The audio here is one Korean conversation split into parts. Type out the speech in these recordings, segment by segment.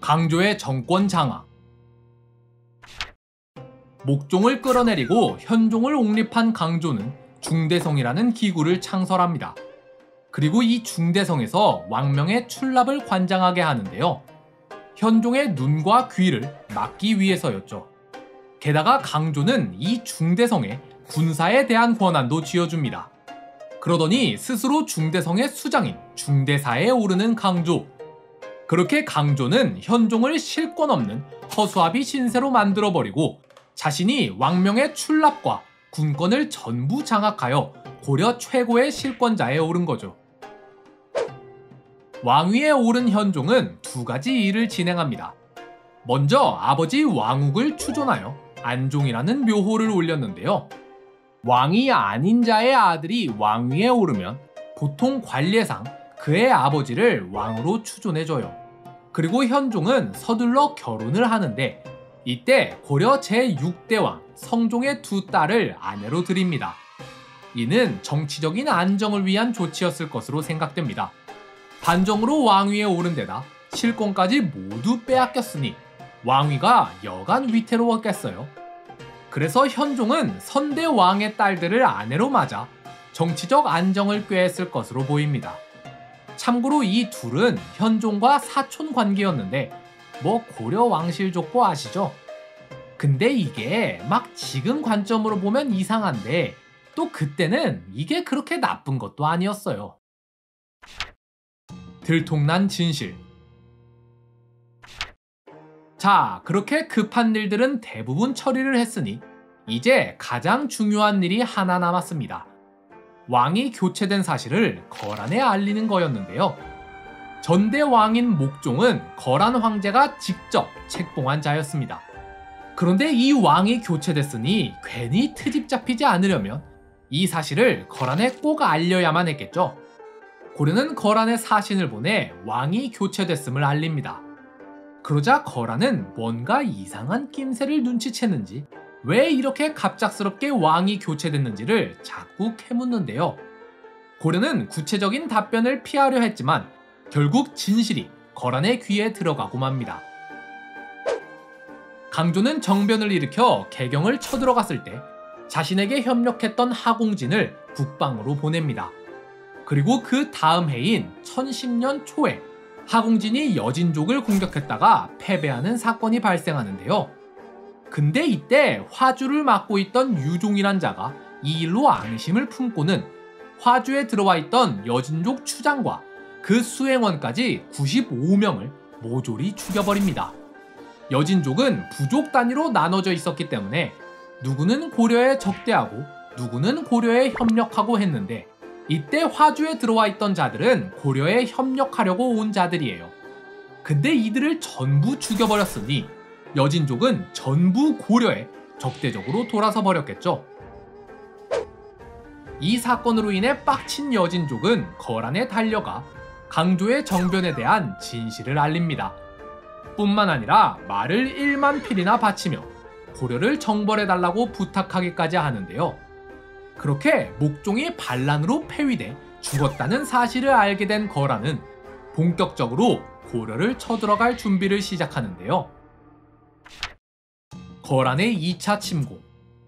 강조의 정권 장악. 목종을 끌어내리고 현종을 옹립한 강조는 중대성이라는 기구를 창설합니다. 그리고 이 중대성에서 왕명의 출납을 관장하게 하는데요. 현종의 눈과 귀를 막기 위해서였죠. 게다가 강조는 이 중대성에 군사에 대한 권한도 쥐어줍니다. 그러더니 스스로 중대성의 수장인 중대사에 오르는 강조. 그렇게 강조는 현종을 실권 없는 허수아비 신세로 만들어버리고 자신이 왕명의 출납과 군권을 전부 장악하여 고려 최고의 실권자에 오른 거죠. 왕위에 오른 현종은 두 가지 일을 진행합니다. 먼저 아버지 왕욱을 추존하여 안종이라는 묘호를 올렸는데요. 왕이 아닌 자의 아들이 왕위에 오르면 보통 관례상 그의 아버지를 왕으로 추존해줘요. 그리고 현종은 서둘러 결혼을 하는데 이때 고려 제6대 왕 성종의 두 딸을 아내로 드립니다. 이는 정치적인 안정을 위한 조치였을 것으로 생각됩니다. 반정으로 왕위에 오른 데다 실권까지 모두 빼앗겼으니 왕위가 여간 위태로웠겠어요. 그래서 현종은 선대 왕의 딸들을 아내로 맞아 정치적 안정을 꾀했을 것으로 보입니다. 참고로 이 둘은 현종과 사촌 관계였는데 뭐 고려 왕실 족보 아시죠? 근데 이게 막 지금 관점으로 보면 이상한데 또 그때는 이게 그렇게 나쁜 것도 아니었어요. 들통난 진실. 자, 그렇게 급한 일들은 대부분 처리를 했으니 이제 가장 중요한 일이 하나 남았습니다. 왕이 교체된 사실을 거란에 알리는 거였는데요. 전대 왕인 목종은 거란 황제가 직접 책봉한 자였습니다. 그런데 이 왕이 교체됐으니 괜히 트집 잡히지 않으려면 이 사실을 거란에 꼭 알려야만 했겠죠. 고려는 거란에 사신을 보내 왕이 교체됐음을 알립니다. 그러자 거란은 뭔가 이상한 낌새를 눈치챘는지 왜 이렇게 갑작스럽게 왕이 교체됐는지를 자꾸 캐묻는데요. 고려는 구체적인 답변을 피하려 했지만 결국 진실이 거란의 귀에 들어가고 맙니다. 강조는 정변을 일으켜 개경을 쳐들어갔을 때 자신에게 협력했던 하공진을 북방으로 보냅니다. 그리고 그 다음 해인 1010년 초에 하공진이 여진족을 공격했다가 패배하는 사건이 발생하는데요. 근데 이때 화주를 맡고 있던 유종이란 자가 이 일로 앙심을 품고는 화주에 들어와 있던 여진족 추장과 그 수행원까지 95명을 모조리 죽여버립니다. 여진족은 부족 단위로 나눠져 있었기 때문에 누구는 고려에 적대하고 누구는 고려에 협력하고 했는데 이때 화주에 들어와 있던 자들은 고려에 협력하려고 온 자들이에요. 근데 이들을 전부 죽여버렸으니 여진족은 전부 고려에 적대적으로 돌아서 버렸겠죠. 이 사건으로 인해 빡친 여진족은 거란에 달려가 강조의 정변에 대한 진실을 알립니다. 뿐만 아니라 말을 1만 필이나 바치며 고려를 정벌해달라고 부탁하기까지 하는데요. 그렇게 목종이 반란으로 폐위돼 죽었다는 사실을 알게 된 거란은 본격적으로 고려를 쳐들어갈 준비를 시작하는데요. 거란의 2차 침공.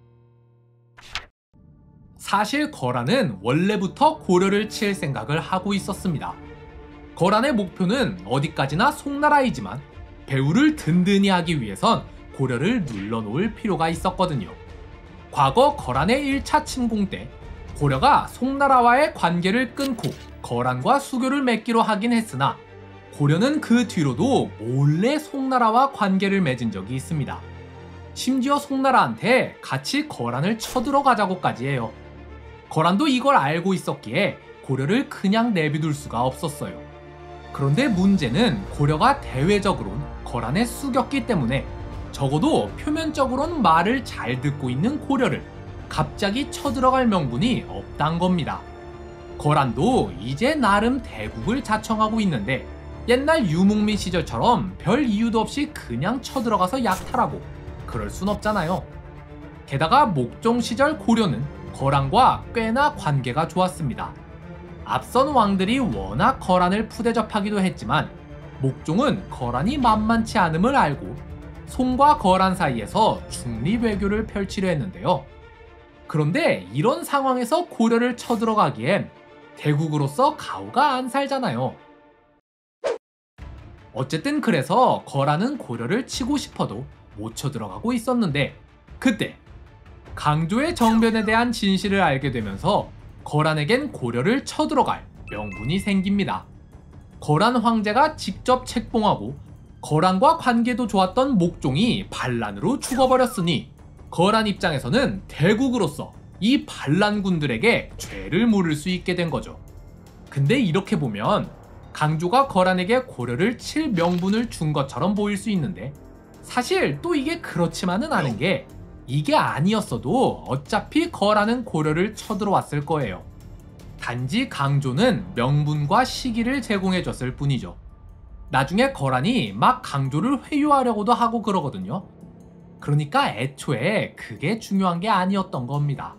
사실 거란은 원래부터 고려를 칠 생각을 하고 있었습니다. 거란의 목표는 어디까지나 송나라이지만 배후를 든든히 하기 위해선 고려를 눌러놓을 필요가 있었거든요. 과거 거란의 1차 침공 때 고려가 송나라와의 관계를 끊고 거란과 수교를 맺기로 하긴 했으나 고려는 그 뒤로도 몰래 송나라와 관계를 맺은 적이 있습니다. 심지어 송나라한테 같이 거란을 쳐들어가자고까지 해요. 거란도 이걸 알고 있었기에 고려를 그냥 내비둘 수가 없었어요. 그런데 문제는 고려가 대외적으로는 거란에 숙였기 때문에 적어도 표면적으로는 말을 잘 듣고 있는 고려를 갑자기 쳐들어갈 명분이 없단 겁니다. 거란도 이제 나름 대국을 자청하고 있는데 옛날 유목민 시절처럼 별 이유도 없이 그냥 쳐들어가서 약탈하고 그럴 순 없잖아요. 게다가 목종 시절 고려는 거란과 꽤나 관계가 좋았습니다. 앞선 왕들이 워낙 거란을 푸대접하기도 했지만 목종은 거란이 만만치 않음을 알고 송과 거란 사이에서 중립 외교를 펼치려 했는데요. 그런데 이런 상황에서 고려를 쳐들어가기엔 대국으로서 가오가 안 살잖아요. 어쨌든 그래서 거란은 고려를 치고 싶어도 못 쳐들어가고 있었는데, 그때 강조의 정변에 대한 진실을 알게 되면서 거란에겐 고려를 쳐들어갈 명분이 생깁니다. 거란 황제가 직접 책봉하고 거란과 관계도 좋았던 목종이 반란으로 죽어버렸으니 거란 입장에서는 대국으로서 이 반란군들에게 죄를 물을 수 있게 된 거죠. 근데 이렇게 보면 강조가 거란에게 고려를 칠 명분을 준 것처럼 보일 수 있는데, 사실 또 이게 그렇지만은 않은 게, 이게 아니었어도 어차피 거란은 고려를 쳐들어왔을 거예요. 단지 강조는 명분과 시기를 제공해줬을 뿐이죠. 나중에 거란이 막 강조를 회유하려고도 하고 그러거든요. 그러니까 애초에 그게 중요한 게 아니었던 겁니다.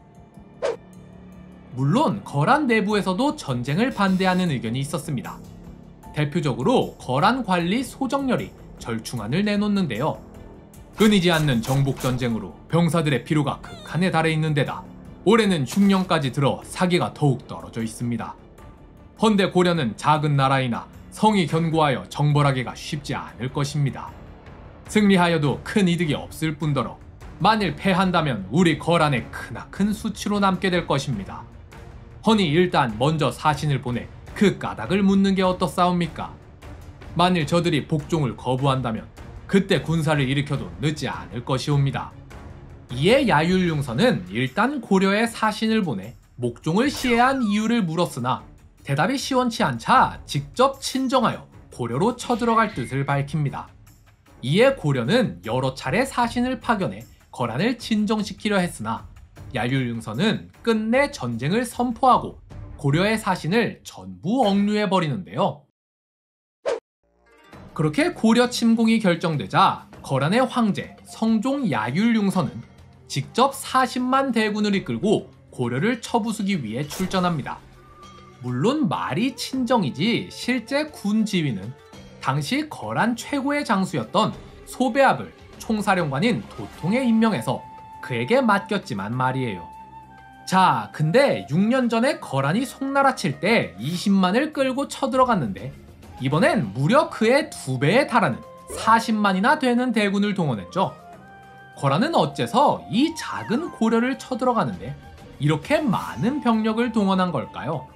물론 거란 내부에서도 전쟁을 반대하는 의견이 있었습니다. 대표적으로 거란 관리 소정렬이 절충안을 내놓는데요. 끊이지 않는 정복전쟁으로 병사들의 피로가 극한에 달해 있는 데다 올해는 흉년까지 들어 사기가 더욱 떨어져 있습니다. 헌데 고려는 작은 나라이나 성이 견고하여 정벌하기가 쉽지 않을 것입니다. 승리하여도 큰 이득이 없을 뿐더러 만일 패한다면 우리 거란의 크나큰 수치로 남게 될 것입니다. 허니 일단 먼저 사신을 보내 그 까닭을 묻는 게 어떻사옵니까? 만일 저들이 복종을 거부한다면 그때 군사를 일으켜도 늦지 않을 것이옵니다. 이에 야율융서는 일단 고려에 사신을 보내 목종을 시해한 이유를 물었으나 대답이 시원치 않자 직접 친정하여 고려로 쳐들어갈 뜻을 밝힙니다. 이에 고려는 여러 차례 사신을 파견해 거란을 진정시키려 했으나 야율융서는 끝내 전쟁을 선포하고 고려의 사신을 전부 억류해버리는데요. 그렇게 고려 침공이 결정되자 거란의 황제 성종 야율융서는 직접 40만 대군을 이끌고 고려를 쳐부수기 위해 출전합니다. 물론 말이 친정이지 실제 군 지휘는 당시 거란 최고의 장수였던 소배압을 총사령관인 도통에 임명해서 그에게 맡겼지만 말이에요. 자, 근데 6년 전에 거란이 송나라 칠 때 20만을 끌고 쳐들어갔는데 이번엔 무려 그의 2배에 달하는 40만이나 되는 대군을 동원했죠. 거란은 어째서 이 작은 고려를 쳐들어가는데 이렇게 많은 병력을 동원한 걸까요?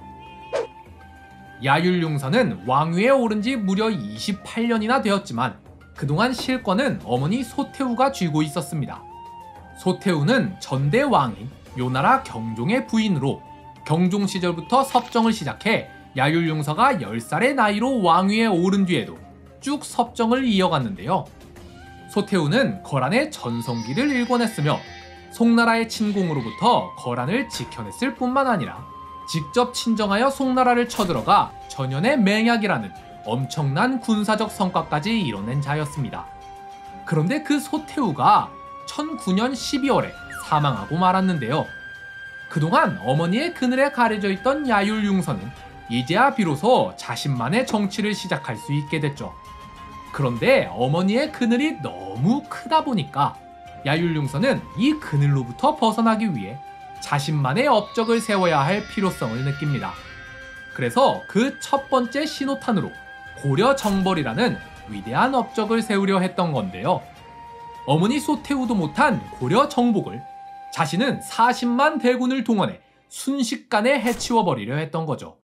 야율융서는 왕위에 오른 지 무려 28년이나 되었지만 그동안 실권은 어머니 소태후가 쥐고 있었습니다. 소태후는 전대 왕인 요나라 경종의 부인으로 경종 시절부터 섭정을 시작해 야율융서가 10살의 나이로 왕위에 오른 뒤에도 쭉 섭정을 이어갔는데요. 소태후는 거란의 전성기를 일궈냈으며 송나라의 침공으로부터 거란을 지켜냈을 뿐만 아니라 직접 친정하여 송나라를 쳐들어가 전연의 맹약이라는 엄청난 군사적 성과까지 이뤄낸 자였습니다. 그런데 그 소태후가 1009년 12월에 사망하고 말았는데요. 그동안 어머니의 그늘에 가려져 있던 야율융서는 이제야 비로소 자신만의 정치를 시작할 수 있게 됐죠. 그런데 어머니의 그늘이 너무 크다 보니까 야율융서는 이 그늘로부터 벗어나기 위해 자신만의 업적을 세워야 할 필요성을 느낍니다. 그래서 그 첫 번째 신호탄으로 고려 정벌이라는 위대한 업적을 세우려 했던 건데요. 어머니 소태후도 못한 고려 정복을 자신은 40만 대군을 동원해 순식간에 해치워버리려 했던 거죠.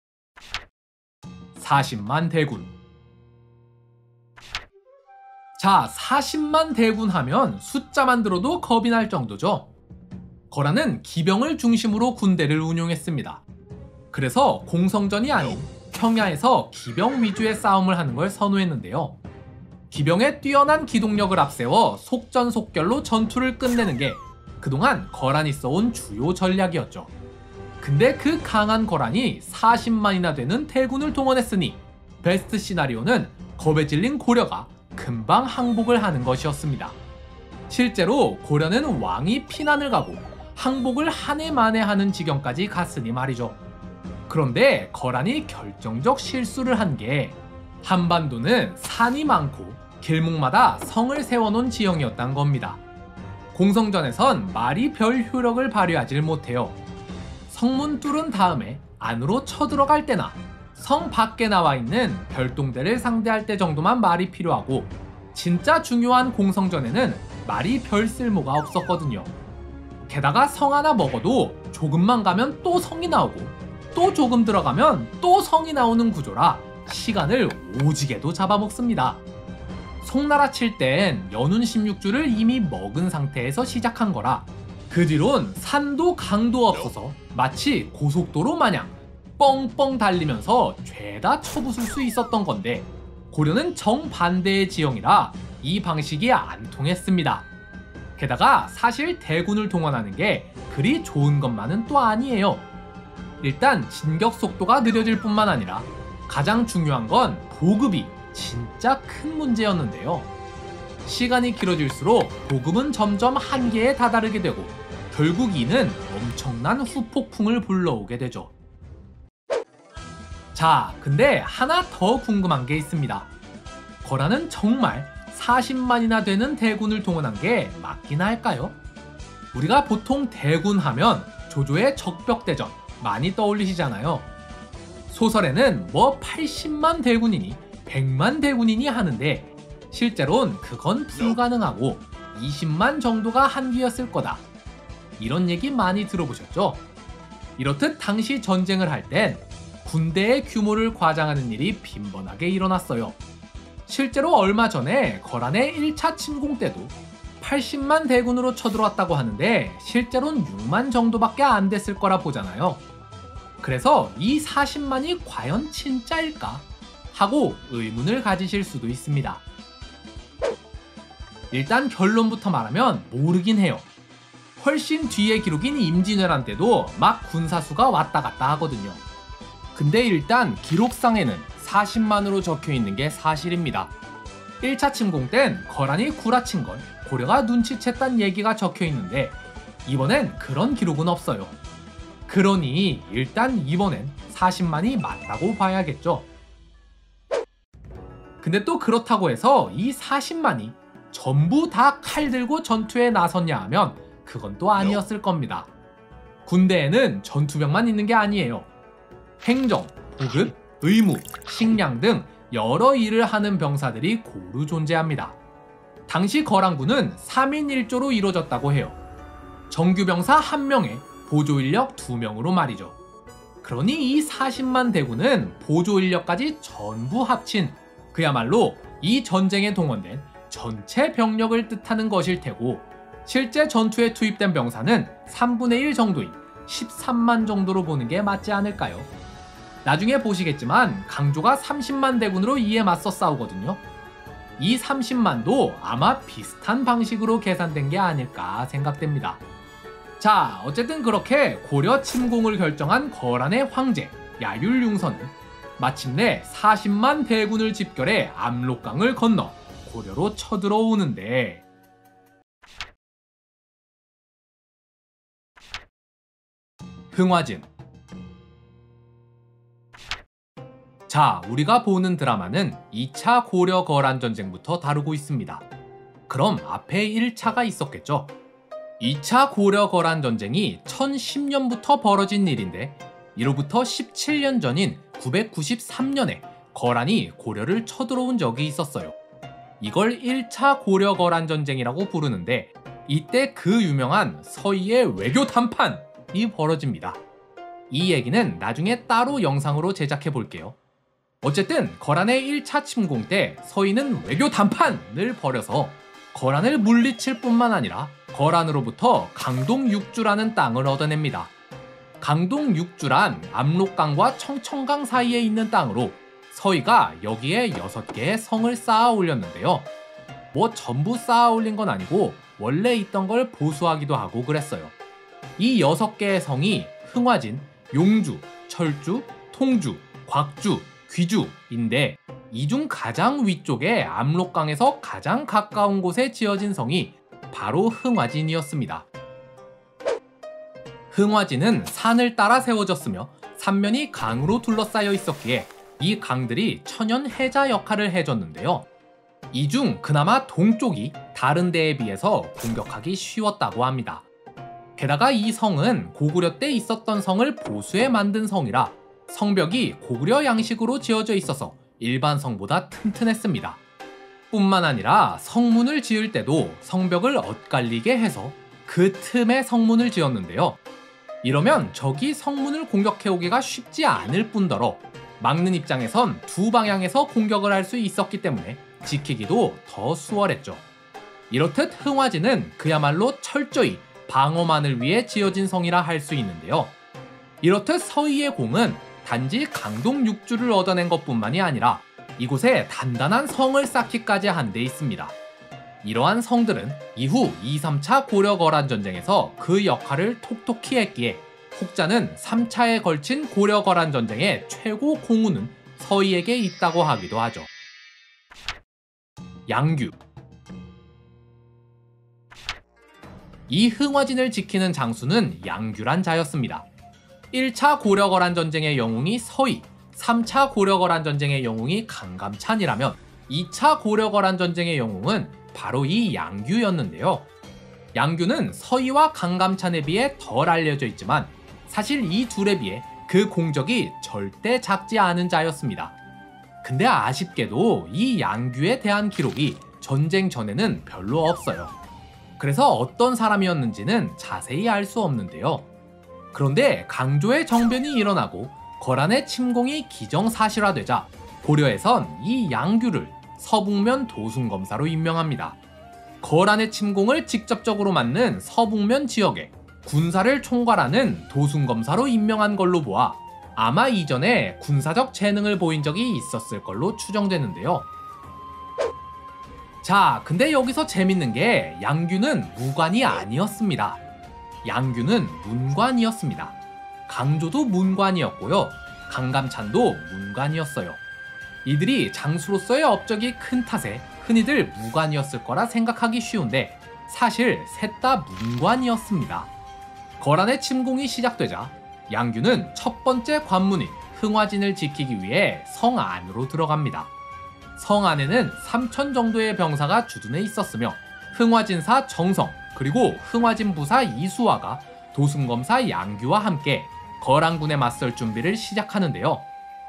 40만 대군. 자, 40만 대군 하면 숫자만 들어도 겁이 날 정도죠. 거란은 기병을 중심으로 군대를 운용했습니다. 그래서 공성전이 아닌 평야에서 기병 위주의 싸움을 하는 걸 선호했는데요. 기병의 뛰어난 기동력을 앞세워 속전속결로 전투를 끝내는 게 그동안 거란이 써온 주요 전략이었죠. 근데 그 강한 거란이 40만이나 되는 대군을 동원했으니 베스트 시나리오는 겁에 질린 고려가 금방 항복을 하는 것이었습니다. 실제로 고려는 왕이 피난을 가고 항복을 한 해 만에 하는 지경까지 갔으니 말이죠. 그런데 거란이 결정적 실수를 한 게 한반도는 산이 많고 길목마다 성을 세워놓은 지형이었단 겁니다. 공성전에선 말이 별 효력을 발휘하질 못해요. 성문 뚫은 다음에 안으로 쳐들어갈 때나 성 밖에 나와 있는 별동대를 상대할 때 정도만 말이 필요하고, 진짜 중요한 공성전에는 말이 별 쓸모가 없었거든요. 게다가 성 하나 먹어도 조금만 가면 또 성이 나오고, 또 조금 들어가면 또 성이 나오는 구조라 시간을 오지게도 잡아먹습니다. 송나라 칠 땐 연운 16주를 이미 먹은 상태에서 시작한 거라 그 뒤론 산도 강도 없어서 마치 고속도로 마냥 뻥뻥 달리면서 죄다 쳐부술 수 있었던 건데, 고려는 정반대의 지형이라 이 방식이 안 통했습니다. 게다가 사실 대군을 동원하는 게 그리 좋은 것만은 또 아니에요. 일단 진격 속도가 느려질 뿐만 아니라 가장 중요한 건 보급이 진짜 큰 문제였는데요. 시간이 길어질수록 보급은 점점 한계에 다다르게 되고 결국 이는 엄청난 후폭풍을 불러오게 되죠. 자, 근데 하나 더 궁금한 게 있습니다. 거란은 정말 40만이나 되는 대군을 동원한 게 맞긴 할까요? 우리가 보통 대군 하면 조조의 적벽대전 많이 떠올리시잖아요. 소설에는 뭐 80만 대군이니 100만 대군이니 하는데 실제로는 그건 불가능하고 20만 정도가 한계였을 거다, 이런 얘기 많이 들어보셨죠? 이렇듯 당시 전쟁을 할 땐 군대의 규모를 과장하는 일이 빈번하게 일어났어요. 실제로 얼마 전에 거란의 1차 침공 때도 80만 대군으로 쳐들어왔다고 하는데 실제로는 6만 정도밖에 안 됐을 거라 보잖아요. 그래서 이 40만이 과연 진짜일까 하고 의문을 가지실 수도 있습니다. 일단 결론부터 말하면 모르긴 해요. 훨씬 뒤의 기록인 임진왜란 때도 막 군사수가 왔다 갔다 하거든요. 근데 일단 기록상에는 40만으로 적혀있는 게 사실입니다. 1차 침공 땐 거란이 구라친 걸 고려가 눈치챘단 얘기가 적혀있는데 이번엔 그런 기록은 없어요. 그러니 일단 이번엔 40만이 맞다고 봐야겠죠. 근데 또 그렇다고 해서 이 40만이 전부 다 칼 들고 전투에 나섰냐 하면 그건 또 아니었을 겁니다. 군대에는 전투병만 있는 게 아니에요. 행정, 보급, 의무, 식량 등 여러 일을 하는 병사들이 고루 존재합니다. 당시 거란군은 3인 1조로 이루어졌다고 해요. 정규병사 1명에 보조인력 2명으로 말이죠. 그러니 이 40만 대군은 보조인력까지 전부 합친 그야말로 이 전쟁에 동원된 전체 병력을 뜻하는 것일 테고, 실제 전투에 투입된 병사는 3분의 1 정도인 13만 정도로 보는 게 맞지 않을까요? 나중에 보시겠지만 강조가 30만 대군으로 이에 맞서 싸우거든요. 이 30만도 아마 비슷한 방식으로 계산된 게 아닐까 생각됩니다. 자, 어쨌든 그렇게 고려 침공을 결정한 거란의 황제 야율융선은 마침내 40만 대군을 집결해 압록강을 건너 고려로 쳐들어오는데, 흥화진. 자, 우리가 보는 드라마는 2차 고려 거란 전쟁부터 다루고 있습니다. 그럼 앞에 1차가 있었겠죠? 2차 고려 거란 전쟁이 1010년부터 벌어진 일인데 이로부터 17년 전인 993년에 거란이 고려를 쳐들어온 적이 있었어요. 이걸 1차 고려 거란 전쟁이라고 부르는데 이때 그 유명한 서희의 외교 담판이 벌어집니다. 이 얘기는 나중에 따로 영상으로 제작해 볼게요. 어쨌든 거란의 1차 침공 때 서희는 외교 담판을 벌여서 거란을 물리칠 뿐만 아니라 거란으로부터 강동 6주라는 땅을 얻어냅니다. 강동 6주란 압록강과 청천강 사이에 있는 땅으로 서희가 여기에 6개의 성을 쌓아 올렸는데요. 뭐 전부 쌓아 올린 건 아니고 원래 있던 걸 보수하기도 하고 그랬어요. 이 6개의 성이 흥화진, 용주, 철주, 통주, 곽주, 귀주인데 이 중 가장 위쪽에 압록강에서 가장 가까운 곳에 지어진 성이 바로 흥화진이었습니다. 흥화진은 산을 따라 세워졌으며 삼면이 강으로 둘러싸여 있었기에 이 강들이 천연 해자 역할을 해줬는데요. 이 중 그나마 동쪽이 다른 데에 비해서 공격하기 쉬웠다고 합니다. 게다가 이 성은 고구려 때 있었던 성을 보수해 만든 성이라 성벽이 고구려 양식으로 지어져 있어서 일반 성보다 튼튼했습니다. 뿐만 아니라 성문을 지을 때도 성벽을 엇갈리게 해서 그 틈에 성문을 지었는데요. 이러면 적이 성문을 공격해오기가 쉽지 않을 뿐더러 막는 입장에선 두 방향에서 공격을 할 수 있었기 때문에 지키기도 더 수월했죠. 이렇듯 흥화지는 그야말로 철저히 방어만을 위해 지어진 성이라 할 수 있는데요. 이렇듯 서희의 공은 단지 강동 6주를 얻어낸 것뿐만이 아니라 이곳에 단단한 성을 쌓기까지 한 데 있습니다. 이러한 성들은 이후 2, 3차 고려-거란 전쟁에서 그 역할을 톡톡히 했기에 혹자는 3차에 걸친 고려-거란 전쟁의 최고 공우는 서희에게 있다고 하기도 하죠. 양규. 이 흥화진을 지키는 장수는 양규란 자였습니다. 1차 고려-거란 전쟁의 영웅이 서희, 3차 고려-거란 전쟁의 영웅이 강감찬이라면 2차 고려-거란 전쟁의 영웅은 바로 이 양규였는데요. 양규는 서희와 강감찬에 비해 덜 알려져 있지만 사실 이 둘에 비해 그 공적이 절대 작지 않은 자였습니다. 근데 아쉽게도 이 양규에 대한 기록이 전쟁 전에는 별로 없어요. 그래서 어떤 사람이었는지는 자세히 알 수 없는데요. 그런데 강조의 정변이 일어나고 거란의 침공이 기정사실화되자 고려에선 이 양규를 서북면 도순검사로 임명합니다. 거란의 침공을 직접적으로 맡는 서북면 지역에 군사를 총괄하는 도순검사로 임명한 걸로 보아 아마 이전에 군사적 재능을 보인 적이 있었을 걸로 추정되는데요. 자, 근데 여기서 재밌는 게 양규는 무관이 아니었습니다. 양규는 문관이었습니다. 강조도 문관이었고요. 강감찬도 문관이었어요. 이들이 장수로서의 업적이 큰 탓에 흔히들 무관이었을 거라 생각하기 쉬운데 사실 셋 다 문관이었습니다. 거란의 침공이 시작되자 양규는 첫 번째 관문인 흥화진을 지키기 위해 성 안으로 들어갑니다. 성 안에는 3,000 정도의 병사가 주둔해 있었으며 흥화진사 정성 그리고 흥화진 부사 이수화가 도순검사 양규와 함께 거란군에 맞설 준비를 시작하는데요.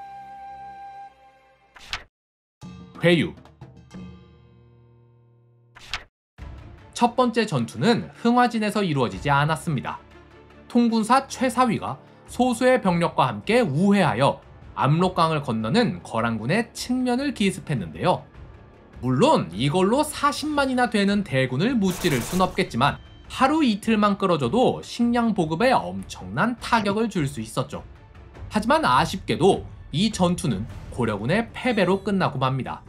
회유. 첫 번째 전투는 흥화진에서 이루어지지 않았습니다. 통군사 최사위가 소수의 병력과 함께 우회하여 압록강을 건너는 거란군의 측면을 기습했는데요. 물론 이걸로 40만이나 되는 대군을 무찌를 순 없겠지만 하루 이틀만 끌어줘도 식량 보급에 엄청난 타격을 줄 수 있었죠. 하지만 아쉽게도 이 전투는 고려군의 패배로 끝나고 맙니다.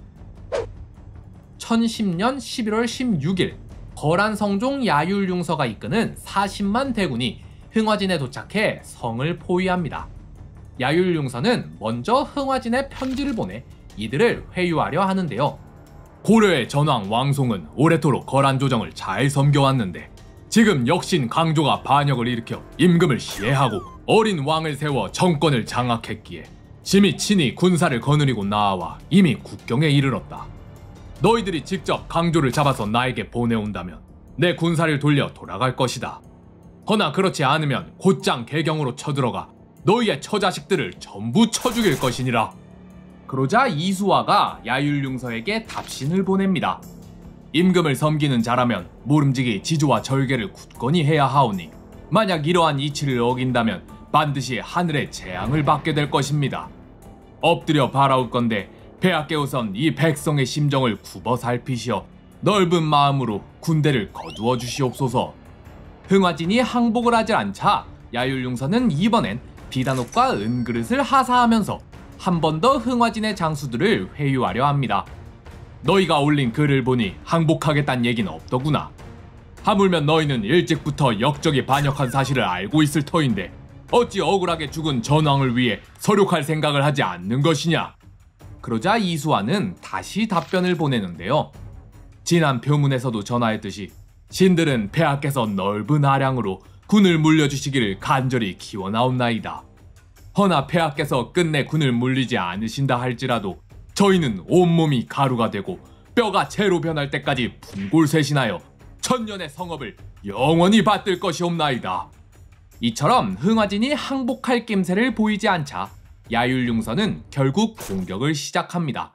1010년 11월 16일 거란 성종 야율융서가 이끄는 40만 대군이 흥화진에 도착해 성을 포위합니다. 야율융서는 먼저 흥화진에 편지를 보내 이들을 회유하려 하는데요. 고려의 전왕 왕송은 오래도록 거란 조정을 잘 섬겨왔는데 지금 역신 강조가 반역을 일으켜 임금을 시해하고 어린 왕을 세워 정권을 장악했기에 심히 친히 군사를 거느리고 나와 이미 국경에 이르렀다. 너희들이 직접 강조를 잡아서 나에게 보내온다면 내 군사를 돌려 돌아갈 것이다. 허나 그렇지 않으면 곧장 개경으로 쳐들어가 너희의 처자식들을 전부 쳐 죽일 것이니라. 그러자 이수화가 야율융서에게 답신을 보냅니다. 임금을 섬기는 자라면 모름지기 지조와 절개를 굳건히 해야 하오니 만약 이러한 이치를 어긴다면 반드시 하늘의 재앙을 받게 될 것입니다. 엎드려 바라올건대 폐하께우선 이 백성의 심정을 굽어 살피시어 넓은 마음으로 군대를 거두어 주시옵소서. 흥화진이 항복을 하지 않자 야율융서는 이번엔 비단옥과 은그릇을 하사하면서 한 번 더 흥화진의 장수들을 회유하려 합니다. 너희가 올린 글을 보니 항복하겠다는 얘기는 없더구나. 하물며 너희는 일찍부터 역적이 반역한 사실을 알고 있을 터인데 어찌 억울하게 죽은 전왕을 위해 서륙할 생각을 하지 않는 것이냐. 그러자 이수화는 다시 답변을 보내는데요. 지난 표문에서도 전하했듯이 신들은 폐하께서 넓은 아량으로 군을 물려주시기를 간절히 기원하옵나이다. 허나 폐하께서 끝내 군을 물리지 않으신다 할지라도 저희는 온몸이 가루가 되고 뼈가 재로 변할 때까지 분골쇄신하여 천년의 성업을 영원히 받들 것이옵나이다. 이처럼 흥화진이 항복할 낌새를 보이지 않자 야율융선은 결국 공격을 시작합니다.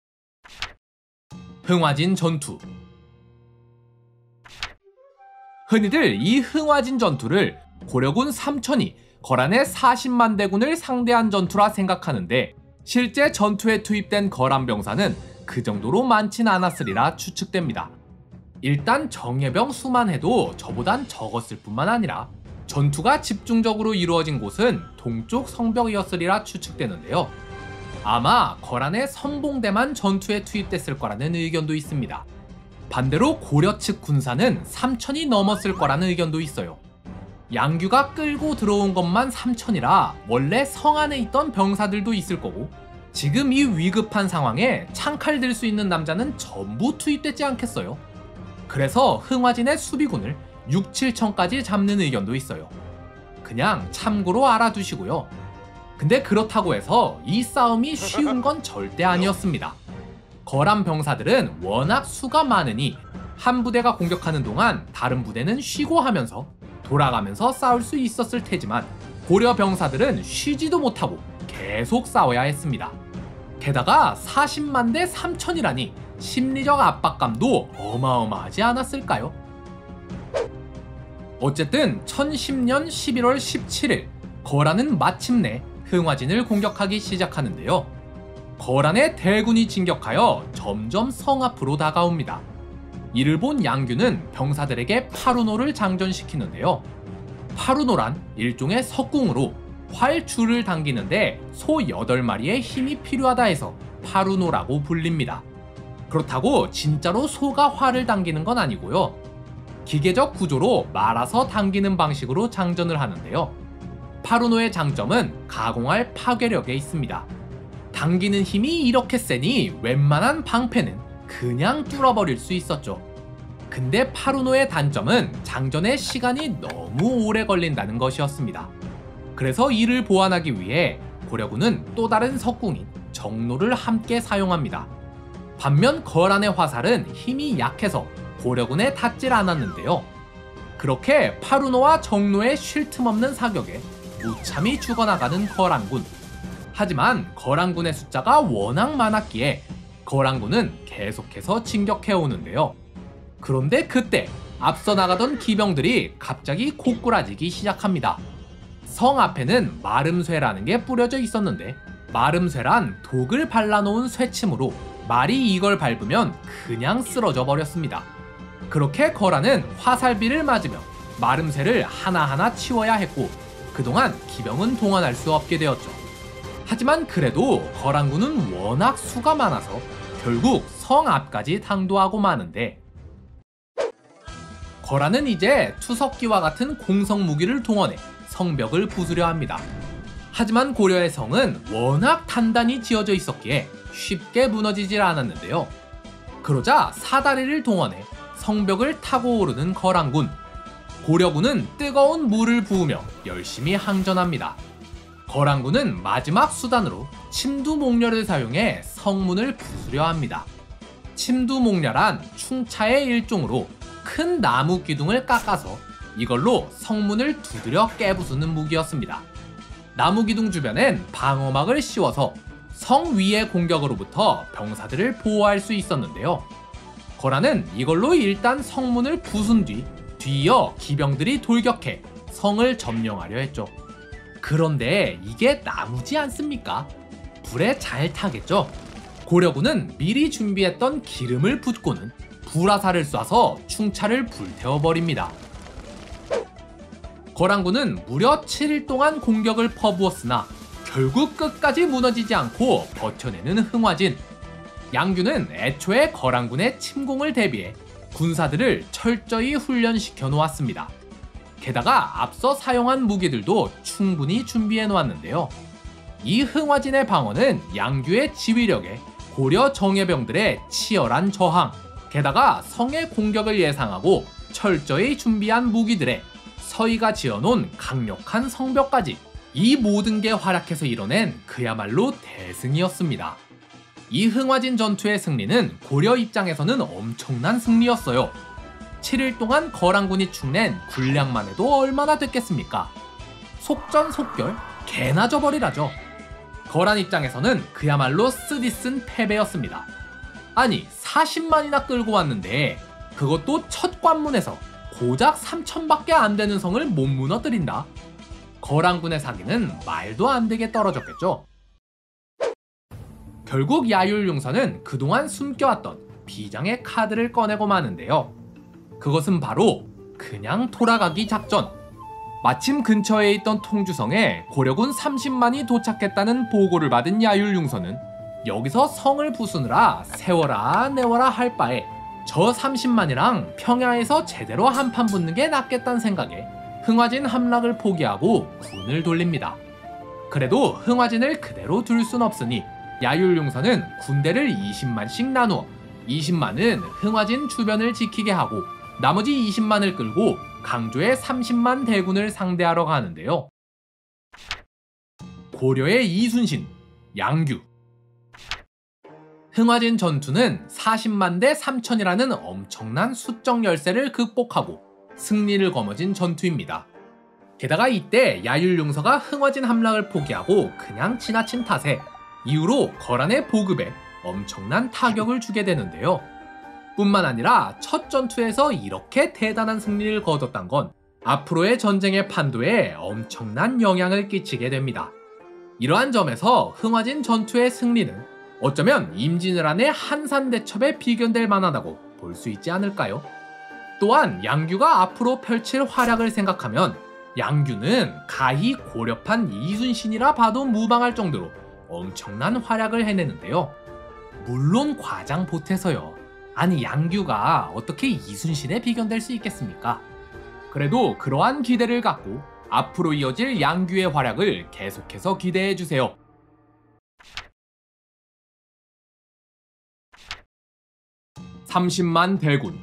흥화진 전투. 흔히들 이 흥화진 전투를 고려군 3천이 거란의 40만 대군을 상대한 전투라 생각하는데, 실제 전투에 투입된 거란 병사는 그 정도로 많진 않았으리라 추측됩니다. 일단 정예병 수만 해도 저보단 적었을 뿐만 아니라 전투가 집중적으로 이루어진 곳은 동쪽 성벽이었으리라 추측되는데요. 아마 거란의 선봉대만 전투에 투입됐을 거라는 의견도 있습니다. 반대로 고려 측 군사는 3천이 넘었을 거라는 의견도 있어요. 양규가 끌고 들어온 것만 3천이라 원래 성 안에 있던 병사들도 있을 거고, 지금 이 위급한 상황에 창칼 들 수 있는 남자는 전부 투입되지 않겠어요? 그래서 흥화진의 수비군을 6, 7천까지 잡는 의견도 있어요. 그냥 참고로 알아두시고요. 근데 그렇다고 해서 이 싸움이 쉬운 건 절대 아니었습니다. 거란 병사들은 워낙 수가 많으니 한 부대가 공격하는 동안 다른 부대는 쉬고 하면서 돌아가면서 싸울 수 있었을 테지만, 고려 병사들은 쉬지도 못하고 계속 싸워야 했습니다. 게다가 40만 대 3천이라니 심리적 압박감도 어마어마하지 않았을까요? 어쨌든 1010년 11월 17일 거란은 마침내 흥화진을 공격하기 시작하는데요. 거란의 대군이 진격하여 점점 성 앞으로 다가옵니다. 이를 본 양규는 병사들에게 파루노를 장전시키는데요. 파루노란 일종의 석궁으로 활줄을 당기는데 소 8마리의 힘이 필요하다 해서 파루노라고 불립니다. 그렇다고 진짜로 소가 활을 당기는 건 아니고요. 기계적 구조로 말아서 당기는 방식으로 장전을 하는데요. 파루노의 장점은 가공할 파괴력에 있습니다. 당기는 힘이 이렇게 세니 웬만한 방패는 그냥 뚫어버릴 수 있었죠. 근데 파루노의 단점은 장전에 시간이 너무 오래 걸린다는 것이었습니다. 그래서 이를 보완하기 위해 고려군은 또 다른 석궁인 정로를 함께 사용합니다. 반면 거란의 화살은 힘이 약해서 고려군에 닿질 않았는데요. 그렇게 파루노와 정로의 쉴 틈 없는 사격에 무참히 죽어나가는 거란군. 하지만 거란군의 숫자가 워낙 많았기에 거란군은 계속해서 진격해오는데요. 그런데 그때 앞서 나가던 기병들이 갑자기 고꾸라지기 시작합니다. 성 앞에는 마름쇠라는 게 뿌려져 있었는데, 마름쇠란 독을 발라놓은 쇠침으로 말이 이걸 밟으면 그냥 쓰러져 버렸습니다. 그렇게 거란은 화살비를 맞으며 마름쇠를 하나하나 치워야 했고, 그동안 기병은 동원할 수 없게 되었죠. 하지만 그래도 거란군은 워낙 수가 많아서 결국 성 앞까지 당도하고 마는데, 거란은 이제 투석기와 같은 공성 무기를 동원해 성벽을 부수려 합니다. 하지만 고려의 성은 워낙 단단히 지어져 있었기에 쉽게 무너지질 않았는데요. 그러자 사다리를 동원해 성벽을 타고 오르는 거란군. 고려군은 뜨거운 물을 부으며 열심히 항전합니다. 거란군은 마지막 수단으로 침두목렬을 사용해 성문을 부수려 합니다. 침두목렬란 충차의 일종으로 큰 나무 기둥을 깎아서 이걸로 성문을 두드려 깨부수는 무기였습니다. 나무 기둥 주변엔 방어막을 씌워서 성 위의 공격으로부터 병사들을 보호할 수 있었는데요. 거란은 이걸로 일단 성문을 부순 뒤 뒤이어 기병들이 돌격해 성을 점령하려 했죠. 그런데 이게 나무지 않습니까? 불에 잘 타겠죠? 고려군은 미리 준비했던 기름을 붓고는 불화살을 쏴서 충차를 불태워버립니다. 거란군은 무려 7일 동안 공격을 퍼부었으나 결국 끝까지 무너지지 않고 버텨내는 흥화진. 양규는 애초에 거란군의 침공을 대비해 군사들을 철저히 훈련시켜 놓았습니다. 게다가 앞서 사용한 무기들도 충분히 준비해 놓았는데요. 이 흥화진의 방어는 양규의 지휘력에 고려 정예병들의 치열한 저항, 게다가 성의 공격을 예상하고 철저히 준비한 무기들에 서희가 지어놓은 강력한 성벽까지 이 모든 게 활약해서 이뤄낸 그야말로 대승이었습니다. 이 흥화진 전투의 승리는 고려 입장에서는 엄청난 승리였어요. 7일 동안 거란군이 축낸 군량만 해도 얼마나 됐겠습니까? 속전속결, 개나 져버리라죠. 거란 입장에서는 그야말로 쓰디쓴 패배였습니다. 아니 40만이나 끌고 왔는데 그것도 첫 관문에서 고작 3천밖에 안 되는 성을 못 무너뜨린다? 거란군의 사기는 말도 안 되게 떨어졌겠죠. 결국 야율용서는 그동안 숨겨왔던 비장의 카드를 꺼내고 마는데요. 그것은 바로 그냥 돌아가기 작전. 마침 근처에 있던 통주성에 고려군 30만이 도착했다는 보고를 받은 야율용서는 여기서 성을 부수느라 세워라 내워라 할 바에 저 30만이랑 평야에서 제대로 한판 붙는 게 낫겠다는 생각에 흥화진 함락을 포기하고 군을 돌립니다. 그래도 흥화진을 그대로 둘 순 없으니 야율용서는 군대를 20만씩 나누어 20만은 흥화진 주변을 지키게 하고 나머지 20만을 끌고 강조의 30만 대군을 상대하러 가는데요. 고려의 이순신, 양규. 흥화진 전투는 40만 대 3천이라는 엄청난 수적 열세를 극복하고 승리를 거머쥔 전투입니다. 게다가 이때 야율용서가 흥화진 함락을 포기하고 그냥 지나친 탓에 이후로 거란의 보급에 엄청난 타격을 주게 되는데요. 뿐만 아니라 첫 전투에서 이렇게 대단한 승리를 거뒀던 건 앞으로의 전쟁의 판도에 엄청난 영향을 끼치게 됩니다. 이러한 점에서 흥화진 전투의 승리는 어쩌면 임진왜란의 한산대첩에 비견될 만하다고 볼 수 있지 않을까요? 또한 양규가 앞으로 펼칠 활약을 생각하면 양규는 가히 고려판 이순신이라 봐도 무방할 정도로 엄청난 활약을 해내는데요. 물론 과장 보태서요. 아니 양규가 어떻게 이순신에 비견될 수 있겠습니까? 그래도 그러한 기대를 갖고 앞으로 이어질 양규의 활약을 계속해서 기대해주세요. (30만) 대군.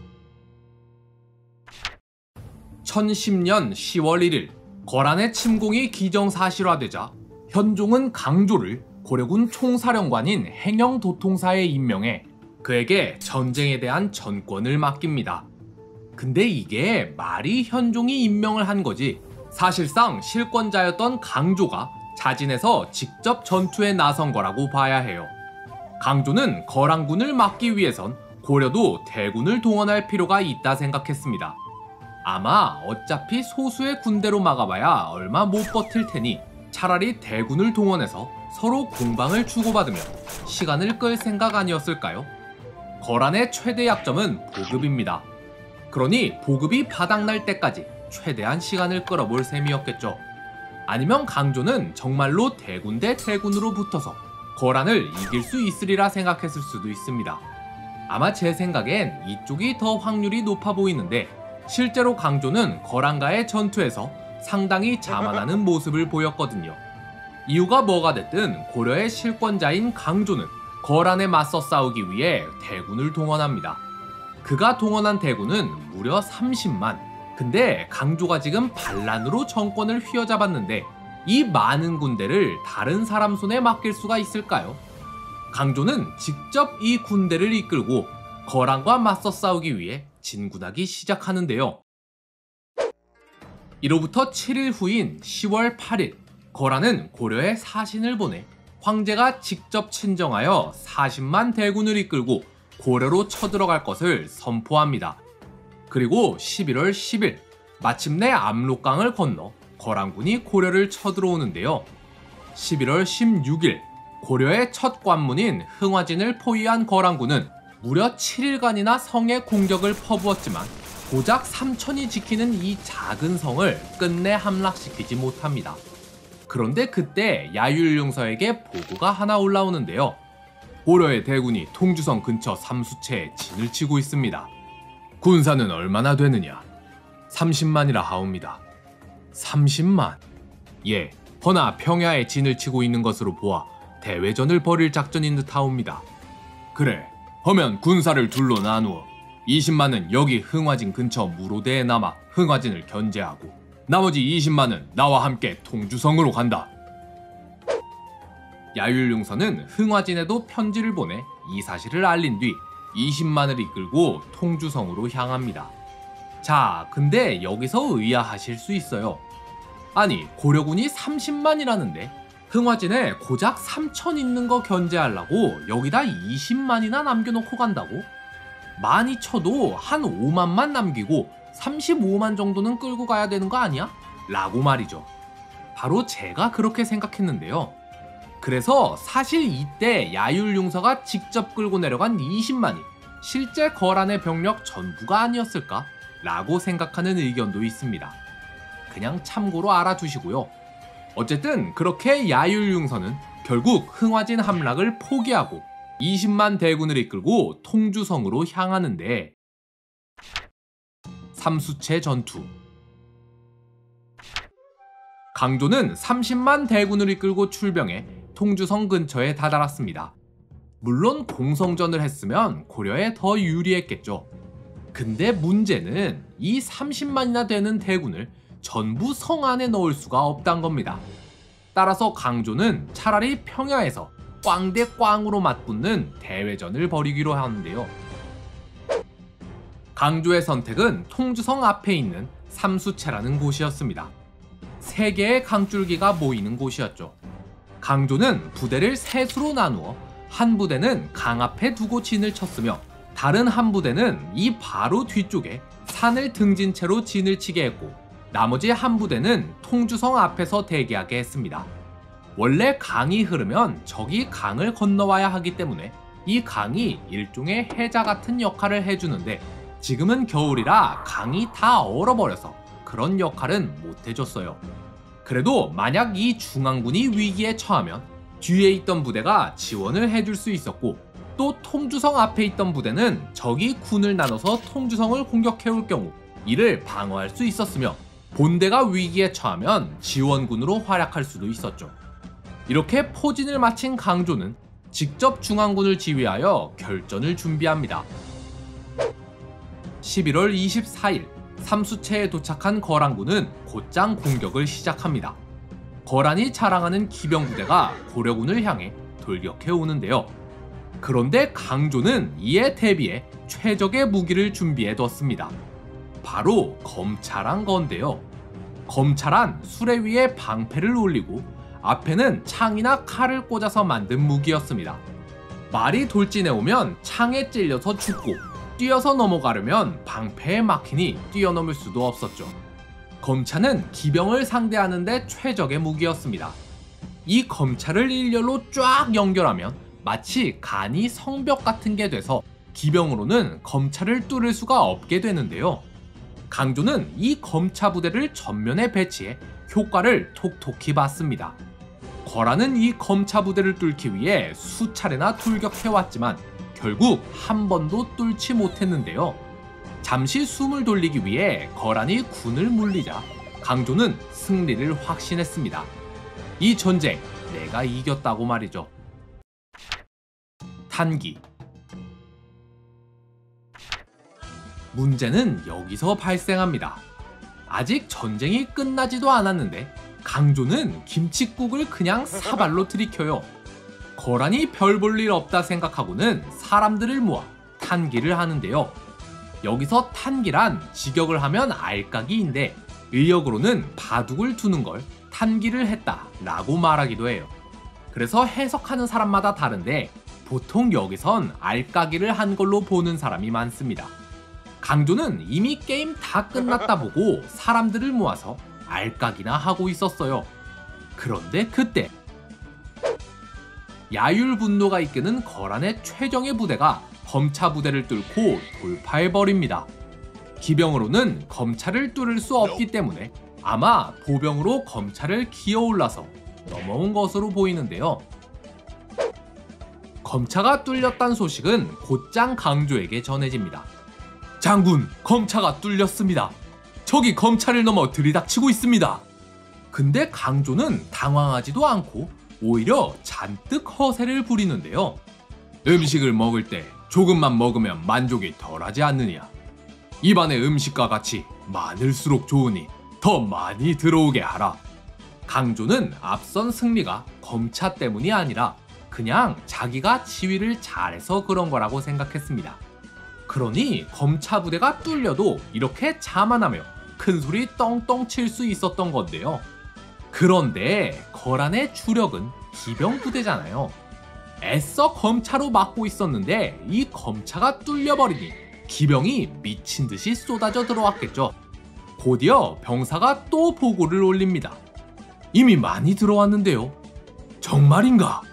1010년 10월 1일 거란의 침공이 기정사실화되자 현종은 강조를 고려군 총사령관인 행영도통사에 임명해 그에게 전쟁에 대한 전권을 맡깁니다. 근데 이게 말이 현종이 임명을 한 거지 사실상 실권자였던 강조가 자진해서 직접 전투에 나선 거라고 봐야 해요. 강조는 거란군을 막기 위해선 고려도 대군을 동원할 필요가 있다 생각했습니다. 아마 어차피 소수의 군대로 막아봐야 얼마 못 버틸 테니 차라리 대군을 동원해서 서로 공방을 주고받으며 시간을 끌 생각 아니었을까요? 거란의 최대 약점은 보급입니다. 그러니 보급이 바닥날 때까지 최대한 시간을 끌어볼 셈이었겠죠. 아니면 강조는 정말로 대군 대 대군으로 붙어서 거란을 이길 수 있으리라 생각했을 수도 있습니다. 아마 제 생각엔 이쪽이 더 확률이 높아 보이는데 실제로 강조는 거란과의 전투에서 상당히 자만하는 모습을 보였거든요. 이유가 뭐가 됐든 고려의 실권자인 강조는 거란에 맞서 싸우기 위해 대군을 동원합니다. 그가 동원한 대군은 무려 30만. 근데 강조가 지금 반란으로 정권을 휘어잡았는데 이 많은 군대를 다른 사람 손에 맡길 수가 있을까요? 강조는 직접 이 군대를 이끌고 거란과 맞서 싸우기 위해 진군하기 시작하는데요. 이로부터 7일 후인 10월 8일 거란은 고려에 사신을 보내 황제가 직접 친정하여 40만 대군을 이끌고 고려로 쳐들어갈 것을 선포합니다. 그리고 11월 10일 마침내 압록강을 건너 거란군이 고려를 쳐들어오는데요. 11월 16일 고려의 첫 관문인 흥화진을 포위한 거란군은 무려 7일간이나 성에 공격을 퍼부었지만 고작 3천이 지키는 이 작은 성을 끝내 함락시키지 못합니다. 그런데 그때 야율용서에게 보고가 하나 올라오는데요. 고려의 대군이 통주성 근처 삼수체에 진을 치고 있습니다. 군사는 얼마나 되느냐? 30만이라 하옵니다. 30만? 예, 허나 평야에 진을 치고 있는 것으로 보아 대회전을 벌일 작전인 듯 하옵니다. 그래, 허면 군사를 둘로 나누어 20만은 여기 흥화진 근처 무로대에 남아 흥화진을 견제하고 나머지 20만은 나와 함께 통주성으로 간다. 야율융서는 흥화진에도 편지를 보내 이 사실을 알린 뒤 20만을 이끌고 통주성으로 향합니다. 자, 근데 여기서 의아하실 수 있어요. 아니, 고려군이 30만이라는데 흥화진에 고작 3천 있는 거 견제하려고 여기다 20만이나 남겨놓고 간다고? 많이 쳐도 한 5만만 남기고 35만 정도는 끌고 가야 되는 거 아니야? 라고 말이죠. 바로 제가 그렇게 생각했는데요. 그래서 사실 이때 야율융서가 직접 끌고 내려간 20만이 실제 거란의 병력 전부가 아니었을까? 라고 생각하는 의견도 있습니다. 그냥 참고로 알아두시고요. 어쨌든 그렇게 야율융서는 결국 흥화진 함락을 포기하고 20만 대군을 이끌고 통주성으로 향하는데, 삼수채 전투. 강조는 30만 대군을 이끌고 출병해 통주성 근처에 다다랐습니다. 물론 공성전을 했으면 고려에 더 유리했겠죠. 근데 문제는 이 30만이나 되는 대군을 전부 성 안에 넣을 수가 없단 겁니다. 따라서 강조는 차라리 평야에서 꽝 대 꽝으로 맞붙는 대회전을 벌이기로 하는데요. 강조의 선택은 통주성 앞에 있는 삼수채라는 곳이었습니다. 3개의 강줄기가 모이는 곳이었죠. 강조는 부대를 3수로 나누어 한 부대는 강 앞에 두고 진을 쳤으며 다른 한 부대는 이 바로 뒤쪽에 산을 등진 채로 진을 치게 했고, 나머지 한 부대는 통주성 앞에서 대기하게 했습니다. 원래 강이 흐르면 적이 강을 건너와야 하기 때문에 이 강이 일종의 해자 같은 역할을 해주는데, 지금은 겨울이라 강이 다 얼어버려서 그런 역할은 못 해줬어요. 그래도 만약 이 중앙군이 위기에 처하면 뒤에 있던 부대가 지원을 해줄 수 있었고, 또 통주성 앞에 있던 부대는 적이 군을 나눠서 통주성을 공격해올 경우 이를 방어할 수 있었으며, 본대가 위기에 처하면 지원군으로 활약할 수도 있었죠. 이렇게 포진을 마친 강조는 직접 중앙군을 지휘하여 결전을 준비합니다. 11월 24일 삼수채에 도착한 거란군은 곧장 공격을 시작합니다. 거란이 자랑하는 기병부대가 고려군을 향해 돌격해 오는데요. 그런데 강조는 이에 대비해 최적의 무기를 준비해 뒀습니다. 바로 검차란 건데요. 검차란 수레 위에 방패를 올리고 앞에는 창이나 칼을 꽂아서 만든 무기였습니다. 말이 돌진해 오면 창에 찔려서 죽고, 뛰어서 넘어가려면 방패에 막히니 뛰어넘을 수도 없었죠. 검차는 기병을 상대하는데 최적의 무기였습니다. 이 검차를 일렬로 쫙 연결하면 마치 간이 성벽 같은 게 돼서 기병으로는 검차를 뚫을 수가 없게 되는데요. 강조는 이 검차 부대를 전면에 배치해 효과를 톡톡히 봤습니다. 거란은 이 검차 부대를 뚫기 위해 수차례나 돌격해왔지만 결국 한 번도 뚫지 못했는데요. 잠시 숨을 돌리기 위해 거란이 군을 물리자 강조는 승리를 확신했습니다. 이 전쟁 내가 이겼다고 말이죠. 탄기. 문제는 여기서 발생합니다. 아직 전쟁이 끝나지도 않았는데 강조는 김칫국을 그냥 사발로 들이켜요. 거란이 별 볼 일 없다 생각하고는 사람들을 모아 탄기를 하는데요. 여기서 탄기란 직역을 하면 알까기인데 의역으로는 바둑을 두는 걸 탄기를 했다 라고 말하기도 해요. 그래서 해석하는 사람마다 다른데 보통 여기선 알까기를 한 걸로 보는 사람이 많습니다. 강조는 이미 게임 다 끝났다 보고 사람들을 모아서 알까기나 하고 있었어요. 그런데 그때 야율분노가 이끄는 거란의 최정예 부대가 검차 부대를 뚫고 돌파해버립니다. 기병으로는 검차를 뚫을 수 없기 때문에 아마 보병으로 검차를 기어올라서 넘어온 것으로 보이는데요. 검차가 뚫렸다는 소식은 곧장 강조에게 전해집니다. 장군, 검차가 뚫렸습니다. 적이 검차를 넘어 들이닥치고 있습니다. 근데 강조는 당황하지도 않고 오히려 잔뜩 허세를 부리는데요. 음식을 먹을 때 조금만 먹으면 만족이 덜하지 않느냐. 입안의 음식과 같이 많을수록 좋으니 더 많이 들어오게 하라. 강조는 앞선 승리가 검차 때문이 아니라 그냥 자기가 지휘를 잘해서 그런 거라고 생각했습니다. 그러니 검차 부대가 뚫려도 이렇게 자만하며 큰소리 떵떵 칠 수 있었던 건데요. 그런데 거란의 주력은 기병 부대잖아요. 애써 검차로 막고 있었는데 이 검차가 뚫려버리니 기병이 미친 듯이 쏟아져 들어왔겠죠. 곧이어 병사가 또 보고를 올립니다. 이미 많이 들어왔는데요. 정말인가?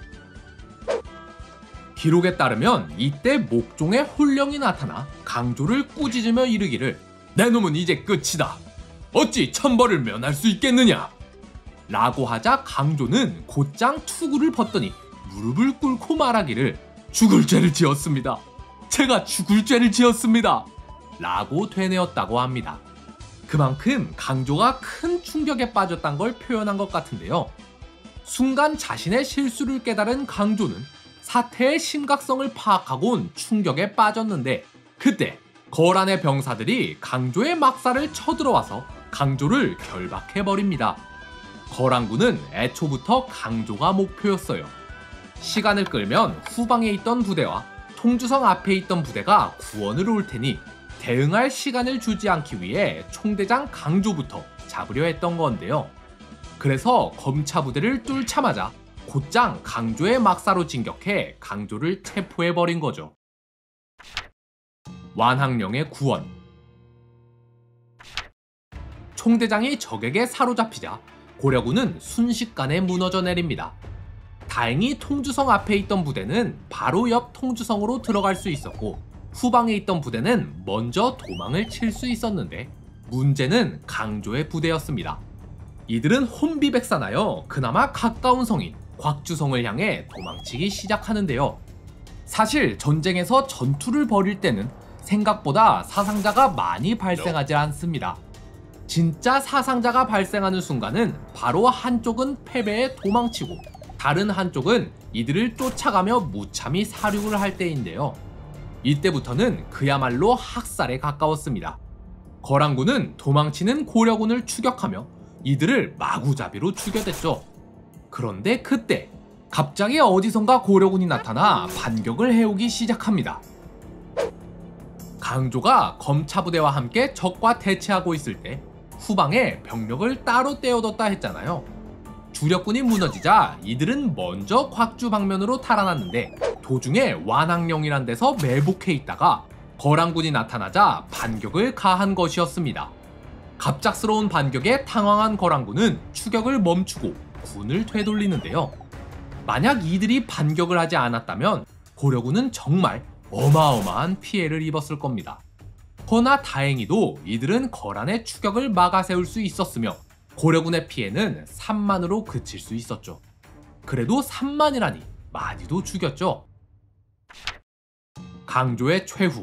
기록에 따르면 이때 목종의 홀령이 나타나 강조를 꾸짖으며 이르기를 내 놈은 이제 끝이다. 어찌 천벌을 면할 수 있겠느냐? 라고 하자 강조는 곧장 투구를 벗더니 무릎을 꿇고 말하기를 죽을 죄를 지었습니다. 제가 죽을 죄를 지었습니다. 라고 되뇌었다고 합니다. 그만큼 강조가 큰 충격에 빠졌단 걸 표현한 것 같은데요. 순간 자신의 실수를 깨달은 강조는 사태의 심각성을 파악하곤 충격에 빠졌는데 그때 거란의 병사들이 강조의 막사를 쳐들어와서 강조를 결박해버립니다. 거란군은 애초부터 강조가 목표였어요. 시간을 끌면 후방에 있던 부대와 통주성 앞에 있던 부대가 구원을 올 테니 대응할 시간을 주지 않기 위해 총대장 강조부터 잡으려 했던 건데요. 그래서 검차 부대를 뚫자마자 곧장 강조의 막사로 진격해 강조를 체포해버린 거죠. 완항령의 구원. 총대장이 적에게 사로잡히자 고려군은 순식간에 무너져 내립니다. 다행히 통주성 앞에 있던 부대는 바로 옆 통주성으로 들어갈 수 있었고 후방에 있던 부대는 먼저 도망을 칠 수 있었는데 문제는 강조의 부대였습니다. 이들은 혼비백산하여 그나마 가까운 성인 곽주성을 향해 도망치기 시작하는데요. 사실 전쟁에서 전투를 벌일 때는 생각보다 사상자가 많이 발생하지 않습니다. 진짜 사상자가 발생하는 순간은 바로 한쪽은 패배에 도망치고 다른 한쪽은 이들을 쫓아가며 무참히 사륙을 할 때인데요. 이때부터는 그야말로 학살에 가까웠습니다. 거란군은 도망치는 고려군을 추격하며 이들을 마구잡이로 죽여댔죠. 그런데 그때 갑자기 어디선가 고려군이 나타나 반격을 해오기 시작합니다. 강조가 검차부대와 함께 적과 대치하고 있을 때 후방에 병력을 따로 떼어뒀다 했잖아요. 주력군이 무너지자 이들은 먼저 곽주 방면으로 달아났는데 도중에 완항령이란 데서 매복해 있다가 거란군이 나타나자 반격을 가한 것이었습니다. 갑작스러운 반격에 당황한 거란군은 추격을 멈추고 군을 되돌리는데요. 만약 이들이 반격을 하지 않았다면 고려군은 정말 어마어마한 피해를 입었을 겁니다. 허나 다행히도 이들은 거란의 추격을 막아세울 수 있었으며 고려군의 피해는 3만으로 그칠 수 있었죠. 그래도 3만이라니 많이도 죽였죠. 강조의 최후.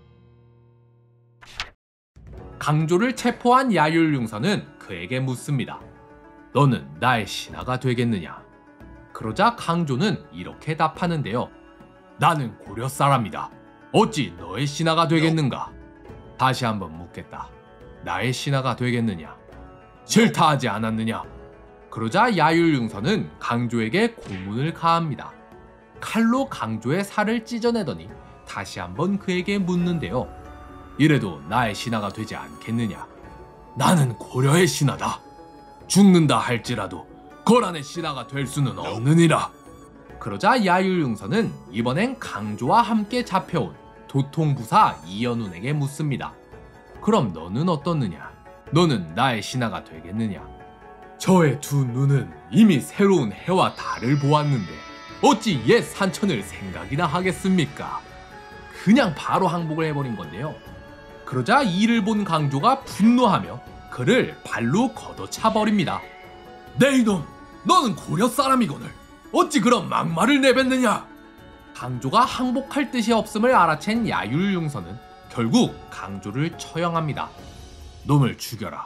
강조를 체포한 야율융선은 그에게 묻습니다. 너는 나의 신하가 되겠느냐? 그러자 강조는 이렇게 답하는데요. 나는 고려 사람이다. 어찌 너의 신하가 되겠는가? 다시 한번 묻겠다. 나의 신하가 되겠느냐? 싫다 하지 않았느냐? 그러자 야율융선은 강조에게 고문을 가합니다. 칼로 강조의 살을 찢어내더니 다시 한번 그에게 묻는데요. 이래도 나의 신하가 되지 않겠느냐? 나는 고려의 신하다. 죽는다 할지라도 거란의 신하가 될 수는 없느니라. 그러자 야율융선은 이번엔 강조와 함께 잡혀온 도통부사 이연운에게 묻습니다. 그럼 너는 어떻느냐? 너는 나의 신하가 되겠느냐? 저의 두 눈은 이미 새로운 해와 달을 보았는데 어찌 옛 산천을 생각이나 하겠습니까? 그냥 바로 항복을 해버린 건데요. 그러자 이를 본 강조가 분노하며 그를 발로 걷어차버립니다. 내 이놈! 너는 고려 사람이거늘 어찌 그런 막말을 내뱉느냐? 강조가 항복할 뜻이 없음을 알아챈 야율융선은 결국 강조를 처형합니다. 놈을 죽여라.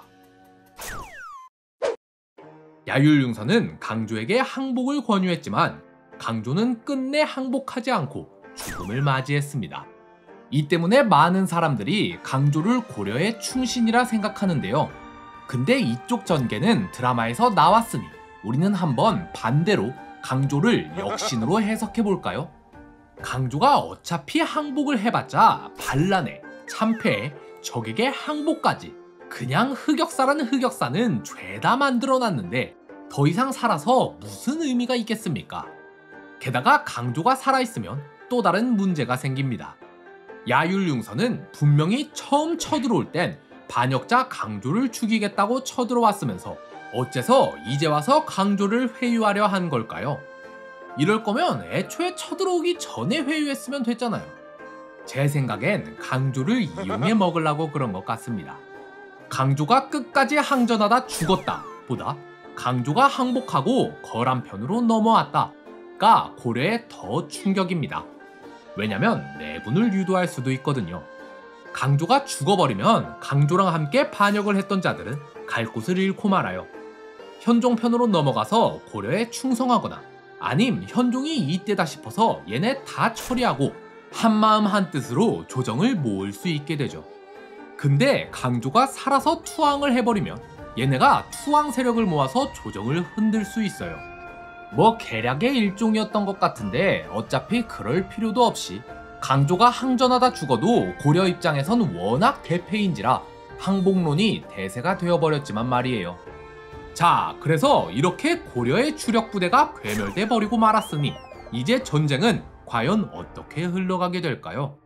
야율융선은 강조에게 항복을 권유했지만 강조는 끝내 항복하지 않고 죽음을 맞이했습니다. 이 때문에 많은 사람들이 강조를 고려의 충신이라 생각하는데요. 근데 이쪽 전개는 드라마에서 나왔으니 우리는 한번 반대로 강조를 역신으로 해석해볼까요? 강조가 어차피 항복을 해봤자 반란에, 참패에, 적에게 항복까지 그냥 흑역사란 흑역사는 죄다 만들어놨는데 더 이상 살아서 무슨 의미가 있겠습니까? 게다가 강조가 살아있으면 또 다른 문제가 생깁니다. 야율융선은 분명히 처음 쳐들어올 땐 반역자 강조를 죽이겠다고 쳐들어왔으면서 어째서 이제 와서 강조를 회유하려 한 걸까요? 이럴 거면 애초에 쳐들어오기 전에 회유했으면 됐잖아요. 제 생각엔 강조를 이용해 먹으려고 그런 것 같습니다. 강조가 끝까지 항전하다 죽었다 보다 강조가 항복하고 거란 편으로 넘어왔다가 고려에 더 충격입니다. 왜냐면 내분을 유도할 수도 있거든요. 강조가 죽어버리면 강조랑 함께 반역을 했던 자들은 갈 곳을 잃고 말아요. 현종 편으로 넘어가서 고려에 충성하거나 아님 현종이 이때다 싶어서 얘네 다 처리하고 한마음 한뜻으로 조정을 모을 수 있게 되죠. 근데 강조가 살아서 투항을 해버리면 얘네가 투항 세력을 모아서 조정을 흔들 수 있어요. 뭐 계략의 일종이었던 것 같은데 어차피 그럴 필요도 없이 강조가 항전하다 죽어도 고려 입장에선 워낙 대패인지라 항복론이 대세가 되어버렸지만 말이에요. 자, 그래서 이렇게 고려의 주력 부대가 괴멸돼 버리고 말았으니 이제 전쟁은 과연 어떻게 흘러가게 될까요?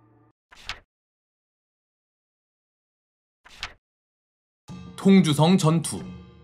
통주성 전투.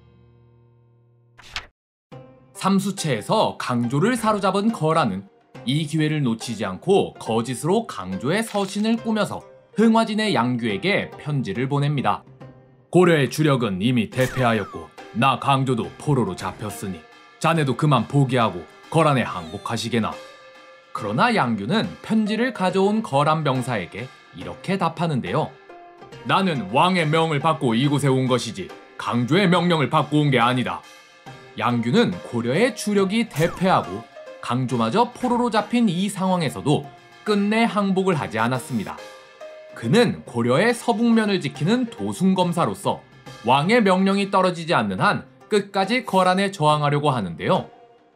삼수체에서 강조를 사로잡은 거란은 이 기회를 놓치지 않고 거짓으로 강조의 서신을 꾸며서 흥화진의 양규에게 편지를 보냅니다. 고려의 주력은 이미 대패하였고 나 강조도 포로로 잡혔으니 자네도 그만 포기하고 거란에 항복하시게나. 그러나 양규는 편지를 가져온 거란 병사에게 이렇게 답하는데요. 나는 왕의 명을 받고 이곳에 온 것이지 강조의 명령을 받고 온 게 아니다. 양규는 고려의 주력이 대패하고 강조마저 포로로 잡힌 이 상황에서도 끝내 항복을 하지 않았습니다. 그는 고려의 서북면을 지키는 도순검사로서 왕의 명령이 떨어지지 않는 한 끝까지 거란에 저항하려고 하는데요.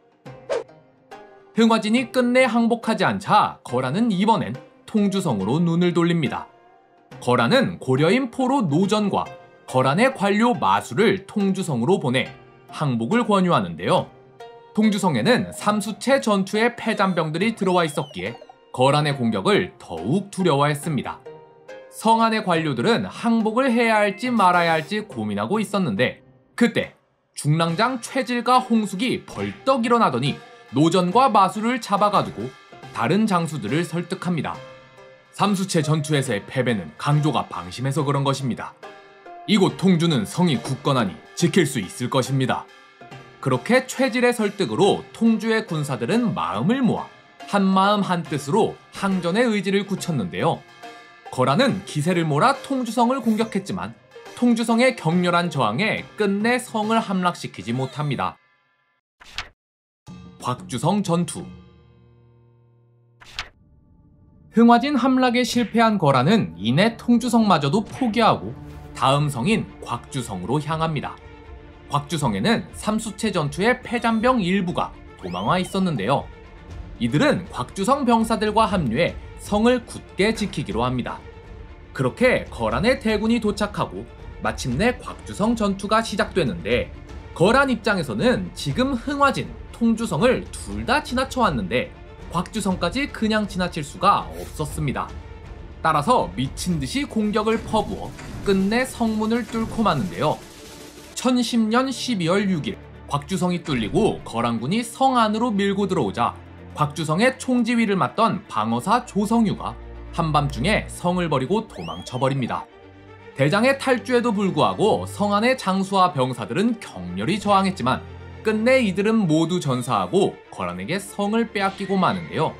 흥화진이 끝내 항복하지 않자 거란은 이번엔 통주성으로 눈을 돌립니다. 거란은 고려인 포로 노전과 거란의 관료 마수를 통주성으로 보내 항복을 권유하는데요. 통주성에는 삼수체 전투의 패잔병들이 들어와 있었기에 거란의 공격을 더욱 두려워했습니다. 성 안의 관료들은 항복을 해야 할지 말아야 할지 고민하고 있었는데 그때 중랑장 최질과 홍숙이 벌떡 일어나더니 노전과 마수를 잡아가두고 다른 장수들을 설득합니다. 삼수체 전투에서의 패배는 강조가 방심해서 그런 것입니다. 이곳 통주는 성이 굳건하니 지킬 수 있을 것입니다. 그렇게 최질의 설득으로 통주의 군사들은 마음을 모아 한마음 한뜻으로 항전의 의지를 굳혔는데요. 거란은 기세를 몰아 통주성을 공격했지만 통주성의 격렬한 저항에 끝내 성을 함락시키지 못합니다. 곽주성 전투. 흥화진 함락에 실패한 거란은 이내 통주성마저도 포기하고 다음 성인 곽주성으로 향합니다. 곽주성에는 삼수체 전투의 패잔병 일부가 도망와 있었는데요. 이들은 곽주성 병사들과 합류해 성을 굳게 지키기로 합니다. 그렇게 거란의 대군이 도착하고 마침내 곽주성 전투가 시작되는데 거란 입장에서는 지금 흥화진, 통주성을 둘 다 지나쳐 왔는데 곽주성까지 그냥 지나칠 수가 없었습니다. 따라서 미친듯이 공격을 퍼부어 끝내 성문을 뚫고 마는데요. 1010년 12월 6일 곽주성이 뚫리고 거란군이 성 안으로 밀고 들어오자 곽주성의 총지휘를 맡던 방어사 조성유가 한밤중에 성을 버리고 도망쳐버립니다. 대장의 탈주에도 불구하고 성 안의 장수와 병사들은 격렬히 저항했지만 끝내 이들은 모두 전사하고 거란에게 성을 빼앗기고 마는데요.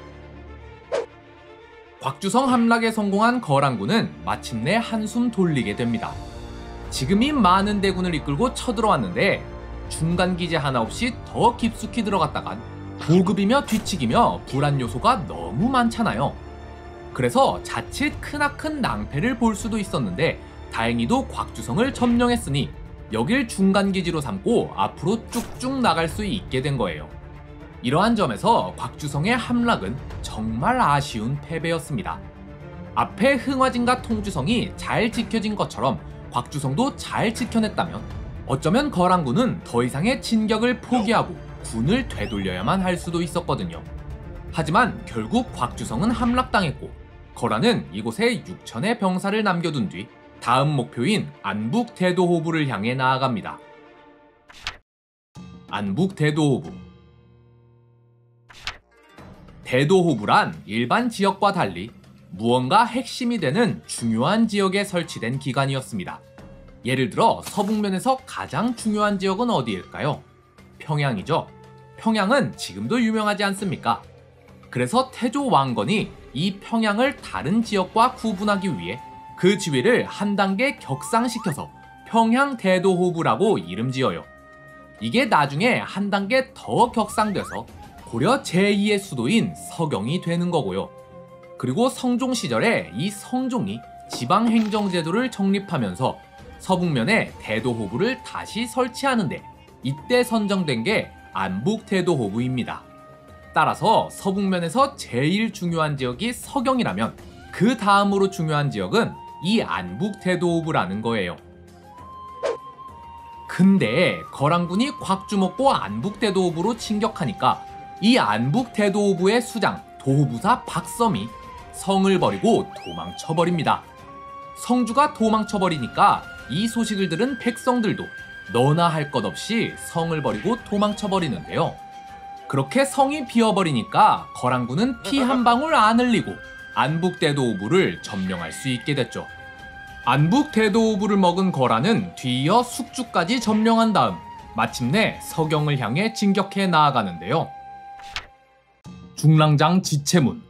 곽주성 함락에 성공한 거란군은 마침내 한숨 돌리게 됩니다. 지금 이 많은 대군을 이끌고 쳐들어왔는데 중간 기제 하나 없이 더 깊숙이 들어갔다간 보급이며 뒤치기며 불안 요소가 너무 많잖아요. 그래서 자칫 크나큰 낭패를 볼 수도 있었는데 다행히도 곽주성을 점령했으니 여길 중간기지로 삼고 앞으로 쭉쭉 나갈 수 있게 된 거예요. 이러한 점에서 곽주성의 함락은 정말 아쉬운 패배였습니다. 앞에 흥화진과 통주성이 잘 지켜진 것처럼 곽주성도 잘 지켜냈다면 어쩌면 거란군은 더 이상의 진격을 포기하고 군을 되돌려야만 할 수도 있었거든요. 하지만 결국 곽주성은 함락당했고 거란은 이곳에 6천의 병사를 남겨둔 뒤 다음 목표인 안북 대도호부를 향해 나아갑니다. 안북 대도호부. 대도호부란 일반 지역과 달리 무언가 핵심이 되는 중요한 지역에 설치된 기관이었습니다. 예를 들어 서북면에서 가장 중요한 지역은 어디일까요? 평양이죠. 평양은 지금도 유명하지 않습니까? 그래서 태조 왕건이 이 평양을 다른 지역과 구분하기 위해 그 지위를 한 단계 격상시켜서 평양대도호부라고 이름 지어요. 이게 나중에 한 단계 더 격상돼서 고려 제2의 수도인 서경이 되는 거고요. 그리고 성종 시절에 이 성종이 지방행정제도를 정립하면서 서북면에 대도호부를 다시 설치하는데 이때 선정된 게 안북대도호부입니다. 따라서 서북면에서 제일 중요한 지역이 서경이라면 그 다음으로 중요한 지역은 이 안북대도호부라는 거예요. 근데 거란군이 곽주 먹고 안북대도호부로 진격하니까 이 안북대도호부의 수장 도호부사 박섬이 성을 버리고 도망쳐버립니다. 성주가 도망쳐버리니까 이 소식을 들은 백성들도 너나 할 것 없이 성을 버리고 도망쳐버리는데요. 그렇게 성이 비어버리니까 거란군은 피 한 방울 안 흘리고 안북대도호부를 점령할 수 있게 됐죠. 안북대도호부를 먹은 거란은 뒤이어 숙주까지 점령한 다음 마침내 서경을 향해 진격해 나아가는데요. 중랑장 지체문.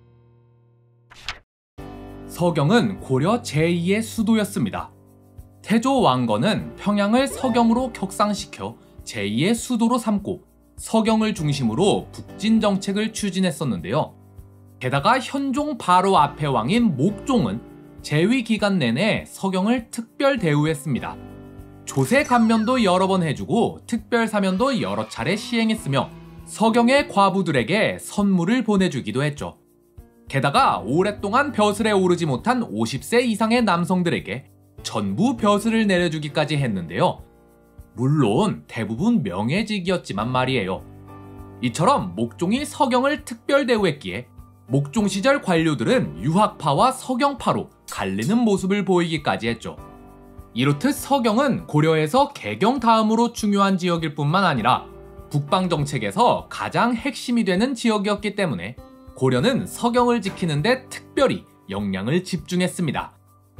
서경은 고려 제2의 수도였습니다. 태조 왕건은 평양을 서경으로 격상시켜 제2의 수도로 삼고 서경을 중심으로 북진 정책을 추진했었는데요. 게다가 현종 바로 앞의 왕인 목종은 재위 기간 내내 서경을 특별 대우했습니다. 조세 감면도 여러 번 해주고 특별 사면도 여러 차례 시행했으며 서경의 과부들에게 선물을 보내주기도 했죠. 게다가 오랫동안 벼슬에 오르지 못한 50세 이상의 남성들에게 전부 벼슬을 내려주기까지 했는데요. 물론 대부분 명예직이었지만 말이에요. 이처럼 목종이 서경을 특별 대우했기에 목종 시절 관료들은 유학파와 서경파로 갈리는 모습을 보이기까지 했죠. 이렇듯 서경은 고려에서 개경 다음으로 중요한 지역일 뿐만 아니라 북방 정책에서 가장 핵심이 되는 지역이었기 때문에 고려는 서경을 지키는 데 특별히 역량을 집중했습니다.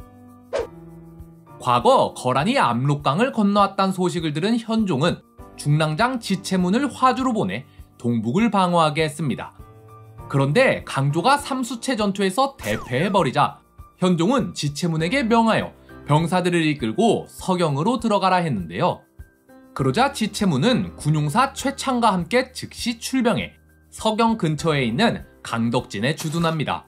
과거 거란이 압록강을 건너왔다는 소식을 들은 현종은 중랑장 지체문을 화주로 보내 동북을 방어하게 했습니다. 그런데 강조가 삼수체 전투에서 대패해버리자 현종은 지체문에게 명하여 병사들을 이끌고 서경으로 들어가라 했는데요. 그러자 지체문은 군용사 최창과 함께 즉시 출병해 서경 근처에 있는 강덕진에 주둔합니다.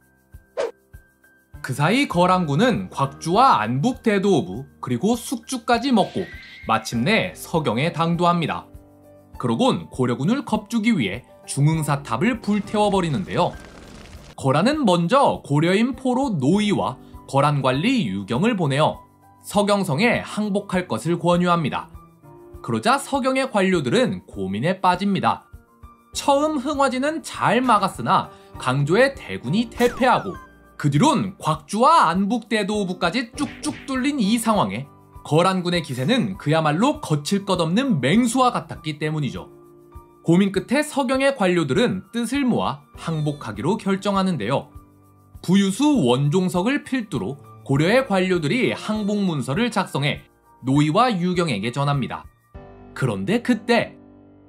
그 사이 거란군은 곽주와 안북대도호부 그리고 숙주까지 먹고 마침내 서경에 당도합니다. 그러곤 고려군을 겁주기 위해 중흥사탑을 불태워버리는데요. 거란은 먼저 고려인 포로 노이와 거란관리 유경을 보내어 서경성에 항복할 것을 권유합니다. 그러자 서경의 관료들은 고민에 빠집니다. 처음 흥화진은 잘 막았으나 강조의 대군이 대패하고 그 뒤론 곽주와 안북대도호부까지 쭉쭉 뚫린 이 상황에 거란군의 기세는 그야말로 거칠 것 없는 맹수와 같았기 때문이죠. 고민 끝에 서경의 관료들은 뜻을 모아 항복하기로 결정하는데요. 부유수 원종석을 필두로 고려의 관료들이 항복 문서를 작성해 노이와 유경에게 전합니다. 그런데 그때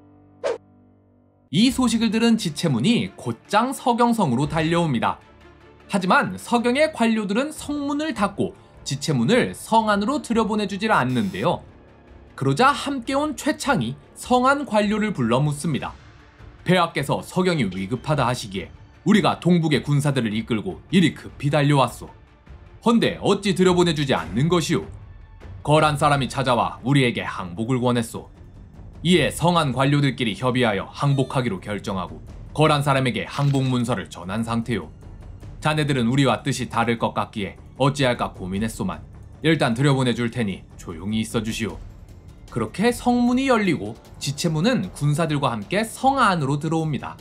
이 소식을 들은 지체문이 곧장 서경성으로 달려옵니다. 하지만 서경의 관료들은 성문을 닫고 지체문을 성 안으로 들여보내주질 않는데요. 그러자 함께 온 최창이 성안 관료를 불러 묻습니다. 폐하께서 서경이 위급하다 하시기에 우리가 동북의 군사들을 이끌고 이리 급히 달려왔소. 헌데 어찌 들여보내주지 않는 것이오? 거란 사람이 찾아와 우리에게 항복을 권했소. 이에 성안 관료들끼리 협의하여 항복하기로 결정하고 거란 사람에게 항복 문서를 전한 상태요. 자네들은 우리와 뜻이 다를 것 같기에 어찌할까 고민했소만 일단 들여보내줄 테니 조용히 있어주시오. 그렇게 성문이 열리고 지체문은 군사들과 함께 성 안으로 들어옵니다.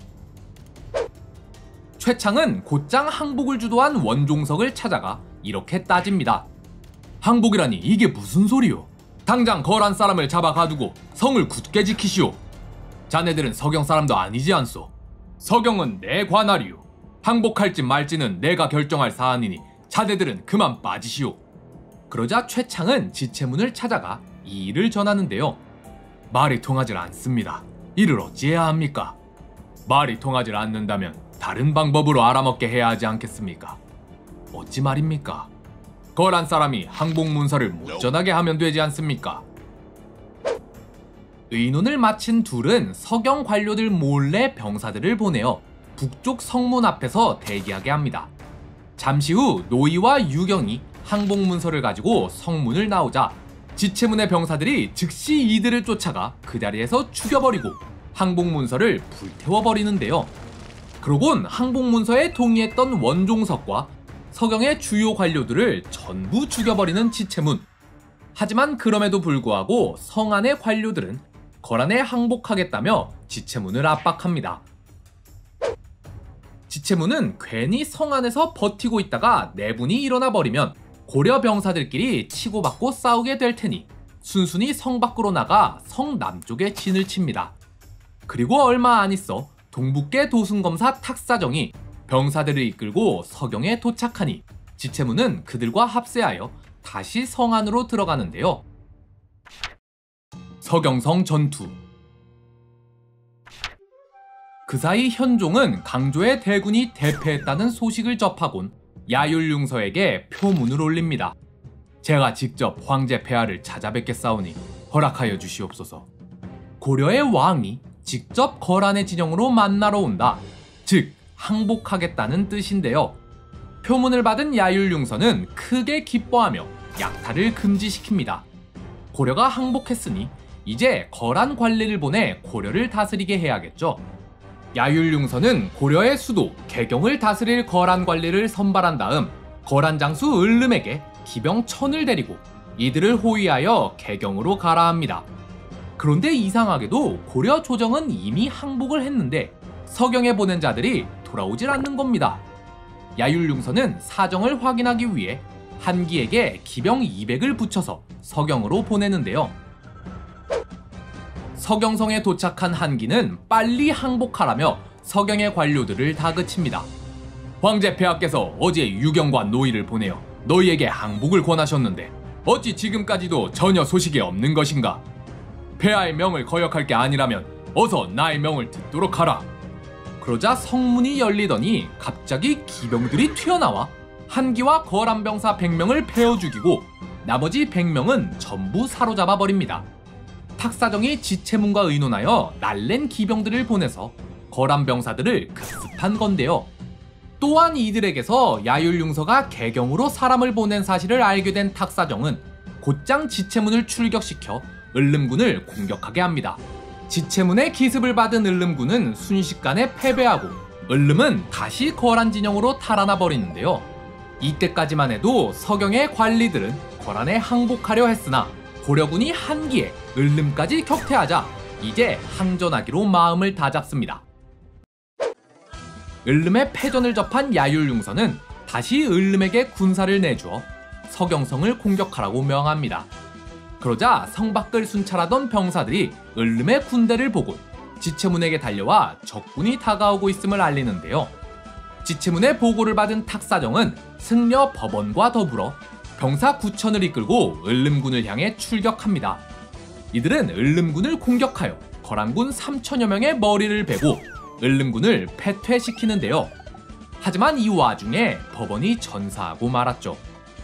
최창은 곧장 항복을 주도한 원종석을 찾아가 이렇게 따집니다. 항복이라니 이게 무슨 소리요? 당장 거란 사람을 잡아 가두고 성을 굳게 지키시오. 자네들은 서경 사람도 아니지 않소. 서경은 내 관할이오. 항복할지 말지는 내가 결정할 사안이니 자네들은 그만 빠지시오. 그러자 최창은 지체문을 찾아가 이 일을 전하는데요. 말이 통하질 않습니다. 이를 어찌해야 합니까? 말이 통하질 않는다면 다른 방법으로 알아먹게 해야 하지 않겠습니까? 어찌 말입니까? 거란 사람이 항복 문서를 못 전하게 하면 되지 않습니까? 의논을 마친 둘은 서경 관료들 몰래 병사들을 보내어 북쪽 성문 앞에서 대기하게 합니다. 잠시 후 노이와 유경이 항복 문서를 가지고 성문을 나오자 지체문의 병사들이 즉시 이들을 쫓아가 그 자리에서 죽여버리고 항복 문서를 불태워버리는데요. 그러곤 항복 문서에 동의했던 원종석과 서경의 주요 관료들을 전부 죽여버리는 지체문. 하지만 그럼에도 불구하고 성 안의 관료들은 거란에 항복하겠다며 지체문을 압박합니다. 지체문은 괜히 성 안에서 버티고 있다가 내분이 일어나 버리면 고려 병사들끼리 치고받고 싸우게 될 테니 순순히 성 밖으로 나가 성 남쪽에 진을 칩니다. 그리고 얼마 안 있어 동북계 도순검사 탁사정이 병사들을 이끌고 서경에 도착하니 지체문은 그들과 합세하여 다시 성 안으로 들어가는데요. 서경성 전투. 그 사이 현종은 강조의 대군이 대패했다는 소식을 접하곤 야율융서에게 표문을 올립니다. 제가 직접 황제 폐하를 찾아뵙겠사오니 허락하여 주시옵소서. 고려의 왕이 직접 거란의 진영으로 만나러 온다. 즉 항복하겠다는 뜻인데요. 표문을 받은 야율융서는 크게 기뻐하며 약탈을 금지시킵니다. 고려가 항복했으니 이제 거란 관리를 보내 고려를 다스리게 해야겠죠. 야율융서는 고려의 수도 개경을 다스릴 거란 관리를 선발한 다음 거란 장수 을름에게 기병 1000을 데리고 이들을 호위하여 개경으로 가라 합니다. 그런데 이상하게도 고려 조정은 이미 항복을 했는데 서경에 보낸 자들이 돌아오질 않는 겁니다. 야율융서는 사정을 확인하기 위해 한기에게 기병 200을 붙여서 서경으로 보내는데요. 서경성에 도착한 한기는 빨리 항복하라며 서경의 관료들을 다그칩니다. 황제 폐하께서 어제 유경과 노이를 보내어 너희에게 항복을 권하셨는데 어찌 지금까지도 전혀 소식이 없는 것인가? 폐하의 명을 거역할 게 아니라면 어서 나의 명을 듣도록 하라. 그러자 성문이 열리더니 갑자기 기병들이 튀어나와 한기와 거란병사 100명을 베어 죽이고 나머지 100명은 전부 사로잡아 버립니다. 탁사정이 지체문과 의논하여 날랜 기병들을 보내서 거란 병사들을 급습한 건데요. 또한 이들에게서 야율융서가 개경으로 사람을 보낸 사실을 알게 된 탁사정은 곧장 지체문을 출격시켜 을름군을 공격하게 합니다. 지체문의 기습을 받은 을름군은 순식간에 패배하고 을름은 다시 거란 진영으로 탈환아 버리는데요. 이때까지만 해도 서경의 관리들은 거란에 항복하려 했으나 고려군이 한기에 을름까지 격퇴하자 이제 항전하기로 마음을 다잡습니다. 을름의 패전을 접한 야율융서는 다시 을름에게 군사를 내주어 서경성을 공격하라고 명합니다. 그러자 성 밖을 순찰하던 병사들이 을름의 군대를 보고 지체문에게 달려와 적군이 다가오고 있음을 알리는데요. 지체문의 보고를 받은 탁사정은 승려 법원과 더불어 병사 9,000을 이끌고 을름군을 향해 출격합니다. 이들은 을름군을 공격하여 거란군 3,000여 명의 머리를 베고 을름군을 패퇴시키는데요. 하지만 이 와중에 법원이 전사하고 말았죠.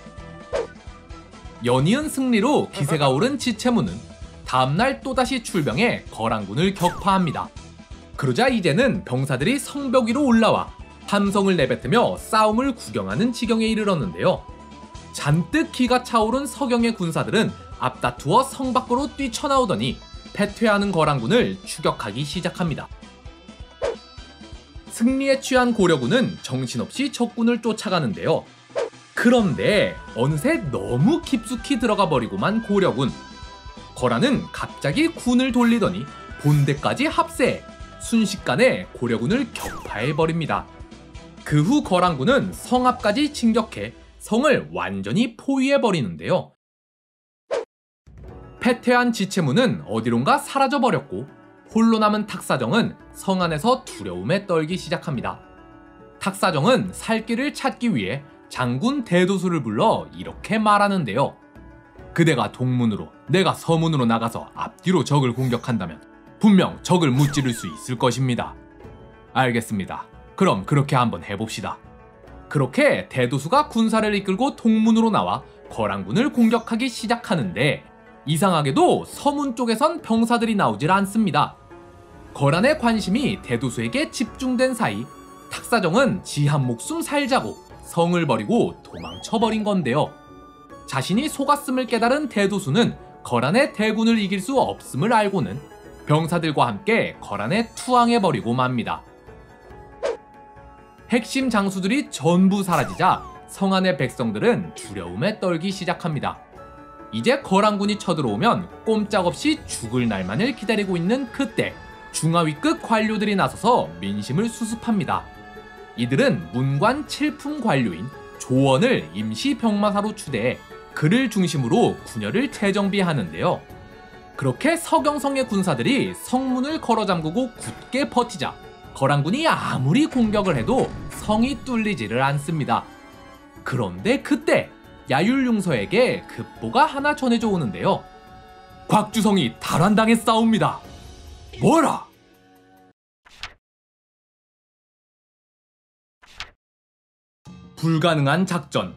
연이은 승리로 기세가 오른 지체문은 다음날 또다시 출병해 거란군을 격파합니다. 그러자 이제는 병사들이 성벽 위로 올라와 함성을 내뱉으며 싸움을 구경하는 지경에 이르렀는데요. 잔뜩 기가 차오른 서경의 군사들은 앞다투어 성 밖으로 뛰쳐나오더니 패퇴하는 거란군을 추격하기 시작합니다. 승리에 취한 고려군은 정신없이 적군을 쫓아가는데요. 그런데 어느새 너무 깊숙이 들어가 버리고만 고려군. 거란은 갑자기 군을 돌리더니 본대까지 합세해 순식간에 고려군을 격파해버립니다. 그 후 거란군은 성 앞까지 진격해 성을 완전히 포위해버리는데요. 패퇴한 지체문은 어디론가 사라져버렸고 홀로 남은 탁사정은 성 안에서 두려움에 떨기 시작합니다. 탁사정은 살 길을 찾기 위해 장군 대도수를 불러 이렇게 말하는데요. 그대가 동문으로 내가 서문으로 나가서 앞뒤로 적을 공격한다면 분명 적을 무찌를 수 있을 것입니다. 알겠습니다. 그럼 그렇게 한번 해봅시다. 그렇게 대도수가 군사를 이끌고 동문으로 나와 거란군을 공격하기 시작하는데 이상하게도 서문 쪽에선 병사들이 나오질 않습니다. 거란의 관심이 대도수에게 집중된 사이 탁사정은 지 한 목숨 살자고 성을 버리고 도망쳐버린 건데요. 자신이 속았음을 깨달은 대도수는 거란의 대군을 이길 수 없음을 알고는 병사들과 함께 거란에 투항해버리고 맙니다. 핵심 장수들이 전부 사라지자 성 안의 백성들은 두려움에 떨기 시작합니다. 이제 거란군이 쳐들어오면 꼼짝없이 죽을 날만을 기다리고 있는 그때 중하위급 관료들이 나서서 민심을 수습합니다. 이들은 문관 7품 관료인 조원을 임시 병마사로 추대해 그를 중심으로 군여를 재정비하는데요. 그렇게 서경성의 군사들이 성문을 걸어 잠그고 굳게 버티자 거란군이 아무리 공격을 해도 성이 뚫리지를 않습니다. 그런데 그때 야율융서에게 급보가 하나 전해져 오는데요. 곽주성이 탈환당했사옵니다. 뭐라? 불가능한 작전.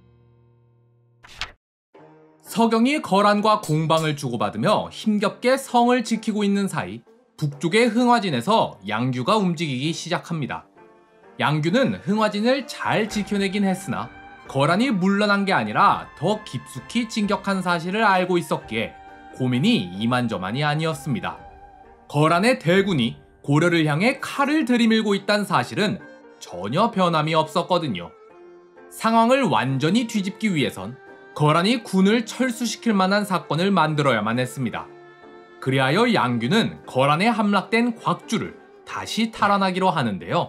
서경이 거란과 공방을 주고받으며 힘겹게 성을 지키고 있는 사이 북쪽의 흥화진에서 양규가 움직이기 시작합니다. 양규는 흥화진을 잘 지켜내긴 했으나 거란이 물러난 게 아니라 더 깊숙이 진격한 사실을 알고 있었기에 고민이 이만저만이 아니었습니다. 거란의 대군이 고려를 향해 칼을 들이밀고 있다는 사실은 전혀 변함이 없었거든요. 상황을 완전히 뒤집기 위해선 거란이 군을 철수시킬 만한 사건을 만들어야만 했습니다. 그리하여 양규는 거란에 함락된 곽주를 다시 탈환하기로 하는데요.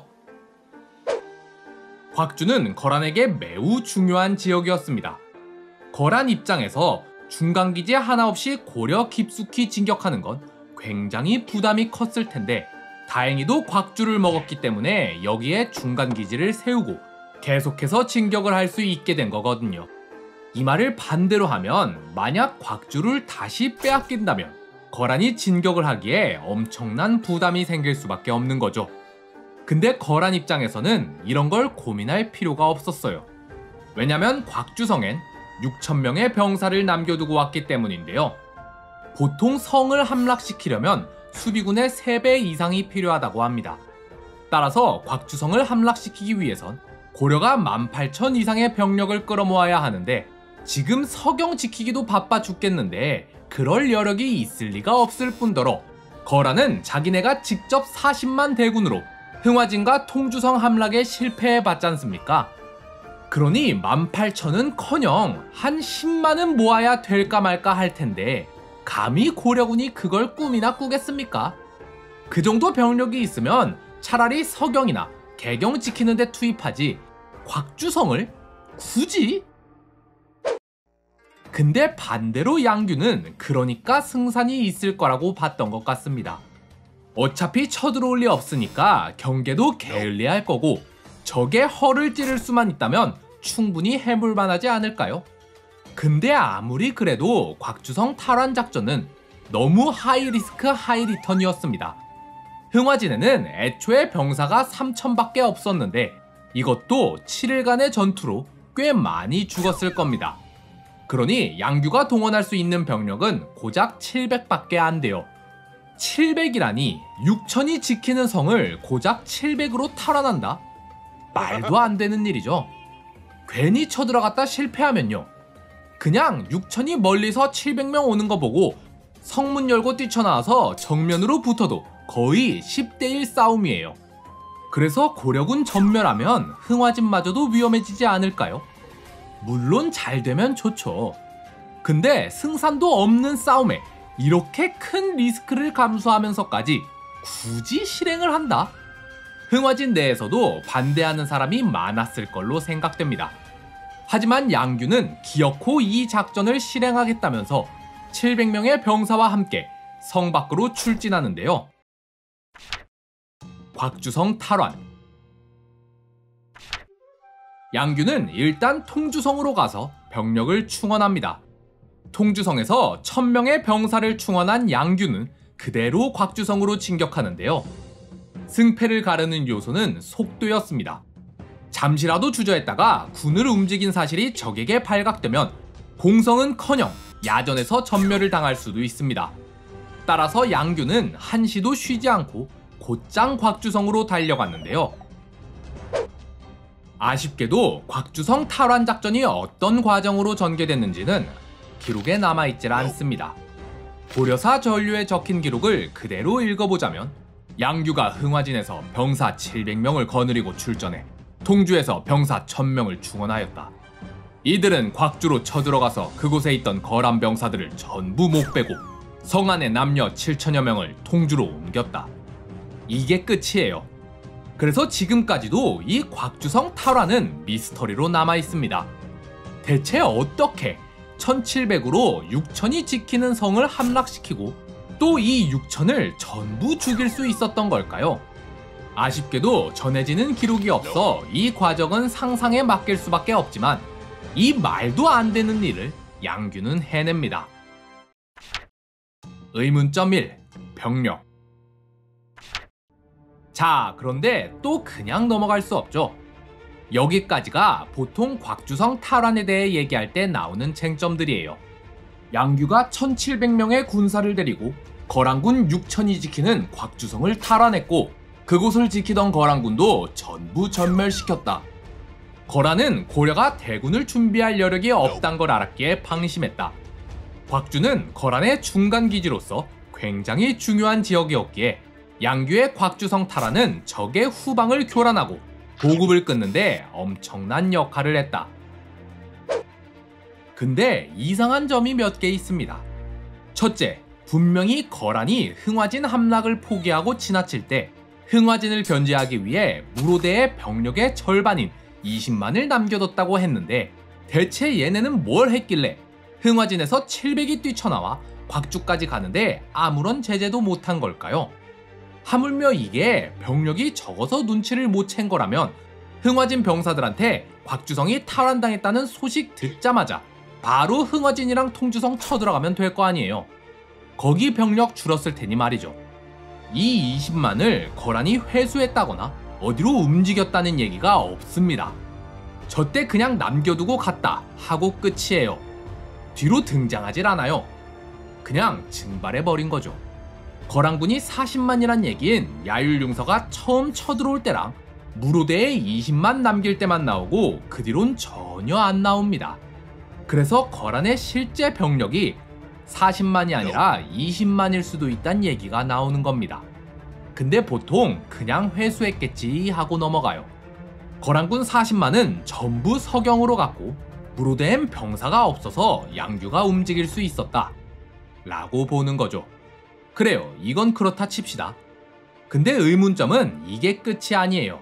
곽주는 거란에게 매우 중요한 지역이었습니다. 거란 입장에서 중간기지 하나 없이 고려 깊숙이 진격하는 건 굉장히 부담이 컸을 텐데 다행히도 곽주를 먹었기 때문에 여기에 중간기지를 세우고 계속해서 진격을 할 수 있게 된 거거든요. 이 말을 반대로 하면 만약 곽주를 다시 빼앗긴다면 거란이 진격을 하기에 엄청난 부담이 생길 수밖에 없는 거죠. 근데 거란 입장에서는 이런 걸 고민할 필요가 없었어요. 왜냐면 곽주성엔 6,000명의 병사를 남겨두고 왔기 때문인데요. 보통 성을 함락시키려면 수비군의 3배 이상이 필요하다고 합니다. 따라서 곽주성을 함락시키기 위해선 고려가 18,000 이상의 병력을 끌어모아야 하는데 지금 서경 지키기도 바빠 죽겠는데 그럴 여력이 있을 리가 없을 뿐더러 거란은 자기네가 직접 40만 대군으로 흥화진과 통주성 함락에 실패해봤지 않습니까? 그러니 18,000은커녕 한 10만은 모아야 될까 말까 할 텐데 감히 고려군이 그걸 꿈이나 꾸겠습니까? 그 정도 병력이 있으면 차라리 서경이나 개경 지키는 데 투입하지 곽주성을 굳이? 근데 반대로 양규는 그러니까 승산이 있을 거라고 봤던 것 같습니다. 어차피 쳐들어올 리 없으니까 경계도 게을리할 거고 적의 허를 찌를 수만 있다면 충분히 해볼만하지 않을까요? 근데 아무리 그래도 곽주성 탈환 작전은 너무 하이리스크 하이리턴이었습니다. 흥화진에는 애초에 병사가 3,000밖에 없었는데 이것도 7일간의 전투로 꽤 많이 죽었을 겁니다. 그러니 양규가 동원할 수 있는 병력은 고작 700밖에 안 돼요. 700이라니 6,000이 지키는 성을 고작 700으로 탈환한다? 말도 안 되는 일이죠. 괜히 쳐들어갔다 실패하면요, 그냥 6천이 멀리서 700명 오는 거 보고 성문 열고 뛰쳐나와서 정면으로 붙어도 거의 10대1 싸움이에요. 그래서 고려군 전멸하면 흥화진마저도 위험해지지 않을까요? 물론 잘 되면 좋죠. 근데 승산도 없는 싸움에 이렇게 큰 리스크를 감수하면서까지 굳이 실행을 한다? 흥화진 내에서도 반대하는 사람이 많았을 걸로 생각됩니다. 하지만 양규는 기어코 이 작전을 실행하겠다면서 700명의 병사와 함께 성 밖으로 출진하는데요. 곽주성 탈환. 양규는 일단 통주성으로 가서 병력을 충원합니다. 통주성에서 1000명의 병사를 충원한 양규는 그대로 곽주성으로 진격하는데요. 승패를 가르는 요소는 속도였습니다. 잠시라도 주저했다가 군을 움직인 사실이 적에게 발각되면 공성은커녕 야전에서 전멸을 당할 수도 있습니다. 따라서 양규는 한시도 쉬지 않고 곧장 곽주성으로 달려갔는데요. 아쉽게도 곽주성 탈환 작전이 어떤 과정으로 전개됐는지는 기록에 남아있질 않습니다. 고려사 전류에 적힌 기록을 그대로 읽어보자면, 양규가 흥화진에서 병사 700명을 거느리고 출전해 통주에서 병사 1000명을 충원하였다. 이들은 곽주로 쳐들어가서 그곳에 있던 거란 병사들을 전부 못 빼고 성 안의 남녀 7천여 명을 통주로 옮겼다. 이게 끝이에요. 그래서 지금까지도 이 곽주성 탈환은 미스터리로 남아있습니다. 대체 어떻게 1700으로 6000이 지키는 성을 함락시키고 또 이 6000을 전부 죽일 수 있었던 걸까요? 아쉽게도 전해지는 기록이 없어 이 과정은 상상에 맡길 수밖에 없지만, 이 말도 안 되는 일을 양규는 해냅니다. 의문점 1. 병력. 자, 그런데 또 그냥 넘어갈 수 없죠. 여기까지가 보통 곽주성 탈환에 대해 얘기할 때 나오는 쟁점들이에요. 양규가 1700명의 군사를 데리고 거란군 6000이 지키는 곽주성을 탈환했고, 그곳을 지키던 거란군도 전부 전멸시켰다. 거란은 고려가 대군을 준비할 여력이 없단 걸 알았기에 방심했다. 곽주는 거란의 중간기지로서 굉장히 중요한 지역이었기에 양규의 곽주성 탈환은 적의 후방을 교란하고 보급을 끊는데 엄청난 역할을 했다. 근데 이상한 점이 몇 개 있습니다. 첫째, 분명히 거란이 흥화진 함락을 포기하고 지나칠 때 흥화진을 견제하기 위해 무로대의 병력의 절반인 20만을 남겨뒀다고 했는데, 대체 얘네는 뭘 했길래 흥화진에서 700이 뛰쳐나와 곽주까지 가는데 아무런 제재도 못한 걸까요? 하물며 이게 병력이 적어서 눈치를 못 챈 거라면 흥화진 병사들한테 곽주성이 탈환당했다는 소식 듣자마자 바로 흥화진이랑 통주성 쳐들어가면 될 거 아니에요. 거기 병력 줄었을 테니 말이죠. 이 20만을 거란이 회수했다거나 어디로 움직였다는 얘기가 없습니다. 저때 그냥 남겨두고 갔다 하고 끝이에요. 뒤로 등장하질 않아요. 그냥 증발해버린 거죠. 거란군이 40만이란 얘긴 야율융서가 처음 쳐들어올 때랑 무로대에 20만 남길 때만 나오고 그 뒤론 전혀 안 나옵니다. 그래서 거란의 실제 병력이 40만이 아니라 20만일 수도 있다는 얘기가 나오는 겁니다. 근데 보통 그냥 회수했겠지 하고 넘어가요. 거란군 40만은 전부 서경으로 갔고 무로대엔 병사가 없어서 양규가 움직일 수 있었다 라고 보는 거죠. 그래요, 이건 그렇다 칩시다. 근데 의문점은 이게 끝이 아니에요.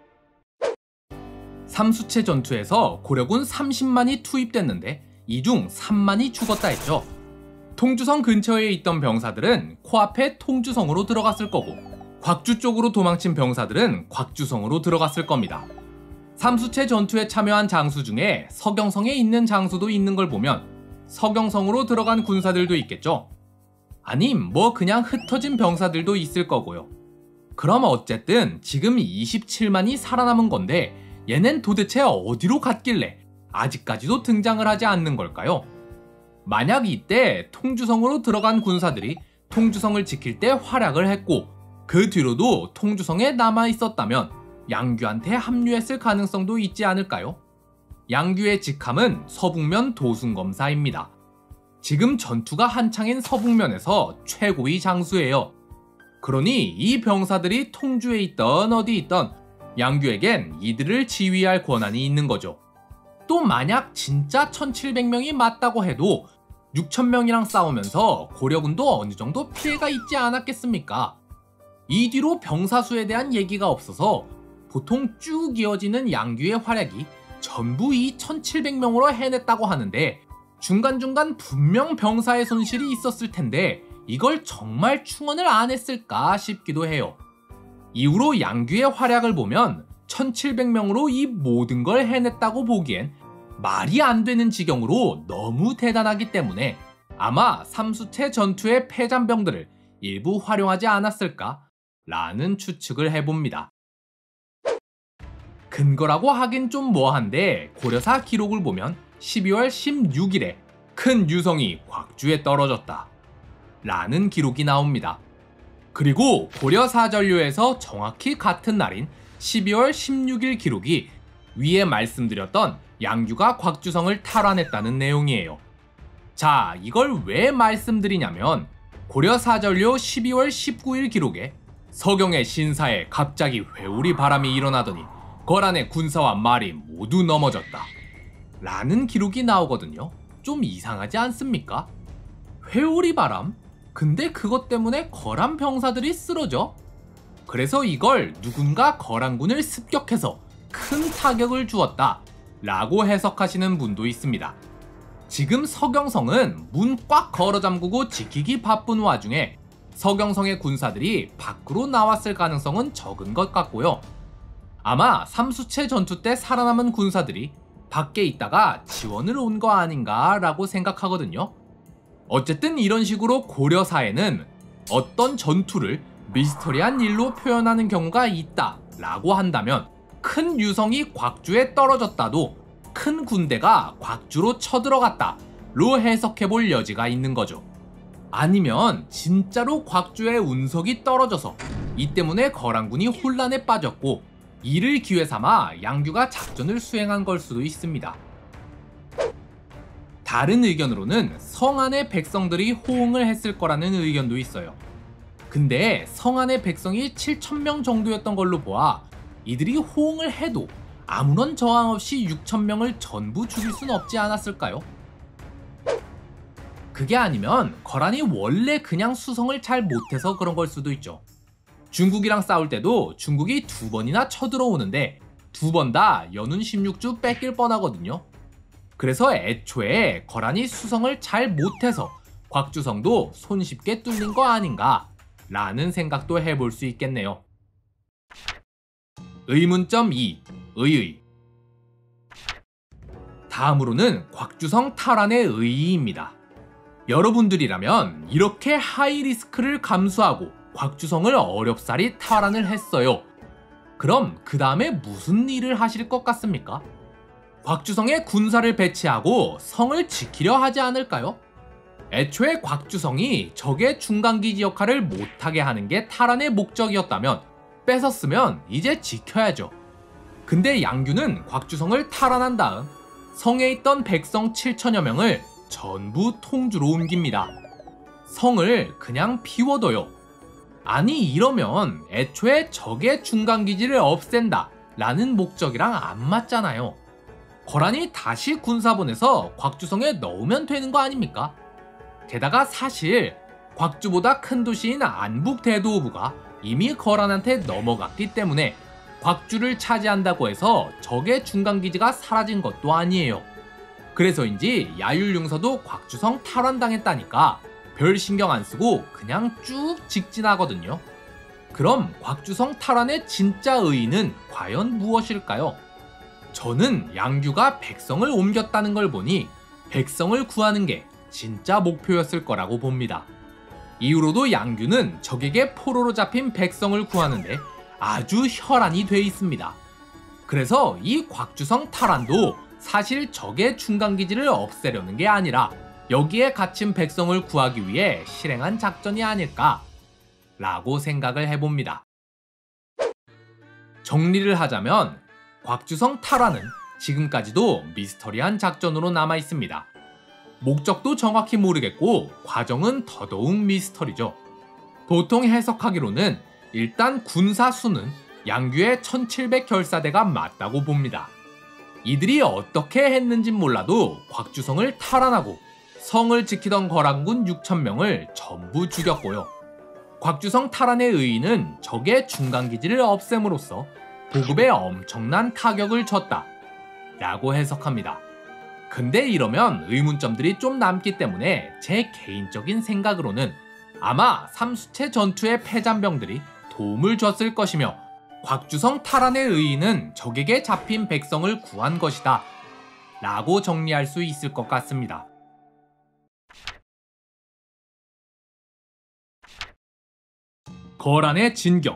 삼수채 전투에서 고려군 30만이 투입됐는데 이 중 3만이 죽었다 했죠. 통주성 근처에 있던 병사들은 코앞에 통주성으로 들어갔을 거고, 곽주 쪽으로 도망친 병사들은 곽주성으로 들어갔을 겁니다. 삼수채 전투에 참여한 장수 중에 서경성에 있는 장수도 있는 걸 보면 서경성으로 들어간 군사들도 있겠죠. 아님 뭐 그냥 흩어진 병사들도 있을 거고요. 그럼 어쨌든 지금 27만이 살아남은 건데 얘넨 도대체 어디로 갔길래 아직까지도 등장을 하지 않는 걸까요? 만약 이때 통주성으로 들어간 군사들이 통주성을 지킬 때 활약을 했고 그 뒤로도 통주성에 남아 있었다면 양규한테 합류했을 가능성도 있지 않을까요? 양규의 직함은 서북면 도순검사입니다. 지금 전투가 한창인 서북면에서 최고의 장수예요. 그러니 이 병사들이 통주에 있던 어디 있던 양규에겐 이들을 지휘할 권한이 있는 거죠. 또 만약 진짜 1700명이 맞다고 해도 6000명이랑 싸우면서 고려군도 어느 정도 피해가 있지 않았겠습니까? 이 뒤로 병사수에 대한 얘기가 없어서 보통 쭉 이어지는 양규의 활약이 전부 이 1700명으로 해냈다고 하는데 중간중간 분명 병사의 손실이 있었을 텐데 이걸 정말 충원을 안 했을까 싶기도 해요. 이후로 양규의 활약을 보면 1700명으로 이 모든 걸 해냈다고 보기엔 말이 안 되는 지경으로 너무 대단하기 때문에 아마 삼수체 전투의 패잔병들을 일부 활용하지 않았을까 라는 추측을 해봅니다. 근거라고 하긴 좀 뭐한데 고려사 기록을 보면 12월 16일에 큰 유성이 곽주에 떨어졌다 라는 기록이 나옵니다. 그리고 고려사전료에서 정확히 같은 날인 12월 16일 기록이 위에 말씀드렸던 양규가 곽주성을 탈환했다는 내용이에요. 자, 이걸 왜 말씀드리냐면 고려사전료 12월 19일 기록에 서경의 신사에 갑자기 회오리 바람이 일어나더니 거란의 군사와 말이 모두 넘어졌다 라는 기록이 나오거든요. 좀 이상하지 않습니까? 회오리 바람? 근데 그것 때문에 거란 병사들이 쓰러져? 그래서 이걸 누군가 거란군을 습격해서 큰 타격을 주었다 라고 해석하시는 분도 있습니다. 지금 서경성은 문 꽉 걸어 잠그고 지키기 바쁜 와중에 서경성의 군사들이 밖으로 나왔을 가능성은 적은 것 같고요. 아마 삼수체 전투 때 살아남은 군사들이 밖에 있다가 지원을 온 거 아닌가 라고 생각하거든요. 어쨌든 이런 식으로 고려사에는 어떤 전투를 미스터리한 일로 표현하는 경우가 있다 라고 한다면 큰 유성이 곽주에 떨어졌다도 큰 군대가 곽주로 쳐들어갔다 로 해석해볼 여지가 있는 거죠. 아니면 진짜로 곽주에 운석이 떨어져서 이 때문에 거란군이 혼란에 빠졌고 이를 기회 삼아 양규가 작전을 수행한 걸 수도 있습니다. 다른 의견으로는 성 안의 백성들이 호응을 했을 거라는 의견도 있어요. 근데 성 안의 백성이 7000명 정도였던 걸로 보아 이들이 호응을 해도 아무런 저항 없이 6000명을 전부 죽일 순 없지 않았을까요? 그게 아니면 거란이 원래 그냥 수성을 잘 못해서 그런 걸 수도 있죠. 중국이랑 싸울 때도 중국이 2번이나 쳐들어오는데 2번 다 연운 16주 뺏길 뻔하거든요. 그래서 애초에 거란이 수성을 잘 못해서 곽주성도 손쉽게 뚫린 거 아닌가 라는 생각도 해볼 수 있겠네요. 의문점 2. 의의. 다음으로는 곽주성 탈환의 의의입니다. 여러분들이라면 이렇게 하이리스크를 감수하고 곽주성을 어렵사리 탈환을 했어요. 그럼 그 다음에 무슨 일을 하실 것 같습니까? 곽주성에 군사를 배치하고 성을 지키려 하지 않을까요? 애초에 곽주성이 적의 중간기지 역할을 못하게 하는 게 탈환의 목적이었다면 뺏었으면 이제 지켜야죠. 근데 양규는 곽주성을 탈환한 다음 성에 있던 백성 7000여 명을 전부 통주로 옮깁니다. 성을 그냥 비워둬요. 아니 이러면 애초에 적의 중간기지를 없앤다 라는 목적이랑 안 맞잖아요. 거란이 다시 군사 보내서 곽주성에 넣으면 되는 거 아닙니까? 게다가 사실 곽주보다 큰 도시인 안북 대도호부가 이미 거란한테 넘어갔기 때문에 곽주를 차지한다고 해서 적의 중간기지가 사라진 것도 아니에요. 그래서인지 야율융서도 곽주성 탈환당했다니까 별 신경 안 쓰고 그냥 쭉 직진하거든요. 그럼 곽주성 탈환의 진짜 의의는 과연 무엇일까요? 저는 양규가 백성을 옮겼다는 걸 보니 백성을 구하는 게 진짜 목표였을 거라고 봅니다. 이후로도 양규는 적에게 포로로 잡힌 백성을 구하는데 아주 혈안이 돼 있습니다. 그래서 이 곽주성 탈환도 사실 적의 중간기지를 없애려는 게 아니라 여기에 갇힌 백성을 구하기 위해 실행한 작전이 아닐까 라고 생각을 해봅니다. 정리를 하자면 곽주성 탈환은 지금까지도 미스터리한 작전으로 남아 있습니다. 목적도 정확히 모르겠고 과정은 더더욱 미스터리죠. 보통 해석하기로는 일단 군사수는 양규의 1700 결사대가 맞다고 봅니다. 이들이 어떻게 했는진 몰라도 곽주성을 탈환하고 성을 지키던 거란군 6000명을 전부 죽였고요. 곽주성 탈환의 의의는 적의 중간기지를 없앰으로써 보급에 엄청난 타격을 줬다 라고 해석합니다. 근데 이러면 의문점들이 좀 남기 때문에 제 개인적인 생각으로는 아마 삼수체 전투의 패잔병들이 도움을 줬을 것이며 곽주성 탈환의 의의는 적에게 잡힌 백성을 구한 것이다 라고 정리할 수 있을 것 같습니다. 거란의 진격.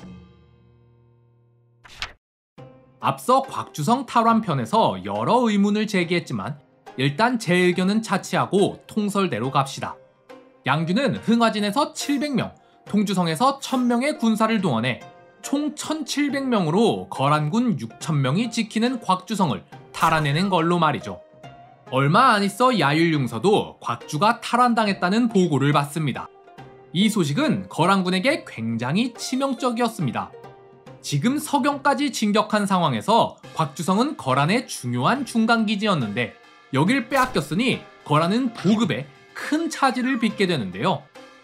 앞서 곽주성 탈환 편에서 여러 의문을 제기했지만 일단 제 의견은 차치하고 통설대로 갑시다. 양규는 흥화진에서 700명, 통주성에서 1000명의 군사를 동원해 총 1700명으로 거란군 6000명이 지키는 곽주성을 탈환해낸 걸로 말이죠. 얼마 안 있어 야율융서도 곽주가 탈환당했다는 보고를 받습니다. 이 소식은 거란군에게 굉장히 치명적이었습니다. 지금 서경까지 진격한 상황에서 곽주성은 거란의 중요한 중간기지였는데 여길 빼앗겼으니 거란은 보급에 큰 차질을 빚게 되는데요.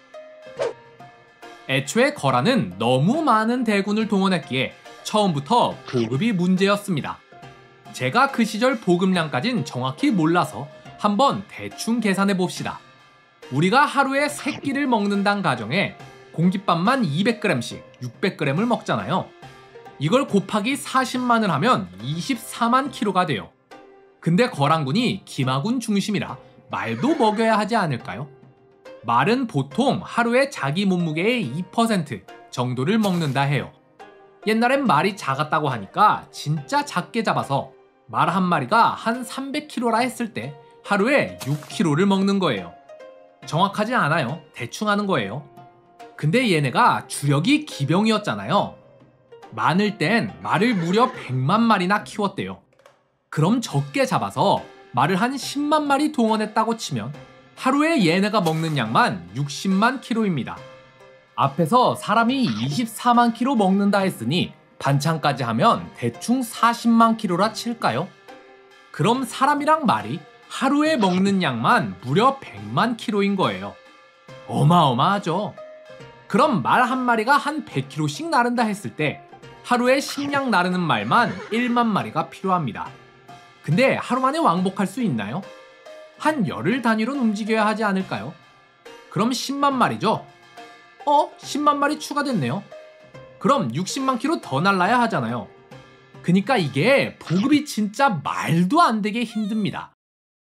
애초에 거란은 너무 많은 대군을 동원했기에 처음부터 보급이 문제였습니다. 제가 그 시절 보급량까진 정확히 몰라서 한번 대충 계산해 봅시다. 우리가 하루에 3끼를 먹는다는 가정에 공깃밥만 200g씩 600g을 먹잖아요. 이걸 곱하기 40만을 하면 24만 kg가 돼요. 근데 거란군이 김하군 중심이라 말도 먹여야 하지 않을까요? 말은 보통 하루에 자기 몸무게의 2% 정도를 먹는다 해요. 옛날엔 말이 작았다고 하니까 진짜 작게 잡아서 말 한 마리가 한 300kg라 했을 때 하루에 6kg를 먹는 거예요. 정확하지 않아요. 대충 하는 거예요. 근데 얘네가 주력이 기병이었잖아요. 많을 땐 말을 무려 100만 마리나 키웠대요. 그럼 적게 잡아서 말을 한 10만 마리 동원했다고 치면 하루에 얘네가 먹는 양만 60만 kg입니다. 앞에서 사람이 24만 kg 먹는다 했으니 반찬까지 하면 대충 40만 kg라 칠까요? 그럼 사람이랑 말이 하루에 먹는 양만 무려 100만 kg인 거예요. 어마어마하죠? 그럼 말 한 마리가 한 100kg씩 나른다 했을 때 하루에 식량 나르는 말만 1만 마리가 필요합니다. 근데 하루 만에 왕복할 수 있나요? 한 열흘 단위로 움직여야 하지 않을까요? 그럼 10만 마리죠? 10만 마리 추가됐네요. 그럼 60만 kg 더 날라야 하잖아요. 그니까 이게 보급이 진짜 말도 안 되게 힘듭니다.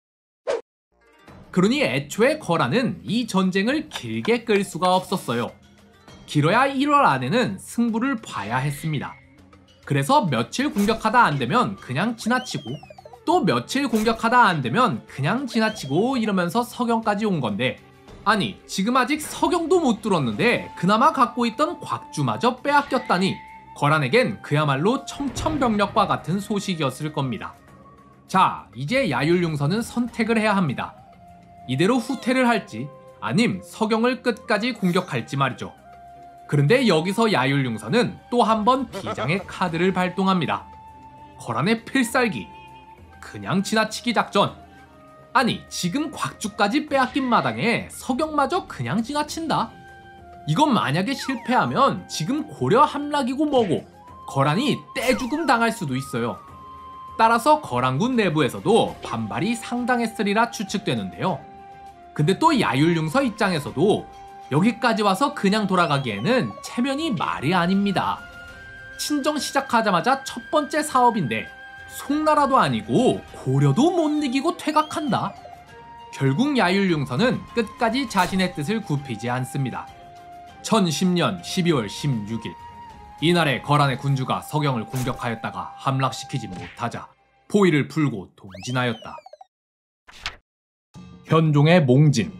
그러니 애초에 거란은 이 전쟁을 길게 끌 수가 없었어요. 길어야 1월 안에는 승부를 봐야 했습니다. 그래서 며칠 공격하다 안 되면 그냥 지나치고 또 며칠 공격하다 안 되면 그냥 지나치고 이러면서 서경까지 온 건데 아니 지금 아직 서경도 못 뚫었는데 그나마 갖고 있던 곽주마저 빼앗겼다니 거란에겐 그야말로 청천벽력과 같은 소식이었을 겁니다. 자 이제 야율융서는 선택을 해야 합니다. 이대로 후퇴를 할지 아님 서경을 끝까지 공격할지 말이죠. 그런데 여기서 야율융서는 또 한 번 비장의 카드를 발동합니다. 거란의 필살기 그냥 지나치기 작전. 아니 지금 곽주까지 빼앗긴 마당에 서경마저 그냥 지나친다? 이건 만약에 실패하면 지금 고려 함락이고 뭐고 거란이 떼죽음 당할 수도 있어요. 따라서 거란군 내부에서도 반발이 상당했으리라 추측되는데요. 근데 또 야율융서 입장에서도 여기까지 와서 그냥 돌아가기에는 체면이 말이 아닙니다. 친정 시작하자마자 첫 번째 사업인데 송나라도 아니고 고려도 못 이기고 퇴각한다? 결국 야율융서는 끝까지 자신의 뜻을 굽히지 않습니다. 1010년 12월 16일 이날에 거란의 군주가 서경을 공격하였다가 함락시키지 못하자 포위를 풀고 동진하였다. 현종의 몽진.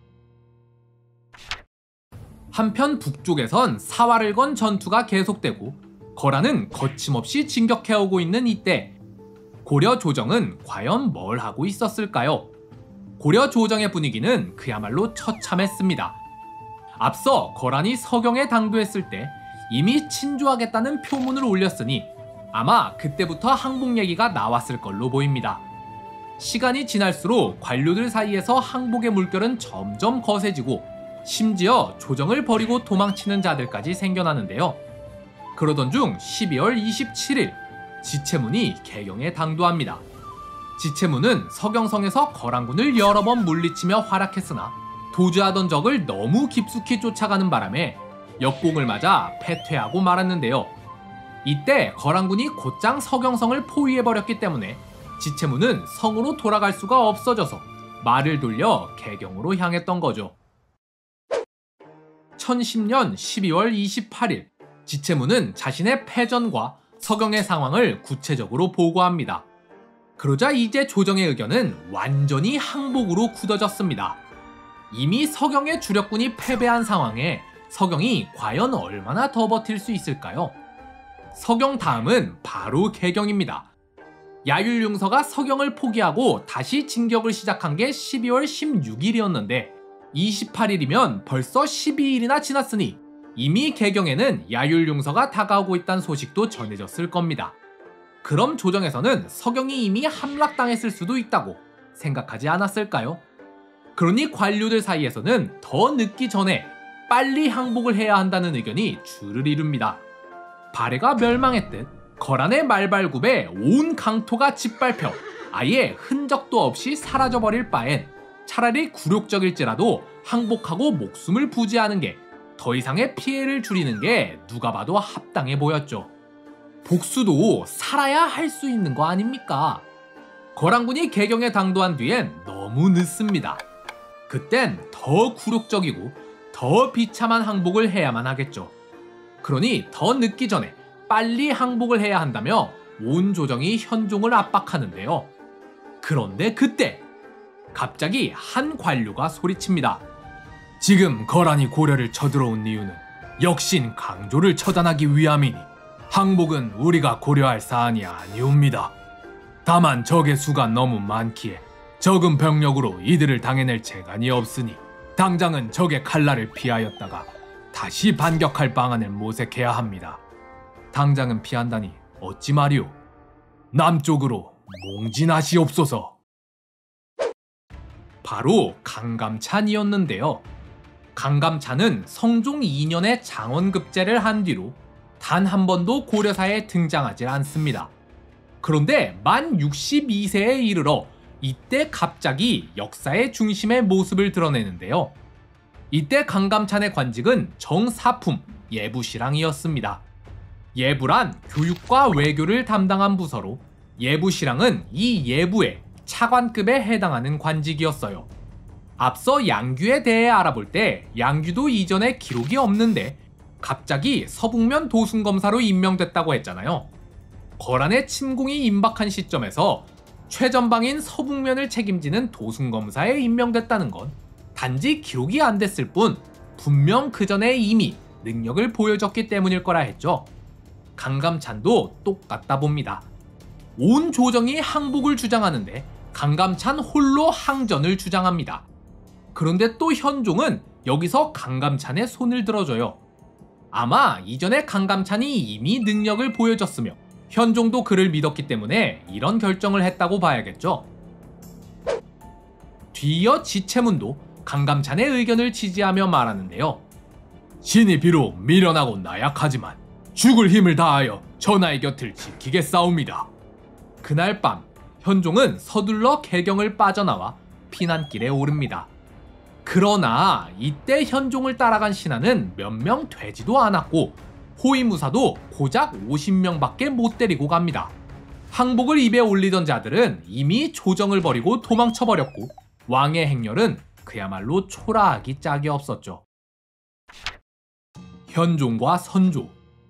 한편 북쪽에선 사활을 건 전투가 계속되고 거란은 거침없이 진격해오고 있는 이때 고려 조정은 과연 뭘 하고 있었을까요? 고려 조정의 분위기는 그야말로 처참했습니다. 앞서 거란이 서경에 당도했을 때 이미 친조하겠다는 표문을 올렸으니 아마 그때부터 항복 얘기가 나왔을 걸로 보입니다. 시간이 지날수록 관료들 사이에서 항복의 물결은 점점 거세지고 심지어 조정을 버리고 도망치는 자들까지 생겨나는데요. 그러던 중 12월 27일 지체문이 개경에 당도합니다. 지체문은 서경성에서 거란군을 여러 번 물리치며 활약했으나 도주하던 적을 너무 깊숙이 쫓아가는 바람에 역공을 맞아 패퇴하고 말았는데요. 이때 거란군이 곧장 서경성을 포위해버렸기 때문에 지체문은 성으로 돌아갈 수가 없어져서 말을 돌려 개경으로 향했던 거죠. 1010년 12월 28일 지체문은 자신의 패전과 서경의 상황을 구체적으로 보고합니다. 그러자 이제 조정의 의견은 완전히 항복으로 굳어졌습니다. 이미 서경의 주력군이 패배한 상황에 서경이 과연 얼마나 더 버틸 수 있을까요? 서경 다음은 바로 개경입니다. 야율융서가 서경을 포기하고 다시 진격을 시작한 게 12월 16일이었는데 28일이면 벌써 12일이나 지났으니 이미 개경에는 야율융서가 다가오고 있다는 소식도 전해졌을 겁니다. 그럼 조정에서는 서경이 이미 함락당했을 수도 있다고 생각하지 않았을까요? 그러니 관료들 사이에서는 더 늦기 전에 빨리 항복을 해야 한다는 의견이 줄을 이룹니다. 발해가 멸망했듯 거란의 말발굽에 온 강토가 짓밟혀 아예 흔적도 없이 사라져버릴 바엔 차라리 굴욕적일지라도 항복하고 목숨을 부지하는 게 더 이상의 피해를 줄이는 게 누가 봐도 합당해 보였죠. 복수도 살아야 할 수 있는 거 아닙니까? 거란군이 개경에 당도한 뒤엔 너무 늦습니다. 그땐 더 굴욕적이고 더 비참한 항복을 해야만 하겠죠. 그러니 더 늦기 전에 빨리 항복을 해야 한다며 온 조정이 현종을 압박하는데요. 그런데 그때 갑자기 한 관료가 소리칩니다. 지금 거란이 고려를 쳐들어온 이유는 역신 강조를 처단하기 위함이니 항복은 우리가 고려할 사안이 아니옵니다. 다만 적의 수가 너무 많기에 적은 병력으로 이들을 당해낼 재간이 없으니 당장은 적의 칼날을 피하였다가 다시 반격할 방안을 모색해야 합니다. 당장은 피한다니 어찌 말이오. 남쪽으로 몽진하시옵소서. 바로 강감찬이었는데요. 강감찬은 성종 2년에 장원급제를 한 뒤로 단 한 번도 고려사에 등장하지 않습니다. 그런데 만 62세에 이르러 이때 갑자기 역사의 중심의 모습을 드러내는데요. 이때 강감찬의 관직은 정사품 예부시랑이었습니다. 예부란 교육과 외교를 담당한 부서로 예부시랑은 이 예부의 차관급에 해당하는 관직이었어요. 앞서 양규에 대해 알아볼 때 양규도 이전에 기록이 없는데 갑자기 서북면 도순검사로 임명됐다고 했잖아요. 거란의 침공이 임박한 시점에서 최전방인 서북면을 책임지는 도순검사에 임명됐다는 건 단지 기록이 안 됐을 뿐 분명 그 전에 이미 능력을 보여줬기 때문일 거라 했죠. 강감찬도 똑같다 봅니다. 온 조정이 항복을 주장하는데 강감찬 홀로 항전을 주장합니다. 그런데 또 현종은 여기서 강감찬의 손을 들어줘요. 아마 이전에 강감찬이 이미 능력을 보여줬으며 현종도 그를 믿었기 때문에 이런 결정을 했다고 봐야겠죠. 뒤이어 지체문도 강감찬의 의견을 지지하며 말하는데요. 신이 비록 미련하고 나약하지만 죽을 힘을 다하여 전하의 곁을 지키겠사옵니다. 그날 밤 현종은 서둘러 개경을 빠져나와 피난길에 오릅니다. 그러나 이때 현종을 따라간 신하는 몇 명 되지도 않았고 호위무사도 고작 50명밖에 못 데리고 갑니다. 항복을 입에 올리던 자들은 이미 조정을 버리고 도망쳐버렸고 왕의 행렬은 그야말로 초라하기 짝이 없었죠. 현종과 선조.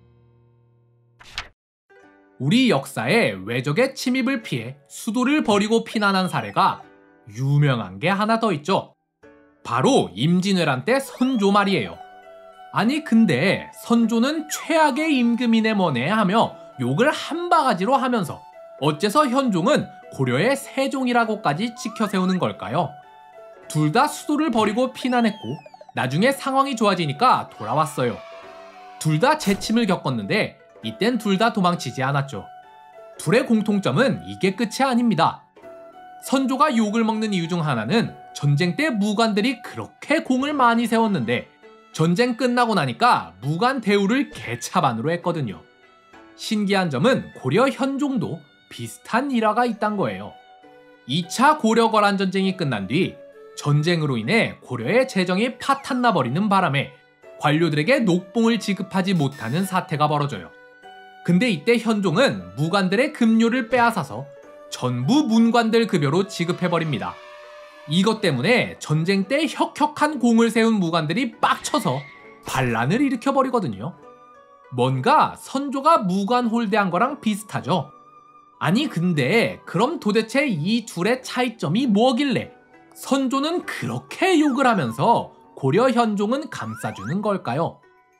우리 역사에 외적의 침입을 피해 수도를 버리고 피난한 사례가 유명한 게 하나 더 있죠. 바로 임진왜란 때 선조 말이에요. 아니 근데 선조는 최악의 임금이네 뭐네 하며 욕을 한 바가지로 하면서 어째서 현종은 고려의 세종이라고까지 지켜 세우는 걸까요? 둘 다 수도를 버리고 피난했고 나중에 상황이 좋아지니까 돌아왔어요. 둘 다 재침을 겪었는데 이땐 둘 다 도망치지 않았죠. 둘의 공통점은 이게 끝이 아닙니다. 선조가 욕을 먹는 이유 중 하나는 전쟁 때 무관들이 그렇게 공을 많이 세웠는데 전쟁 끝나고 나니까 무관 대우를 개차반으로 했거든요. 신기한 점은 고려 현종도 비슷한 일화가 있단 거예요. 2차 고려-거란 전쟁이 끝난 뒤 전쟁으로 인해 고려의 재정이 파탄나 버리는 바람에 관료들에게 녹봉을 지급하지 못하는 사태가 벌어져요. 근데 이때 현종은 무관들의 급료를 빼앗아서 전부 문관들 급여로 지급해버립니다. 이것 때문에 전쟁 때 혁혁한 공을 세운 무관들이 빡쳐서 반란을 일으켜버리거든요. 뭔가 선조가 무관 홀대한 거랑 비슷하죠? 아니 근데 그럼 도대체 이 둘의 차이점이 뭐길래 선조는 그렇게 욕을 하면서 고려 현종은 감싸주는 걸까요?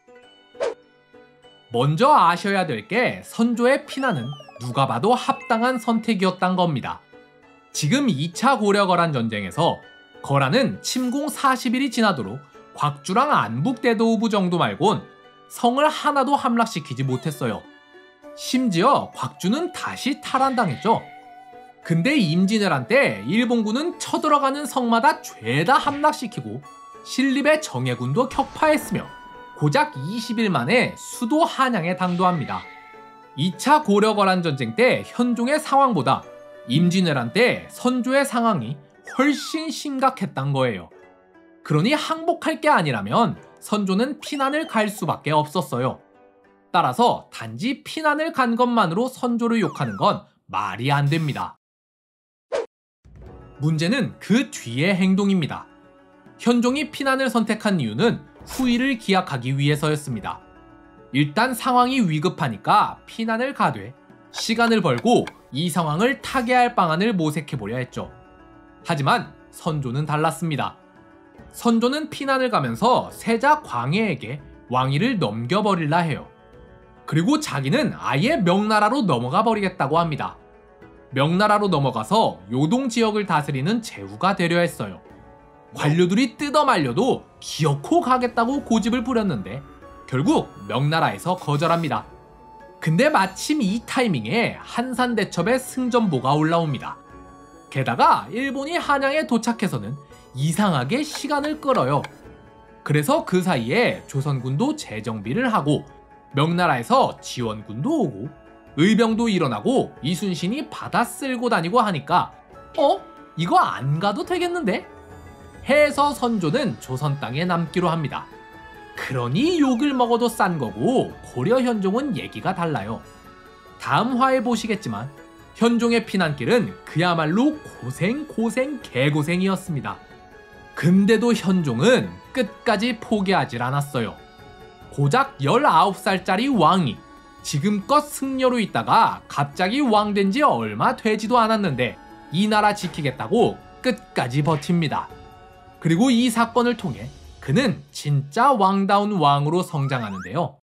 먼저 아셔야 될 게 선조의 피난은 누가 봐도 합당한 선택이었단 겁니다. 지금 2차 고려-거란 전쟁에서 거란은 침공 40일이 지나도록 곽주랑 안북대도후부 정도 말곤 성을 하나도 함락시키지 못했어요. 심지어 곽주는 다시 탈환당했죠. 근데 임진왜란 때 일본군은 쳐들어가는 성마다 죄다 함락시키고 신립의 정예군도 격파했으며 고작 20일 만에 수도 한양에 당도합니다. 2차 고려-거란 전쟁 때 현종의 상황보다 임진왜란 때 선조의 상황이 훨씬 심각했단 거예요. 그러니 항복할 게 아니라면 선조는 피난을 갈 수밖에 없었어요. 따라서 단지 피난을 간 것만으로 선조를 욕하는 건 말이 안 됩니다. 문제는 그 뒤의 행동입니다. 현종이 피난을 선택한 이유는 후위를 기약하기 위해서였습니다. 일단 상황이 위급하니까 피난을 가되 시간을 벌고 이 상황을 타개할 방안을 모색해보려 했죠. 하지만 선조는 달랐습니다. 선조는 피난을 가면서 세자 광해에게 왕위를 넘겨버릴라 해요. 그리고 자기는 아예 명나라로 넘어가 버리겠다고 합니다. 명나라로 넘어가서 요동 지역을 다스리는 제후가 되려 했어요. 관료들이 뜯어말려도 기어코 가겠다고 고집을 부렸는데 결국 명나라에서 거절합니다. 근데 마침 이 타이밍에 한산대첩의 승전보가 올라옵니다. 게다가 일본이 한양에 도착해서는 이상하게 시간을 끌어요. 그래서 그 사이에 조선군도 재정비를 하고 명나라에서 지원군도 오고 의병도 일어나고 이순신이 바다 쓸고 다니고 하니까 이거 안 가도 되겠는데? 해서 선조는 조선 땅에 남기로 합니다. 그러니 욕을 먹어도 싼 거고 고려 현종은 얘기가 달라요. 다음 화에 보시겠지만 현종의 피난길은 그야말로 고생 개고생이었습니다. 근데도 현종은 끝까지 포기하질 않았어요. 고작 19살짜리 왕이 지금껏 승려로 있다가 갑자기 왕 된 지 얼마 되지도 않았는데 이 나라 지키겠다고 끝까지 버팁니다. 그리고 이 사건을 통해 그는 진짜 왕다운 왕으로 성장하는데요.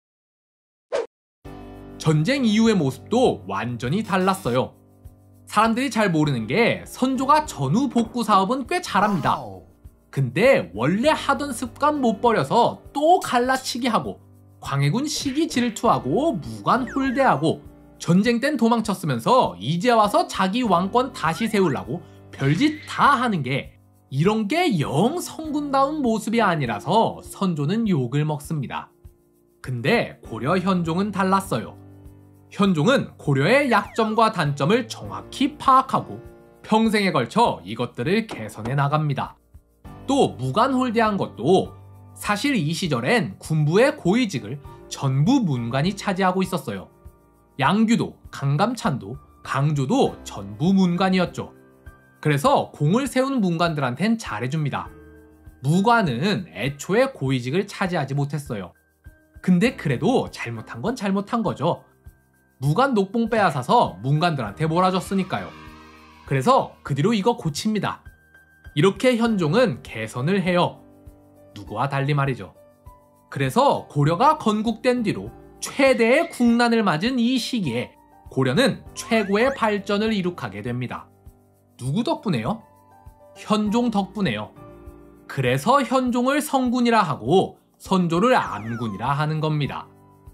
전쟁 이후의 모습도 완전히 달랐어요. 사람들이 잘 모르는 게 선조가 전후 복구 사업은 꽤 잘합니다. 근데 원래 하던 습관 못 버려서 또 갈라치기 하고 광해군 시기 질투하고 무관 홀대하고 전쟁 땐 도망쳤으면서 이제 와서 자기 왕권 다시 세우려고 별짓 다 하는 게 이런 게 영 성군다운 모습이 아니라서 선조는 욕을 먹습니다. 근데 고려 현종은 달랐어요. 현종은 고려의 약점과 단점을 정확히 파악하고 평생에 걸쳐 이것들을 개선해 나갑니다. 또 무관홀대한 것도 사실 이 시절엔 군부의 고위직을 전부 문관이 차지하고 있었어요. 양규도, 강감찬도, 강조도 전부 문관이었죠. 그래서 공을 세운 문관들한텐 잘해줍니다. 무관은 애초에 고위직을 차지하지 못했어요. 근데 그래도 잘못한 건 잘못한 거죠. 무관 녹봉 빼앗아서 문관들한테 몰아줬으니까요. 그래서 그 뒤로 이거 고칩니다. 이렇게 현종은 개선을 해요. 누구와 달리 말이죠. 그래서 고려가 건국된 뒤로 최대의 국난을 맞은 이 시기에 고려는 최고의 발전을 이룩하게 됩니다. 누구 덕분에요? 현종 덕분에요. 그래서 현종을 성군이라 하고 선조를 암군이라 하는 겁니다.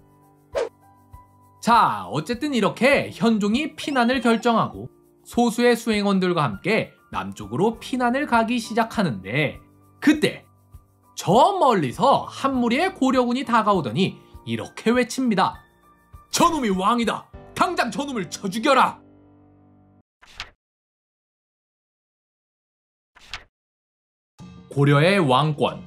자, 어쨌든 이렇게 현종이 피난을 결정하고 소수의 수행원들과 함께 남쪽으로 피난을 가기 시작하는데, 그때 저 멀리서 한 무리의 고려군이 다가오더니 이렇게 외칩니다. 저놈이 왕이다! 당장 저놈을 쳐 죽여라! 고려의 왕권.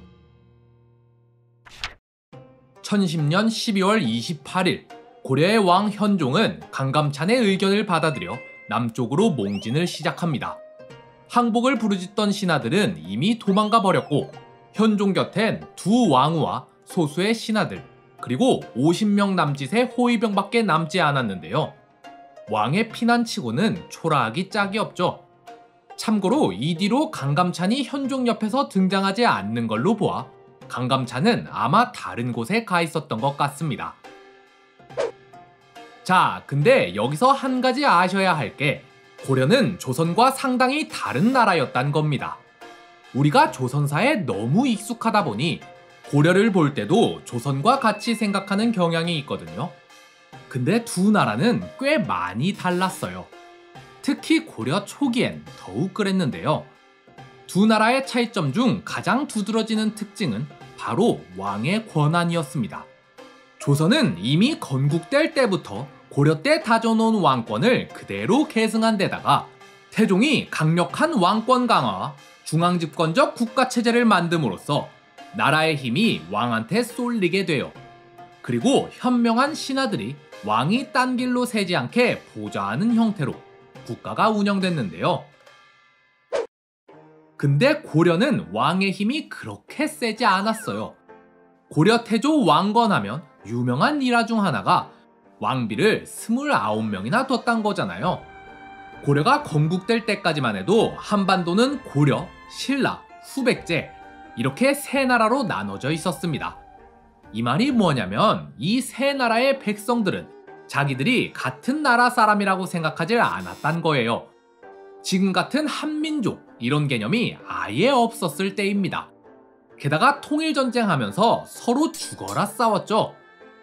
1010년 12월 28일 고려의 왕 현종은 강감찬의 의견을 받아들여 남쪽으로 몽진을 시작합니다. 항복을 부르짖던 신하들은 이미 도망가 버렸고 현종 곁엔 두 왕후와 소수의 신하들, 그리고 50명 남짓의 호위병밖에 남지 않았는데요. 왕의 피난치고는 초라하기 짝이 없죠. 참고로 이 뒤로 강감찬이 현종 옆에서 등장하지 않는 걸로 보아 강감찬은 아마 다른 곳에 가 있었던 것 같습니다. 자, 근데 여기서 한 가지 아셔야 할 게 고려는 조선과 상당히 다른 나라였단 겁니다. 우리가 조선사에 너무 익숙하다 보니 고려를 볼 때도 조선과 같이 생각하는 경향이 있거든요. 근데 두 나라는 꽤 많이 달랐어요. 특히 고려 초기엔 더욱 그랬는데요. 두 나라의 차이점 중 가장 두드러지는 특징은 바로 왕의 권한이었습니다. 조선은 이미 건국될 때부터 고려 때 다져놓은 왕권을 그대로 계승한 데다가 태종이 강력한 왕권 강화와 중앙집권적 국가체제를 만듦으로써 나라의 힘이 왕한테 쏠리게 돼요. 그리고 현명한 신하들이 왕이 딴 길로 새지 않게 보좌하는 형태로 국가가 운영됐는데요. 근데 고려는 왕의 힘이 그렇게 세지 않았어요. 고려 태조 왕건하면 유명한 일화 중 하나가 왕비를 29명이나 뒀단 거잖아요. 고려가 건국될 때까지만 해도 한반도는 고려, 신라, 후백제 이렇게 세 나라로 나눠져 있었습니다. 이 말이 뭐냐면 이 세 나라의 백성들은 자기들이 같은 나라 사람이라고 생각하지 않았단 거예요. 지금 같은 한민족 이런 개념이 아예 없었을 때입니다. 게다가 통일전쟁하면서 서로 죽어라 싸웠죠.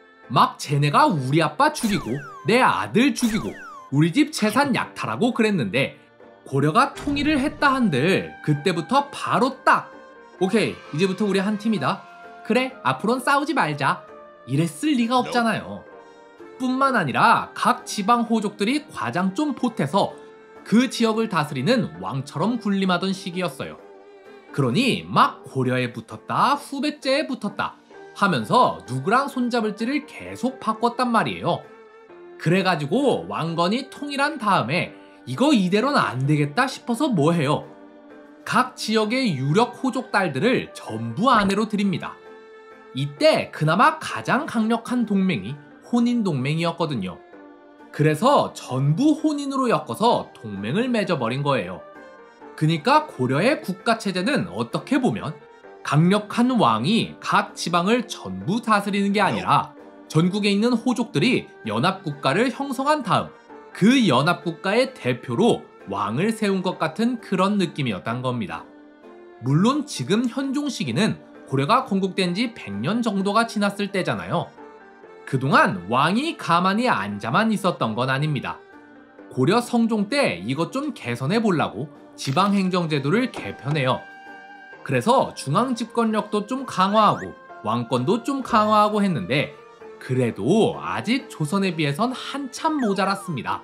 막 쟤네가 우리 아빠 죽이고 내 아들 죽이고 우리 집 재산 약탈하고 그랬는데 고려가 통일을 했다 한들 그때부터 바로 딱 오케이 이제부터 우리 한 팀이다. 그래 앞으로는 싸우지 말자. 이랬을 리가 없잖아요. 뿐만 아니라 각 지방 호족들이 과장 좀 보태서 그 지역을 다스리는 왕처럼 군림하던 시기였어요. 그러니 막 고려에 붙었다 후백제에 붙었다 하면서 누구랑 손잡을지를 계속 바꿨단 말이에요. 그래가지고 왕건이 통일한 다음에 이거 이대로는 안 되겠다 싶어서 뭐 해요? 각 지역의 유력 호족 딸들을 전부 아내로 드립니다. 이때 그나마 가장 강력한 동맹이 혼인 동맹이었거든요. 그래서 전부 혼인으로 엮어서 동맹을 맺어버린 거예요. 그니까 고려의 국가체제는 어떻게 보면 강력한 왕이 각 지방을 전부 다스리는 게 아니라 전국에 있는 호족들이 연합국가를 형성한 다음 그 연합국가의 대표로 왕을 세운 것 같은 그런 느낌이었단 겁니다. 물론 지금 현종 시기는 고려가 건국된 지 100년 정도가 지났을 때잖아요. 그동안 왕이 가만히 앉아만 있었던 건 아닙니다. 고려 성종 때 이것 좀 개선해 보려고 지방행정제도를 개편해요. 그래서 중앙집권력도 좀 강화하고 왕권도 좀 강화하고 했는데 그래도 아직 조선에 비해선 한참 모자랐습니다.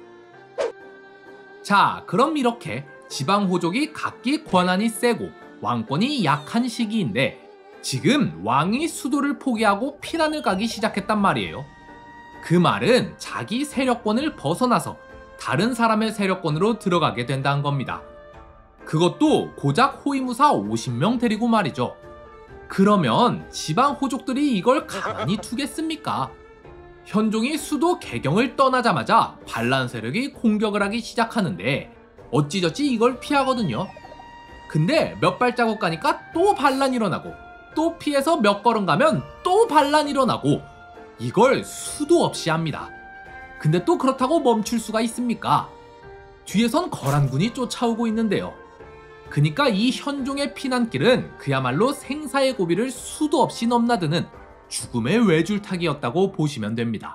자, 그럼 이렇게 지방호족이 각기 권한이 세고 왕권이 약한 시기인데 지금 왕이 수도를 포기하고 피난을 가기 시작했단 말이에요. 그 말은 자기 세력권을 벗어나서 다른 사람의 세력권으로 들어가게 된다는 겁니다. 그것도 고작 호위무사 50명 데리고 말이죠. 그러면 지방 호족들이 이걸 가만히 두겠습니까? 현종이 수도 개경을 떠나자마자 반란 세력이 공격을 하기 시작하는데 어찌저찌 이걸 피하거든요. 근데 몇 발자국 가니까 또 반란 일어나고 또 피해서 몇 걸음 가면 또 반란 일어나고 이걸 수도 없이 합니다. 근데 또 그렇다고 멈출 수가 있습니까? 뒤에선 거란군이 쫓아오고 있는데요. 그니까 이 현종의 피난길은 그야말로 생사의 고비를 수도 없이 넘나드는 죽음의 외줄타기였다고 보시면 됩니다.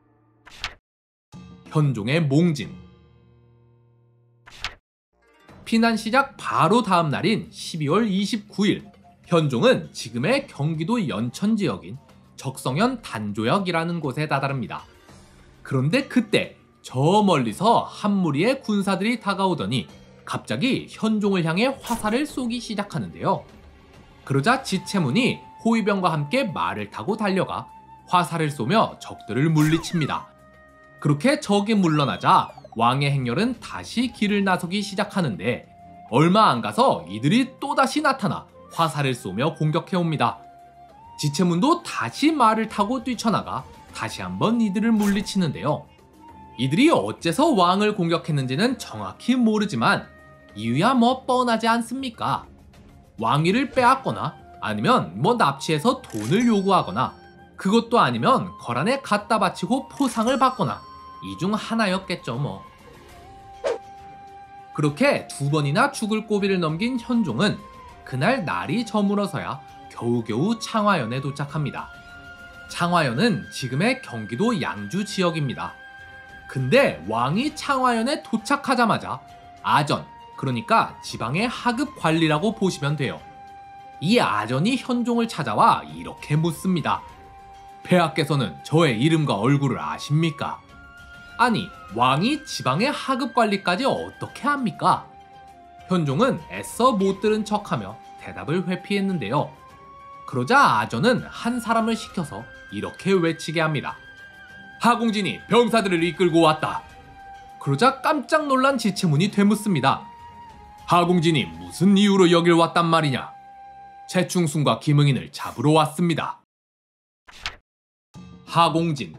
현종의 몽진. 피난 시작 바로 다음 날인 12월 29일, 현종은 지금의 경기도 연천 지역인 적성현 단조역이라는 곳에 다다릅니다. 그런데 그때 저 멀리서 한 무리의 군사들이 다가오더니 갑자기 현종을 향해 화살을 쏘기 시작하는데요. 그러자 지체문이 호위병과 함께 말을 타고 달려가 화살을 쏘며 적들을 물리칩니다. 그렇게 적이 물러나자 왕의 행렬은 다시 길을 나서기 시작하는데 얼마 안 가서 이들이 또다시 나타나 화살을 쏘며 공격해옵니다. 지체문도 다시 말을 타고 뛰쳐나가 다시 한번 이들을 물리치는데요. 이들이 어째서 왕을 공격했는지는 정확히 모르지만 이유야 뭐 뻔하지 않습니까? 왕위를 빼앗거나 아니면 납치해서 돈을 요구하거나 그것도 아니면 거란에 갖다 바치고 포상을 받거나 이 중 하나였겠죠 뭐. 그렇게 두 번이나 죽을 고비를 넘긴 현종은 그날 날이 저물어서야 겨우겨우 창화연에 도착합니다. 창화연은 지금의 경기도 양주 지역입니다. 근데 왕이 창화연에 도착하자마자 아전, 그러니까 지방의 하급 관리라고 보시면 돼요. 이 아전이 현종을 찾아와 이렇게 묻습니다. 폐하께서는 저의 이름과 얼굴을 아십니까? 아니, 왕이 지방의 하급 관리까지 어떻게 합니까? 현종은 애써 못 들은 척하며 대답을 회피했는데요. 그러자 아전은 한 사람을 시켜서 이렇게 외치게 합니다. 하공진이 병사들을 이끌고 왔다. 그러자 깜짝 놀란 지체문이 되묻습니다. 하공진이 무슨 이유로 여길 왔단 말이냐? 최충순과 김응인을 잡으러 왔습니다. 하공진.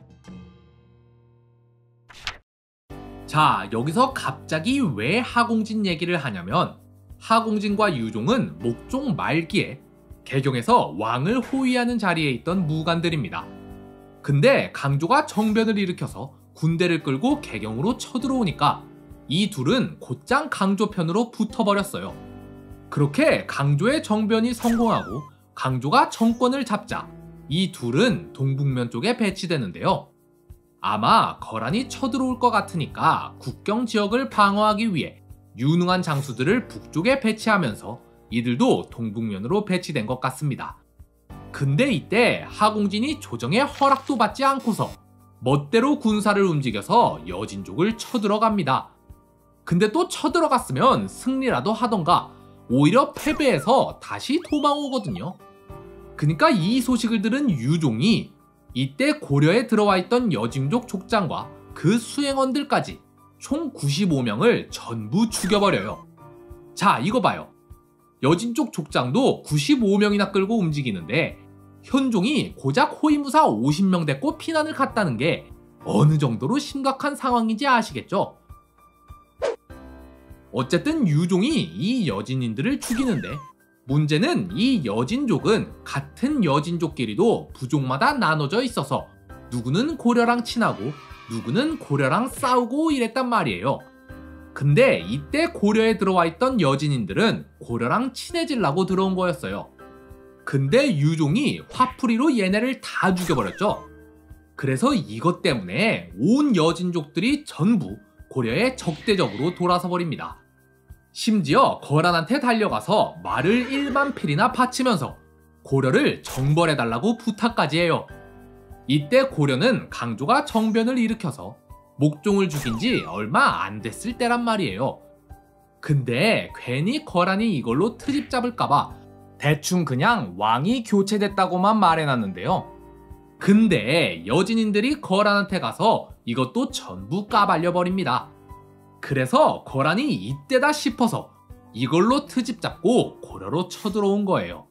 자, 여기서 갑자기 왜 하공진 얘기를 하냐면 하공진과 유종은 목종 말기에 개경에서 왕을 호위하는 자리에 있던 무관들입니다. 근데 강조가 정변을 일으켜서 군대를 끌고 개경으로 쳐들어오니까 이 둘은 곧장 강조 편으로 붙어버렸어요. 그렇게 강조의 정변이 성공하고 강조가 정권을 잡자 이 둘은 동북면 쪽에 배치되는데요. 아마 거란이 쳐들어올 것 같으니까 국경 지역을 방어하기 위해 유능한 장수들을 북쪽에 배치하면서 이들도 동북면으로 배치된 것 같습니다. 근데 이때 하공진이 조정의 허락도 받지 않고서 멋대로 군사를 움직여서 여진족을 쳐들어갑니다. 근데 또 쳐들어갔으면 승리라도 하던가 오히려 패배해서 다시 도망오거든요. 그러니까 이 소식을 들은 유종이 이때 고려에 들어와 있던 여진족 족장과 그 수행원들까지 총 95명을 전부 죽여버려요. 자, 이거 봐요. 여진족 족장도 95명이나 끌고 움직이는데 현종이 고작 호위무사 50명 데리고 피난을 갔다는 게 어느 정도로 심각한 상황인지 아시겠죠? 어쨌든 유종이 이 여진인들을 죽이는데 문제는 이 여진족은 같은 여진족끼리도 부족마다 나눠져 있어서 누구는 고려랑 친하고 누구는 고려랑 싸우고 이랬단 말이에요. 근데 이때 고려에 들어와 있던 여진인들은 고려랑 친해지려고 들어온 거였어요. 근데 유종이 화풀이로 얘네를 다 죽여버렸죠. 그래서 이것 때문에 온 여진족들이 전부 고려에 적대적으로 돌아서 버립니다. 심지어 거란한테 달려가서 말을 1만 필이나 바치면서 고려를 정벌해달라고 부탁까지 해요. 이때 고려는 강조가 정변을 일으켜서 목종을 죽인 지 얼마 안 됐을 때란 말이에요. 근데 괜히 거란이 이걸로 트집 잡을까봐 대충 그냥 왕이 교체됐다고만 말해놨는데요. 근데 여진인들이 거란한테 가서 이것도 전부 까발려버립니다. 그래서 거란이 이때다 싶어서 이걸로 트집 잡고 고려로 쳐들어온 거예요.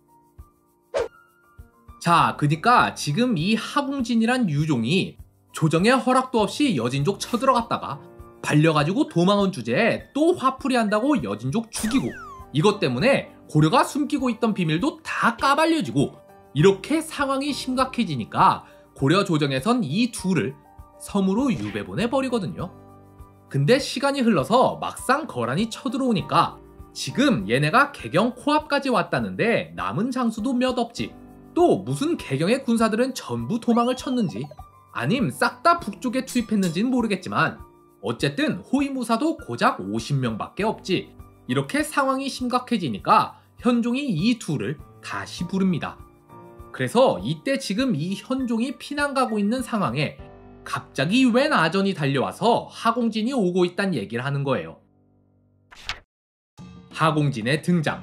자, 그니까 지금 이 하공진이란 유종이 조정의 허락도 없이 여진족 쳐들어갔다가 발려가지고 도망온 주제에 또 화풀이 한다고 여진족 죽이고 이것 때문에 고려가 숨기고 있던 비밀도 다 까발려지고 이렇게 상황이 심각해지니까 고려 조정에선 이 둘을 섬으로 유배보내버리거든요. 근데 시간이 흘러서 막상 거란이 쳐들어오니까 지금 얘네가 개경 코앞까지 왔다는데 남은 장수도 몇 없지. 또 무슨 개경의 군사들은 전부 도망을 쳤는지 아님 싹 다 북쪽에 투입했는지는 모르겠지만 어쨌든 호위무사도 고작 50명밖에 없지. 이렇게 상황이 심각해지니까 현종이 이 둘을 다시 부릅니다. 그래서 이때 지금 이 현종이 피난 가고 있는 상황에 갑자기 웬 아전이 달려와서 하공진이 오고 있단 얘기를 하는 거예요. 하공진의 등장.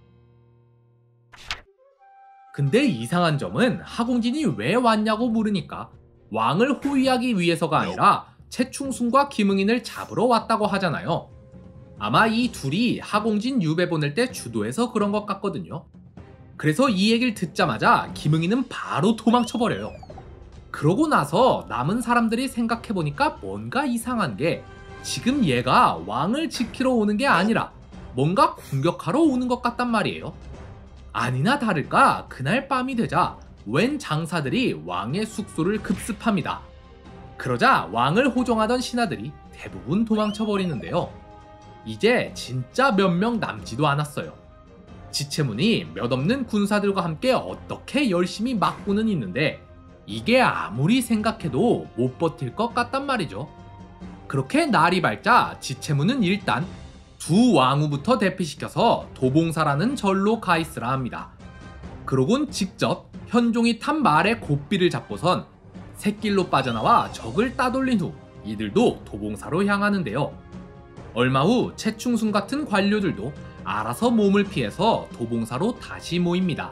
근데 이상한 점은 하공진이 왜 왔냐고 물으니까 왕을 호위하기 위해서가 아니라 채충순과 김응인을 잡으러 왔다고 하잖아요. 아마 이 둘이 하공진 유배 보낼 때 주도해서 그런 것 같거든요. 그래서 이 얘기를 듣자마자 김응인은 바로 도망쳐버려요. 그러고 나서 남은 사람들이 생각해보니까 뭔가 이상한 게 지금 얘가 왕을 지키러 오는 게 아니라 뭔가 공격하러 오는 것 같단 말이에요. 아니나 다를까 그날 밤이 되자 웬 장사들이 왕의 숙소를 급습합니다. 그러자 왕을 호종하던 신하들이 대부분 도망쳐버리는데요. 이제 진짜 몇 명 남지도 않았어요. 지체문이 몇 없는 군사들과 함께 어떻게 열심히 막고는 있는데 이게 아무리 생각해도 못 버틸 것 같단 말이죠. 그렇게 날이 밝자 지체문은 일단 두 왕후부터 대피시켜서 도봉사라는 절로 가 있으라 합니다. 그러곤 직접 현종이 탄 말의 고삐를 잡고선 샛길로 빠져나와 적을 따돌린 후 이들도 도봉사로 향하는데요. 얼마 후 채충순 같은 관료들도 알아서 몸을 피해서 도봉사로 다시 모입니다.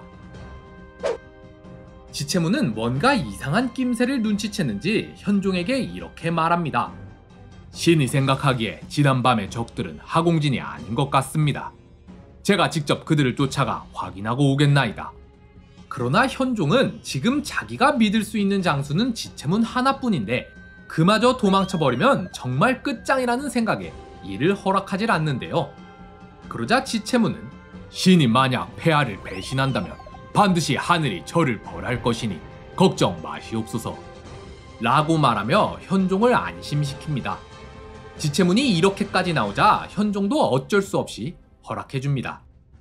지체문은 뭔가 이상한 낌새를 눈치챘는지 현종에게 이렇게 말합니다. 신이 생각하기에 지난밤의 적들은 하공진이 아닌 것 같습니다. 제가 직접 그들을 쫓아가 확인하고 오겠나이다. 그러나 현종은 지금 자기가 믿을 수 있는 장수는 지체문 하나뿐인데 그마저 도망쳐버리면 정말 끝장이라는 생각에 이를 허락하질 않는데요. 그러자 지체문은 신이 만약 폐하를 배신한다면 반드시 하늘이 저를 벌할 것이니 걱정 마시옵소서 라고 말하며 현종을 안심시킵니다. 지체문이 이렇게까지 나오자 현종도 어쩔 수 없이 허락해줍니다.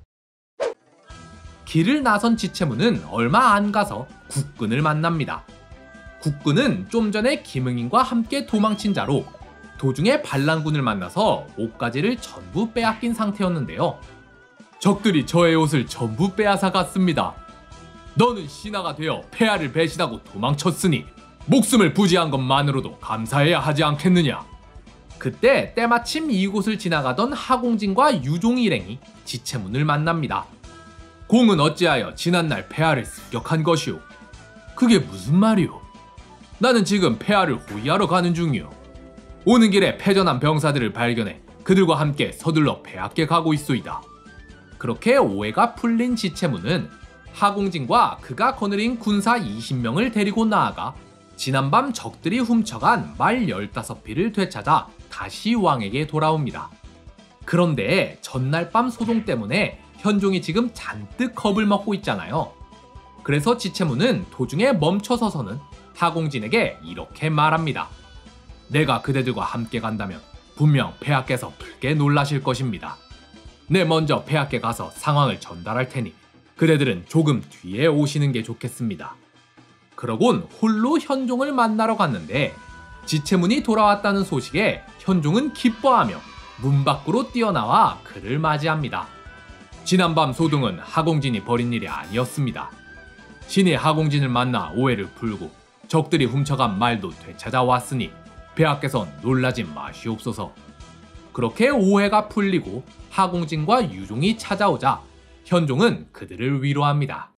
길을 나선 지체문은 얼마 안 가서 국군을 만납니다. 국군은 좀 전에 김응인과 함께 도망친 자로 도중에 반란군을 만나서 옷가지를 전부 빼앗긴 상태였는데요. 적들이 저의 옷을 전부 빼앗아 갔습니다. 너는 신하가 되어 폐하를 배신하고 도망쳤으니 목숨을 부지한 것만으로도 감사해야 하지 않겠느냐. 그때 때마침 이곳을 지나가던 하공진과 유종 일행이 지체문을 만납니다. 공은 어찌하여 지난날 폐하를 습격한 것이오? 그게 무슨 말이오? 나는 지금 폐하를 호위하러 가는 중이오. 오는 길에 패전한 병사들을 발견해 그들과 함께 서둘러 폐하께 가고 있소이다. 그렇게 오해가 풀린 지체문은 하공진과 그가 거느린 군사 20명을 데리고 나아가 지난밤 적들이 훔쳐간 말 15피를 되찾아 다시 왕에게 돌아옵니다. 그런데 전날 밤 소동 때문에 현종이 지금 잔뜩 겁을 먹고 있잖아요. 그래서 지체문은 도중에 멈춰서서는 하공진에게 이렇게 말합니다. 내가 그대들과 함께 간다면 분명 폐하께서 크게 놀라실 것입니다. 내 먼저 폐하께 가서 상황을 전달할 테니 그대들은 조금 뒤에 오시는 게 좋겠습니다. 그러곤 홀로 현종을 만나러 갔는데 지체문이 돌아왔다는 소식에 현종은 기뻐하며 문 밖으로 뛰어나와 그를 맞이합니다. 지난밤 소동은 하공진이 벌인 일이 아니었습니다. 신이 하공진을 만나 오해를 풀고 적들이 훔쳐간 말도 되찾아왔으니 폐하께선 놀라지 마시옵소서. 그렇게 오해가 풀리고 하공진과 유종이 찾아오자 현종은 그들을 위로합니다.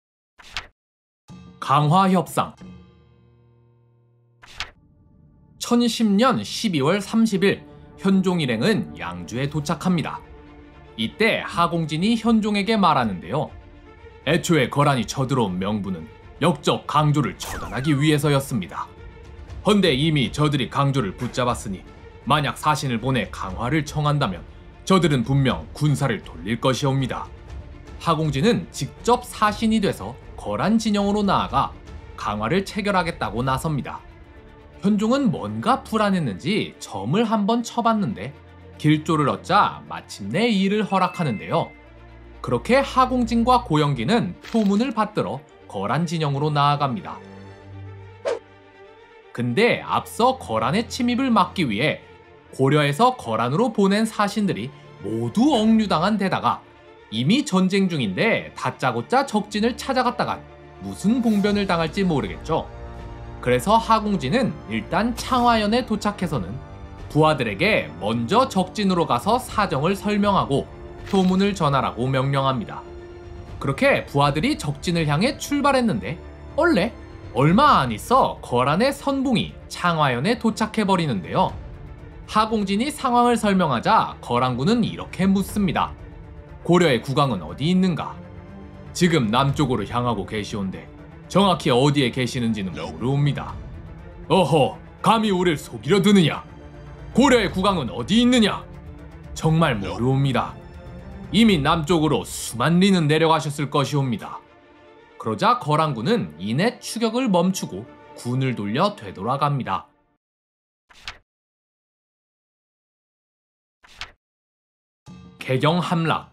강화협상. 1010년 12월 30일 현종 일행은 양주에 도착합니다. 이때 하공진이 현종에게 말하는데요. 애초에 거란이 쳐들어온 명분은 역적 강조를 처단하기 위해서였습니다. 헌데 이미 저들이 강조를 붙잡았으니 만약 사신을 보내 강화를 청한다면 저들은 분명 군사를 돌릴 것이옵니다. 하공진은 직접 사신이 돼서 거란 진영으로 나아가 강화를 체결하겠다고 나섭니다. 현종은 뭔가 불안했는지 점을 한번 쳐봤는데 길조를 얻자 마침내 이를 허락하는데요. 그렇게 하공진과 고영기는 표문을 받들어 거란 진영으로 나아갑니다. 근데 앞서 거란의 침입을 막기 위해 고려에서 거란으로 보낸 사신들이 모두 억류당한 데다가 이미 전쟁 중인데 다짜고짜 적진을 찾아갔다간 무슨 봉변을 당할지 모르겠죠. 그래서 하공진은 일단 창화연에 도착해서는 부하들에게 먼저 적진으로 가서 사정을 설명하고 표문을 전하라고 명령합니다. 그렇게 부하들이 적진을 향해 출발했는데 원래 얼마 안 있어 거란의 선봉이 창화연에 도착해버리는데요. 하공진이 상황을 설명하자 거란군은 이렇게 묻습니다. 고려의 국왕은 어디 있는가? 지금 남쪽으로 향하고 계시온데 정확히 어디에 계시는지는 모르옵니다. 어허, 감히 우리를 속이려 드느냐? 고려의 국왕은 어디 있느냐? 정말 모르옵니다. 이미 남쪽으로 수만 리는 내려가셨을 것이옵니다. 그러자 거란군은 이내 추격을 멈추고 군을 돌려 되돌아갑니다. 개경 함락.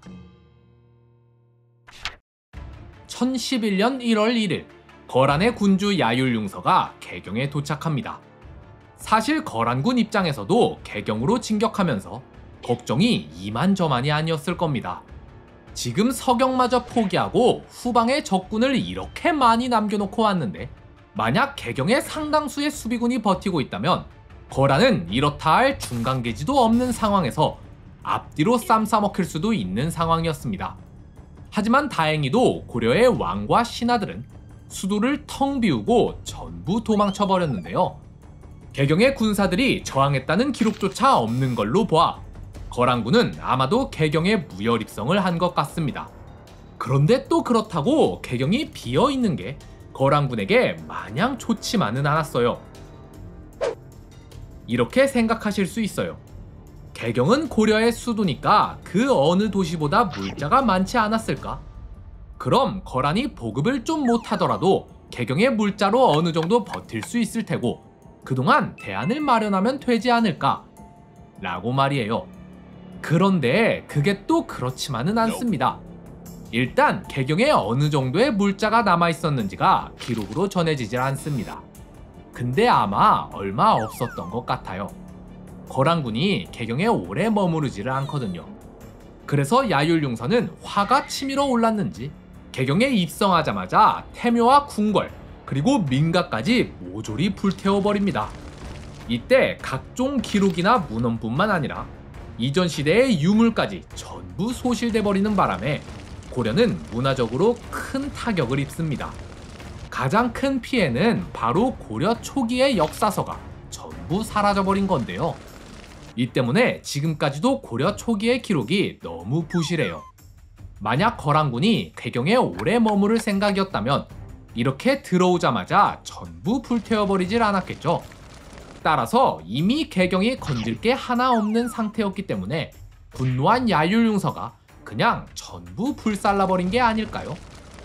1011년 1월 1일 거란의 군주 야율융서가 개경에 도착합니다. 사실 거란군 입장에서도 개경으로 진격하면서 걱정이 이만저만이 아니었을 겁니다. 지금 서경마저 포기하고 후방에 적군을 이렇게 많이 남겨놓고 왔는데 만약 개경의 상당수의 수비군이 버티고 있다면 거란은 이렇다 할 중간계지도 없는 상황에서 앞뒤로 쌈 싸먹힐 수도 있는 상황이었습니다. 하지만 다행히도 고려의 왕과 신하들은 수도를 텅 비우고 전부 도망쳐버렸는데요. 개경의 군사들이 저항했다는 기록조차 없는 걸로 보아 거란군은 아마도 개경에 무혈입성을 한 것 같습니다. 그런데 또 그렇다고 개경이 비어있는 게 거란군에게 마냥 좋지만은 않았어요. 이렇게 생각하실 수 있어요. 개경은 고려의 수도니까 그 어느 도시보다 물자가 많지 않았을까? 그럼 거란이 보급을 좀 못하더라도 개경의 물자로 어느 정도 버틸 수 있을 테고 그동안 대안을 마련하면 되지 않을까? 라고 말이에요. 그런데 그게 또 그렇지만은 않습니다. 일단 개경에 어느 정도의 물자가 남아있었는지가 기록으로 전해지질 않습니다. 근데 아마 얼마 없었던 것 같아요. 거란군이 개경에 오래 머무르지를 않거든요. 그래서 야율융서는 화가 치밀어 올랐는지 개경에 입성하자마자 태묘와 궁궐 그리고 민가까지 모조리 불태워버립니다. 이때 각종 기록이나 문헌뿐만 아니라 이전 시대의 유물까지 전부 소실돼버리는 바람에 고려는 문화적으로 큰 타격을 입습니다. 가장 큰 피해는 바로 고려 초기의 역사서가 전부 사라져버린 건데요. 이 때문에 지금까지도 고려 초기의 기록이 너무 부실해요. 만약 거란군이 개경에 오래 머무를 생각이었다면 이렇게 들어오자마자 전부 불태워버리질 않았겠죠. 따라서 이미 개경이 건질 게 하나 없는 상태였기 때문에 분노한 야율융서가 그냥 전부 불살라버린 게 아닐까요?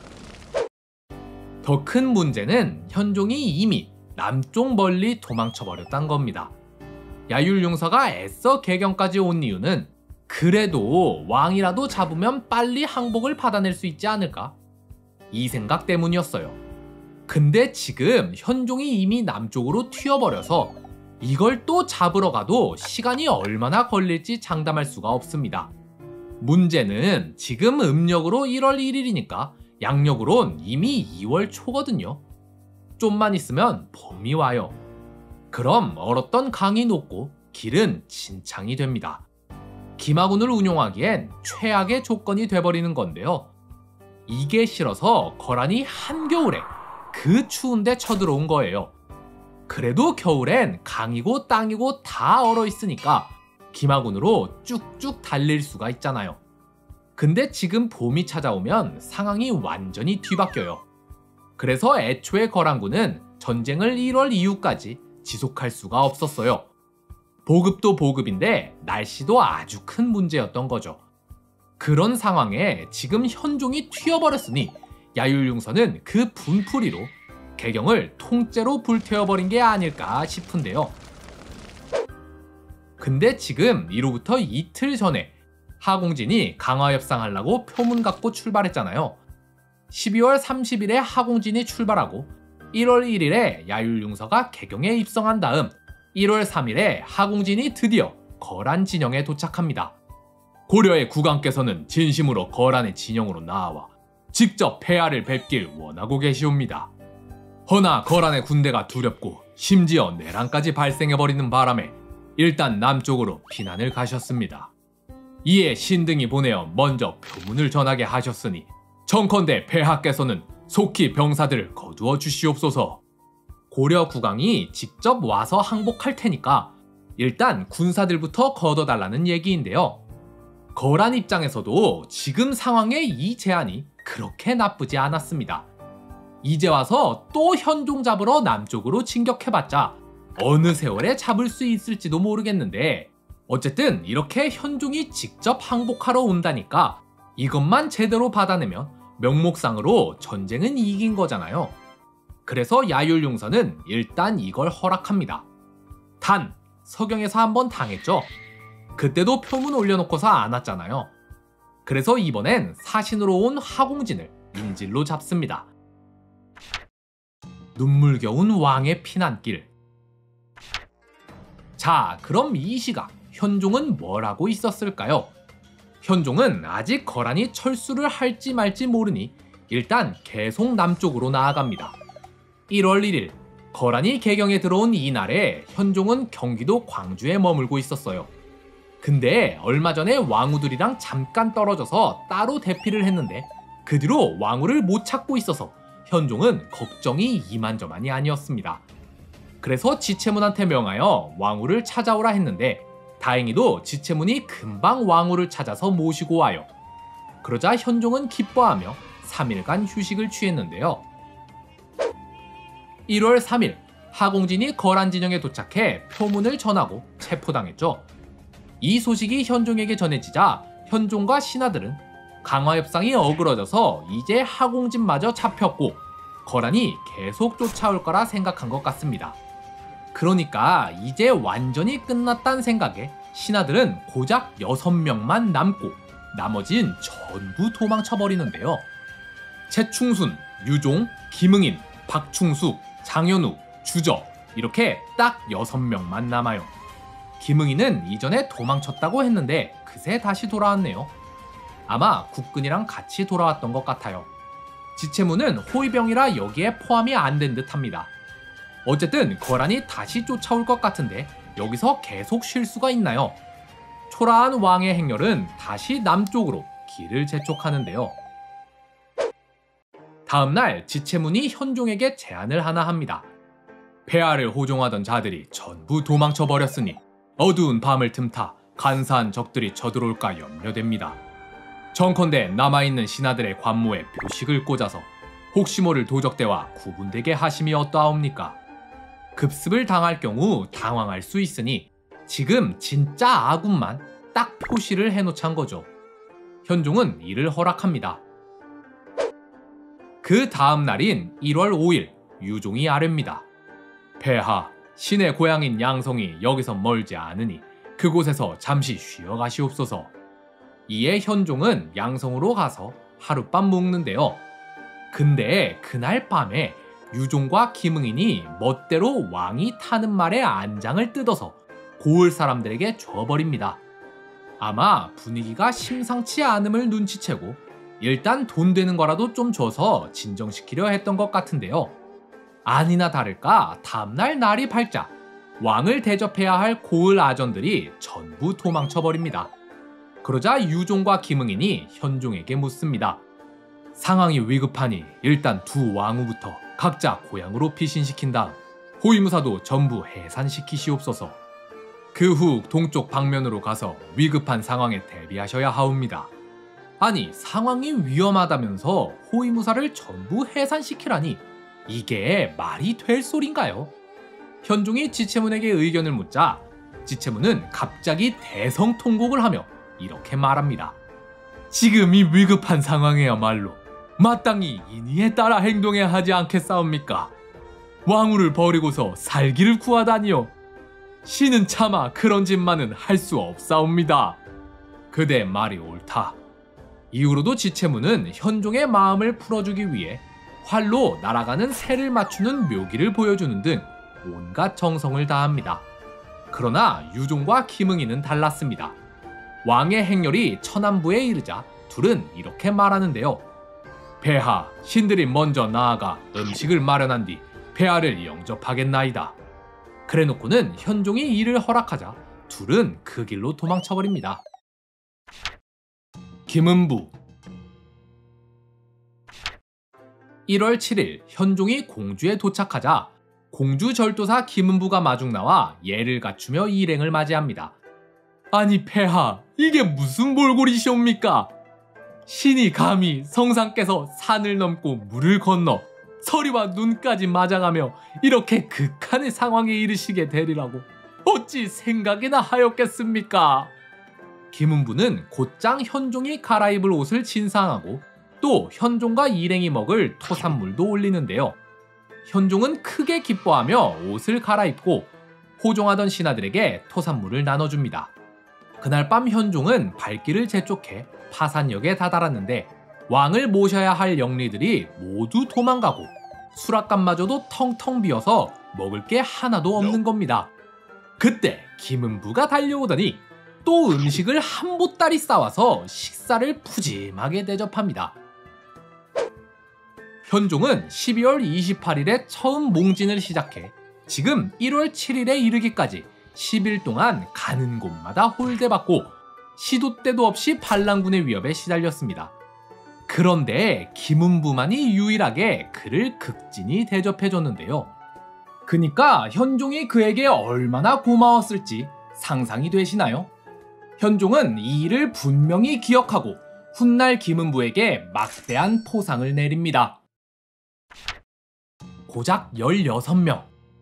더 큰 문제는 현종이 이미 남쪽 멀리 도망쳐버렸단 겁니다. 야율융서가 애써 개경까지 온 이유는 그래도 왕이라도 잡으면 빨리 항복을 받아낼 수 있지 않을까? 이 생각 때문이었어요. 근데 지금 현종이 이미 남쪽으로 튀어버려서 이걸 또 잡으러 가도 시간이 얼마나 걸릴지 장담할 수가 없습니다. 문제는 지금 음력으로 1월 1일이니까 양력으론 이미 2월 초거든요. 좀만 있으면 봄이 와요. 그럼 얼었던 강이 녹고 길은 진창이 됩니다. 기마군을 운용하기엔 최악의 조건이 돼버리는 건데요. 이게 싫어서 거란이 한겨울에 그 추운데 쳐들어온 거예요. 그래도 겨울엔 강이고 땅이고 다 얼어 있으니까 기마군으로 쭉쭉 달릴 수가 있잖아요. 근데 지금 봄이 찾아오면 상황이 완전히 뒤바뀌어요. 그래서 애초에 거란군은 전쟁을 1월 이후까지 지속할 수가 없었어요. 보급도 보급인데 날씨도 아주 큰 문제였던 거죠. 그런 상황에 지금 현종이 튀어버렸으니 야율융서는 그 분풀이로 개경을 통째로 불태워버린 게 아닐까 싶은데요. 근데 지금 이로부터 이틀 전에 하공진이 강화협상하려고 표문 갖고 출발했잖아요. 12월 30일에 하공진이 출발하고 1월 1일에 야율융서가 개경에 입성한 다음 1월 3일에 하공진이 드디어 거란 진영에 도착합니다. 고려의 국왕께서는 진심으로 거란의 진영으로 나와 직접 폐하를 뵙길 원하고 계시옵니다. 허나 거란의 군대가 두렵고 심지어 내란까지 발생해버리는 바람에 일단 남쪽으로 피난을 가셨습니다. 이에 신등이 보내어 먼저 표문을 전하게 하셨으니 정컨대 폐하께서는 속히 병사들을 거두어 주시옵소서. 고려 국왕이 직접 와서 항복할 테니까 일단 군사들부터 걷어달라는 얘기인데요. 거란 입장에서도 지금 상황에 이 제안이 그렇게 나쁘지 않았습니다. 이제 와서 또 현종 잡으러 남쪽으로 진격해봤자 어느 세월에 잡을 수 있을지도 모르겠는데 어쨌든 이렇게 현종이 직접 항복하러 온다니까 이것만 제대로 받아내면 명목상으로 전쟁은 이긴 거잖아요. 그래서 야율융서는 일단 이걸 허락합니다. 단 서경에서 한번 당했죠. 그때도 표문 올려놓고서 안 왔잖아요. 그래서 이번엔 사신으로 온 하공진을 인질로 잡습니다. 눈물겨운 왕의 피난길. 자, 그럼 이 시각 현종은 뭘 하고 있었을까요? 현종은 아직 거란이 철수를 할지 말지 모르니 일단 계속 남쪽으로 나아갑니다. 1월 1일 거란이 개경에 들어온 이날에 현종은 경기도 광주에 머물고 있었어요. 근데 얼마 전에 왕후들이랑 잠깐 떨어져서 따로 대피를 했는데 그 뒤로 왕후를 못 찾고 있어서 현종은 걱정이 이만저만이 아니었습니다. 그래서 지체문한테 명하여 왕후를 찾아오라 했는데 다행히도 지체문이 금방 왕후를 찾아서 모시고 와요. 그러자 현종은 기뻐하며 3일간 휴식을 취했는데요. 1월 3일 하공진이 거란 진영에 도착해 표문을 전하고 체포당했죠. 이 소식이 현종에게 전해지자 현종과 신하들은 강화협상이 어그러져서 이제 하공진마저 잡혔고 거란이 계속 쫓아올 거라 생각한 것 같습니다. 그러니까 이제 완전히 끝났다는 생각에 신하들은 고작 6명만 남고 나머진 전부 도망쳐버리는데요. 최충순, 유종, 김응인, 박충숙, 장현우, 주저 이렇게 딱 6명만 남아요. 김응인은 이전에 도망쳤다고 했는데 그새 다시 돌아왔네요. 아마 국근이랑 같이 돌아왔던 것 같아요. 지체문은 호위병이라 여기에 포함이 안 된 듯합니다. 어쨌든 거란이 다시 쫓아올 것 같은데 여기서 계속 쉴 수가 있나요? 초라한 왕의 행렬은 다시 남쪽으로 길을 재촉하는데요. 다음날 지체문이 현종에게 제안을 하나 합니다. 폐하를 호종하던 자들이 전부 도망쳐버렸으니 어두운 밤을 틈타 간사한 적들이 쳐들어올까 염려됩니다. 정컨대 남아있는 신하들의 관모에 묘식을 꽂아서 혹시 모를 도적대와 구분되게 하심이 어떠하옵니까? 급습을 당할 경우 당황할 수 있으니 지금 진짜 아군만 딱 표시를 해놓자는 거죠. 현종은 이를 허락합니다. 그 다음 날인 1월 5일 유종이 아뢰입니다. 폐하, 신의 고향인 양성이 여기서 멀지 않으니 그곳에서 잠시 쉬어 가시옵소서. 이에 현종은 양성으로 가서 하룻밤 묵는데요. 근데 그날 밤에 유종과 김응인이 멋대로 왕이 타는 말의 안장을 뜯어서 고을 사람들에게 줘버립니다. 아마 분위기가 심상치 않음을 눈치채고 일단 돈 되는 거라도 좀 줘서 진정시키려 했던 것 같은데요. 아니나 다를까 다음날 날이 밝자 왕을 대접해야 할 고을 아전들이 전부 도망쳐버립니다. 그러자 유종과 김응인이 현종에게 묻습니다. 상황이 위급하니 일단 두 왕후부터 각자 고향으로 피신시킨 다음 호위무사도 전부 해산시키시옵소서. 그 후 동쪽 방면으로 가서 위급한 상황에 대비하셔야 하옵니다. 아니, 상황이 위험하다면서 호위무사를 전부 해산시키라니 이게 말이 될 소린가요? 현종이 지체문에게 의견을 묻자 지체문은 갑자기 대성통곡을 하며 이렇게 말합니다. 지금 이 위급한 상황에야말로 마땅히 인의에 따라 행동해야 하지 않겠사옵니까? 왕후를 버리고서 살기를 구하다니요. 신은 차마 그런 짓만은 할 수 없사옵니다. 그대 말이 옳다. 이후로도 지체문은 현종의 마음을 풀어주기 위해 활로 날아가는 새를 맞추는 묘기를 보여주는 등 온갖 정성을 다합니다. 그러나 유종과 김응희는 달랐습니다. 왕의 행렬이 천안부에 이르자 둘은 이렇게 말하는데요. 폐하, 신들이 먼저 나아가 음식을 마련한 뒤 폐하를 영접하겠나이다. 그래놓고는 현종이 이를 허락하자 둘은 그 길로 도망쳐버립니다. 김은부 1월 7일 현종이 공주에 도착하자 공주 절도사 김은부가 마중 나와 예를 갖추며 일행을 맞이합니다. 아니 폐하, 이게 무슨 몰골이시옵니까? 신이 감히 성상께서 산을 넘고 물을 건너 서리와 눈까지 맞아가며 이렇게 극한의 상황에 이르시게 되리라고 어찌 생각이나 하였겠습니까? 김은부는 곧장 현종이 갈아입을 옷을 진상하고 또 현종과 일행이 먹을 토산물도 올리는데요. 현종은 크게 기뻐하며 옷을 갈아입고 호종하던 신하들에게 토산물을 나눠줍니다. 그날 밤 현종은 발길을 재촉해 파산역에 다다랐는데 왕을 모셔야 할 영리들이 모두 도망가고 수락관마저도 텅텅 비어서 먹을 게 하나도 없는 겁니다. 그때 김은부가 달려오더니 또 음식을 한 보따리 싸와서 식사를 푸짐하게 대접합니다. 현종은 12월 28일에 처음 몽진을 시작해 지금 1월 7일에 이르기까지 10일 동안 가는 곳마다 홀대받고 시도 때도 없이 반란군의 위협에 시달렸습니다. 그런데 김은부만이 유일하게 그를 극진히 대접해줬는데요. 그니까 현종이 그에게 얼마나 고마웠을지 상상이 되시나요? 현종은 이 일을 분명히 기억하고 훗날 김은부에게 막대한 포상을 내립니다. 고작 16명.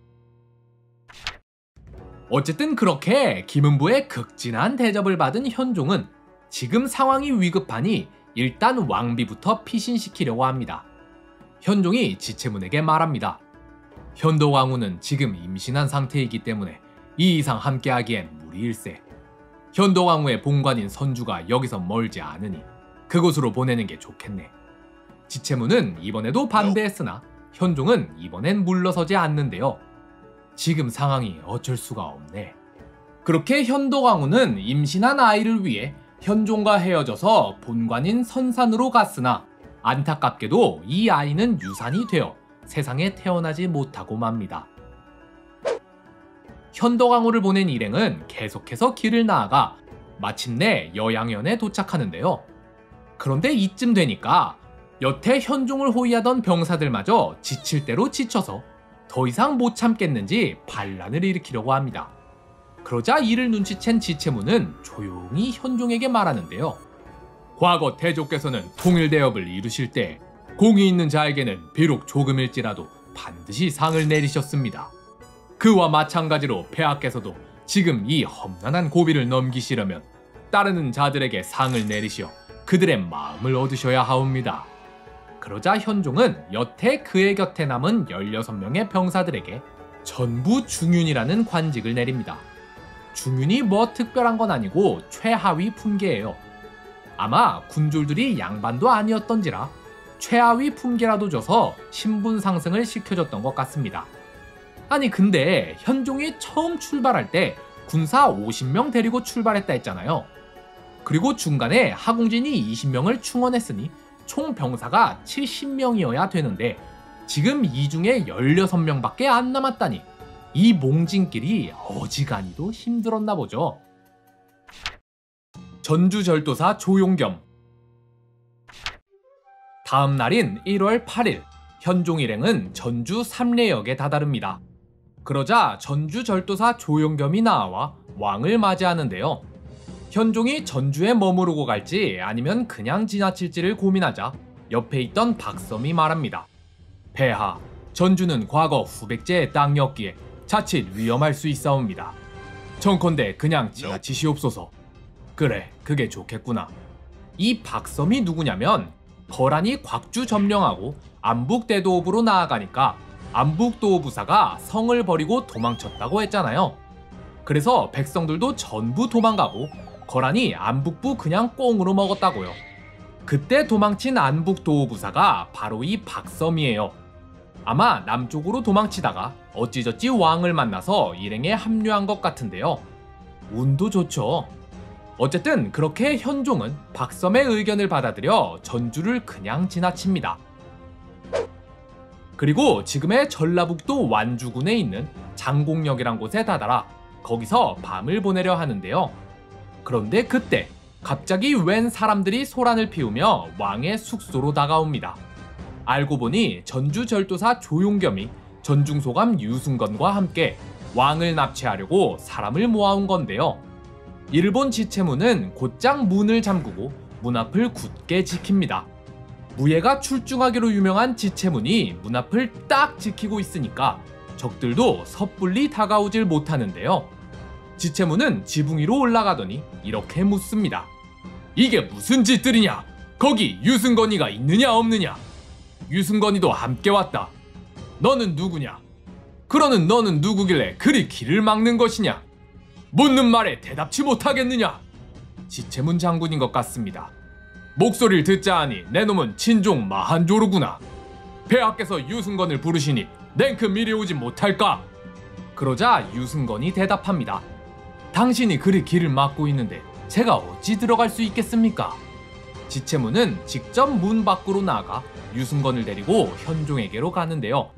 어쨌든 그렇게 김은부의 극진한 대접을 받은 현종은 지금 상황이 위급하니 일단 왕비부터 피신시키려고 합니다. 현종이 지체문에게 말합니다. 현도왕후는 지금 임신한 상태이기 때문에 이 이상 함께하기엔 무리일세. 현도왕후의 본관인 선주가 여기서 멀지 않으니 그곳으로 보내는 게 좋겠네. 지체문은 이번에도 반대했으나 현종은 이번엔 물러서지 않는데요. 지금 상황이 어쩔 수가 없네. 그렇게 현도왕후는 임신한 아이를 위해 현종과 헤어져서 본관인 선산으로 갔으나 안타깝게도 이 아이는 유산이 되어 세상에 태어나지 못하고 맙니다. 현도왕후를 보낸 일행은 계속해서 길을 나아가 마침내 여양현에 도착하는데요. 그런데 이쯤 되니까 여태 현종을 호위하던 병사들마저 지칠 대로 지쳐서 더 이상 못 참겠는지 반란을 일으키려고 합니다. 그러자 이를 눈치챈 지체문은 조용히 현종에게 말하는데요. 과거 태조께서는 통일대업을 이루실 때 공이 있는 자에게는 비록 조금일지라도 반드시 상을 내리셨습니다. 그와 마찬가지로 폐하께서도 지금 이 험난한 고비를 넘기시려면 따르는 자들에게 상을 내리시어 그들의 마음을 얻으셔야 하옵니다. 그러자 현종은 여태 그의 곁에 남은 16명의 병사들에게 전부 중윤이라는 관직을 내립니다. 중윤이 뭐 특별한 건 아니고 최하위 품계예요. 아마 군졸들이 양반도 아니었던지라 최하위 품계라도 줘서 신분 상승을 시켜줬던 것 같습니다. 아니 근데 현종이 처음 출발할 때 군사 50명 데리고 출발했다 했잖아요. 그리고 중간에 하궁진이 20명을 충원했으니 총 병사가 70명이어야 되는데 지금 이 중에 16명밖에 안 남았다니 이 몽진길이 어지간히도 힘들었나 보죠. 전주절도사 조용겸. 다음 날인 1월 8일 현종 일행은 전주 삼례역에 다다릅니다. 그러자 전주절도사 조용겸이 나와 왕을 맞이하는데요. 현종이 전주에 머무르고 갈지 아니면 그냥 지나칠지를 고민하자 옆에 있던 박섬이 말합니다. 폐하, 전주는 과거 후백제의 땅이었기에 자칫 위험할 수 있사옵니다. 정컨대 그냥 지나치시옵소서. 그래, 그게 좋겠구나. 이 박섬이 누구냐면 거란이 곽주 점령하고 안북대도읍으로 나아가니까 안북도부사가 성을 버리고 도망쳤다고 했잖아요. 그래서 백성들도 전부 도망가고 거란이 안북부 그냥 꽁으로 먹었다고요. 그때 도망친 안북도부사가 바로 이 박섬이에요. 아마 남쪽으로 도망치다가 어찌저찌 왕을 만나서 일행에 합류한 것 같은데요. 운도 좋죠. 어쨌든 그렇게 현종은 박섬의 의견을 받아들여 전주를 그냥 지나칩니다. 그리고 지금의 전라북도 완주군에 있는 장곡역이란 곳에 다다라 거기서 밤을 보내려 하는데요. 그런데 그때 갑자기 웬 사람들이 소란을 피우며 왕의 숙소로 다가옵니다. 알고 보니 전주절도사 조용겸이 전중소감 유승건과 함께 왕을 납치하려고 사람을 모아온 건데요. 이를 본 지체문은 곧장 문을 잠그고 문 앞을 굳게 지킵니다. 무예가 출중하기로 유명한 지체문이 문 앞을 딱 지키고 있으니까 적들도 섣불리 다가오질 못하는데요. 지체문은 지붕 위로 올라가더니 이렇게 묻습니다. 이게 무슨 짓들이냐? 거기 유승건이가 있느냐 없느냐? 유승건이도 함께 왔다. 너는 누구냐? 그러는 너는 누구길래 그리 길을 막는 것이냐? 묻는 말에 대답치 못하겠느냐? 지체문 장군인 것 같습니다. 목소리를 듣자 하니 내 놈은 친종 마한조루구나. 폐하께서 유승건을 부르시니 냉큼 미리 오지 못할까? 그러자 유승건이 대답합니다. 당신이 그리 길을 막고 있는데 제가 어찌 들어갈 수 있겠습니까? 지체문은 직접 문 밖으로 나가 유승건을 데리고 현종에게로 가는데요.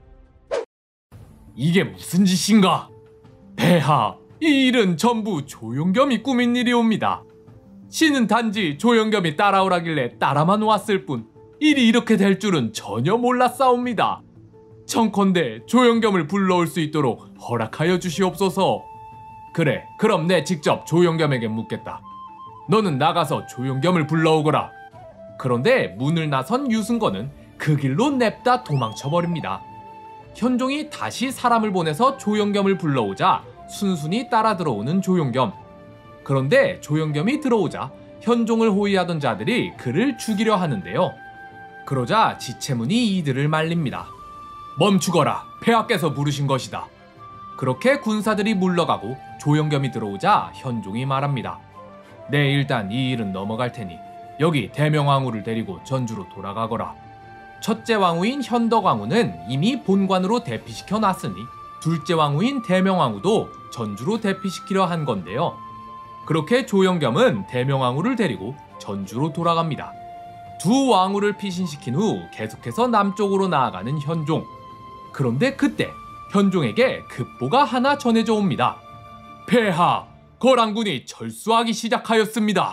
이게 무슨 짓인가? 폐하, 이 일은 전부 조용겸이 꾸민 일이옵니다. 신은 단지 조용겸이 따라오라길래 따라만 왔을 뿐 일이 이렇게 될 줄은 전혀 몰랐사옵니다. 청컨대 조용겸을 불러올 수 있도록 허락하여 주시옵소서. 그래, 그럼 내 직접 조용겸에게 묻겠다. 너는 나가서 조용겸을 불러오거라. 그런데 문을 나선 유승건은 그 길로 냅다 도망쳐버립니다. 현종이 다시 사람을 보내서 조용겸을 불러오자 순순히 따라 들어오는 조용겸. 그런데 조용겸이 들어오자 현종을 호위하던 자들이 그를 죽이려 하는데요. 그러자 지체문이 이들을 말립니다. 멈추거라, 폐하께서 부르신 것이다. 그렇게 군사들이 물러가고 조용겸이 들어오자 현종이 말합니다. 네, 일단 이 일은 넘어갈 테니 여기 대명왕후를 데리고 전주로 돌아가거라. 첫째 왕후인 현덕왕후는 이미 본관으로 대피시켜 놨으니 둘째 왕후인 대명왕후도 전주로 대피시키려 한 건데요. 그렇게 조용겸은 대명왕후를 데리고 전주로 돌아갑니다. 두 왕후를 피신시킨 후 계속해서 남쪽으로 나아가는 현종. 그런데 그때 현종에게 급보가 하나 전해져 옵니다. 폐하, 거란군이 철수하기 시작하였습니다.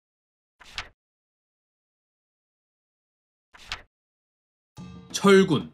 철군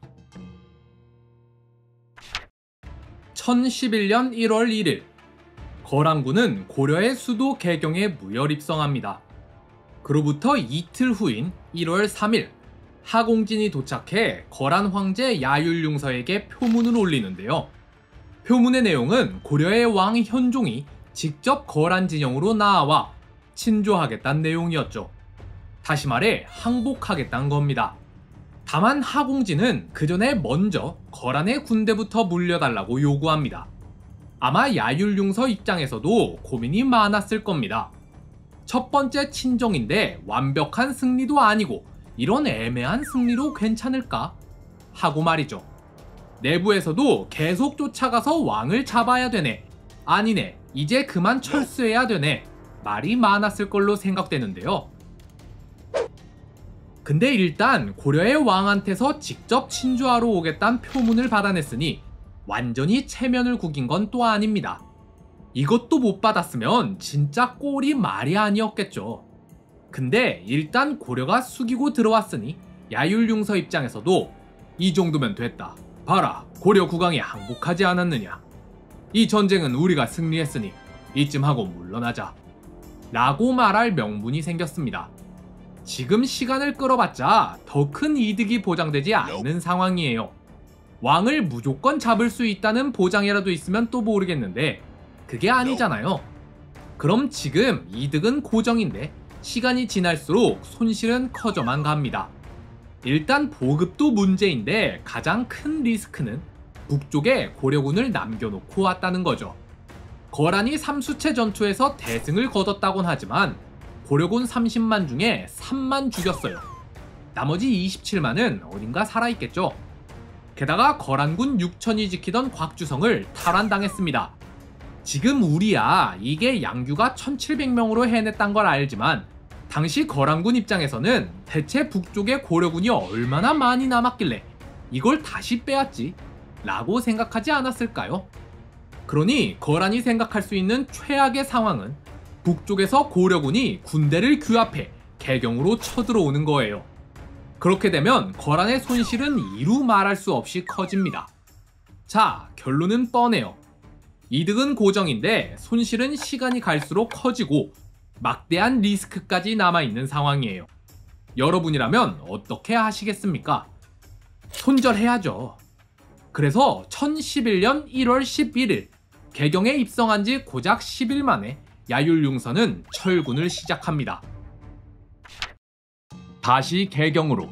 1011년 1월 1일 거란군은 고려의 수도 개경에 무혈 입성합니다. 그로부터 이틀 후인 1월 3일 하공진이 도착해 거란 황제 야율융서에게 표문을 올리는데요. 표문의 내용은 고려의 왕 현종이 직접 거란 진영으로 나와 친조하겠다는 내용이었죠. 다시 말해 항복하겠다는 겁니다. 다만 하공진은 그 전에 먼저 거란의 군대부터 물려달라고 요구합니다. 아마 야율융서 입장에서도 고민이 많았을 겁니다. 첫 번째 친정인데 완벽한 승리도 아니고 이런 애매한 승리로 괜찮을까? 하고 말이죠. 내부에서도 계속 쫓아가서 왕을 잡아야 되네. 아니네, 이제 그만 철수해야 되네. 말이 많았을 걸로 생각되는데요. 근데 일단 고려의 왕한테서 직접 친주하러 오겠다는 표문을 받아냈으니 완전히 체면을 구긴 건 또 아닙니다. 이것도 못 받았으면 진짜 꼴이 말이 아니었겠죠. 근데 일단 고려가 숙이고 들어왔으니 야율융서 입장에서도 이 정도면 됐다. 봐라, 고려 국왕이 항복하지 않았느냐. 이 전쟁은 우리가 승리했으니 이쯤 하고 물러나자. 라고 말할 명분이 생겼습니다. 지금 시간을 끌어봤자 더 큰 이득이 보장되지 않는 상황이에요. 왕을 무조건 잡을 수 있다는 보장이라도 있으면 또 모르겠는데 그게 아니잖아요. 그럼 지금 이득은 고정인데 시간이 지날수록 손실은 커져만 갑니다. 일단 보급도 문제인데 가장 큰 리스크는 북쪽에 고려군을 남겨놓고 왔다는 거죠. 거란이 삼수체 전투에서 대승을 거뒀다곤 하지만 고려군 30만 중에 3만 죽였어요. 나머지 27만은 어딘가 살아있겠죠. 게다가 거란군 6천이 지키던 곽주성을 탈환당했습니다. 지금 우리야 이게 양규가 1700명으로 해냈단 걸 알지만 당시 거란군 입장에서는 대체 북쪽에 고려군이 얼마나 많이 남았길래 이걸 다시 빼앗지? 라고 생각하지 않았을까요? 그러니 거란이 생각할 수 있는 최악의 상황은 북쪽에서 고려군이 군대를 규합해 개경으로 쳐들어오는 거예요. 그렇게 되면 거란의 손실은 이루 말할 수 없이 커집니다. 자, 결론은 뻔해요. 이득은 고정인데 손실은 시간이 갈수록 커지고 막대한 리스크까지 남아있는 상황이에요. 여러분이라면 어떻게 하시겠습니까? 손절해야죠. 그래서 1011년 1월 11일 개경에 입성한 지 고작 10일 만에 야율융선은 철군을 시작합니다. 다시 개경으로.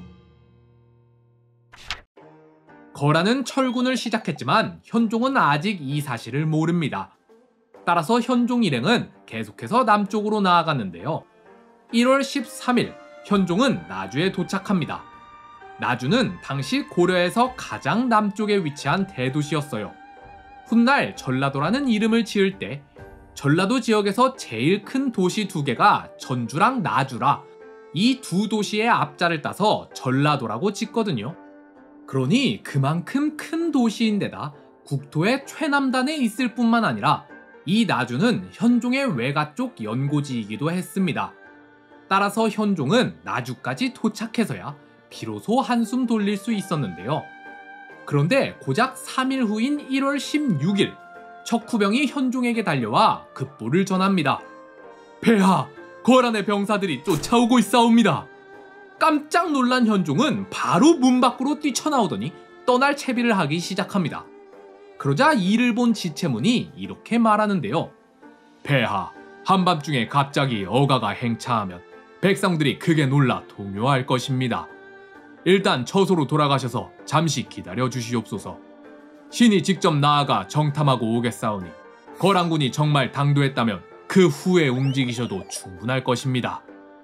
거란은 철군을 시작했지만 현종은 아직 이 사실을 모릅니다. 따라서 현종 일행은 계속해서 남쪽으로 나아갔는데요. 1월 13일 현종은 나주에 도착합니다. 나주는 당시 고려에서 가장 남쪽에 위치한 대도시였어요. 훗날 전라도라는 이름을 지을 때 전라도 지역에서 제일 큰 도시 두 개가 전주랑 나주라 이 두 도시의 앞자를 따서 전라도라고 짓거든요. 그러니 그만큼 큰 도시인데다 국토의 최남단에 있을 뿐만 아니라 이 나주는 현종의 외가 쪽 연고지이기도 했습니다. 따라서 현종은 나주까지 도착해서야 비로소 한숨 돌릴 수 있었는데요. 그런데 고작 3일 후인 1월 16일 척후병이 현종에게 달려와 급보를 전합니다. 폐하! 거란의 병사들이 쫓아오고 있사옵니다. 깜짝 놀란 현종은 바로 문 밖으로 뛰쳐나오더니 떠날 채비를 하기 시작합니다. 그러자 이를 본 지체문이 이렇게 말하는데요. 폐하, 한밤중에 갑자기 어가가 행차하면 백성들이 크게 놀라 동요할 것입니다. 일단 처소로 돌아가셔서 잠시 기다려 주시옵소서. 신이 직접 나아가 정탐하고 오겠사오니 거란군이 정말 당도했다면 그 후에 움직이셔도 충분할 것입니다.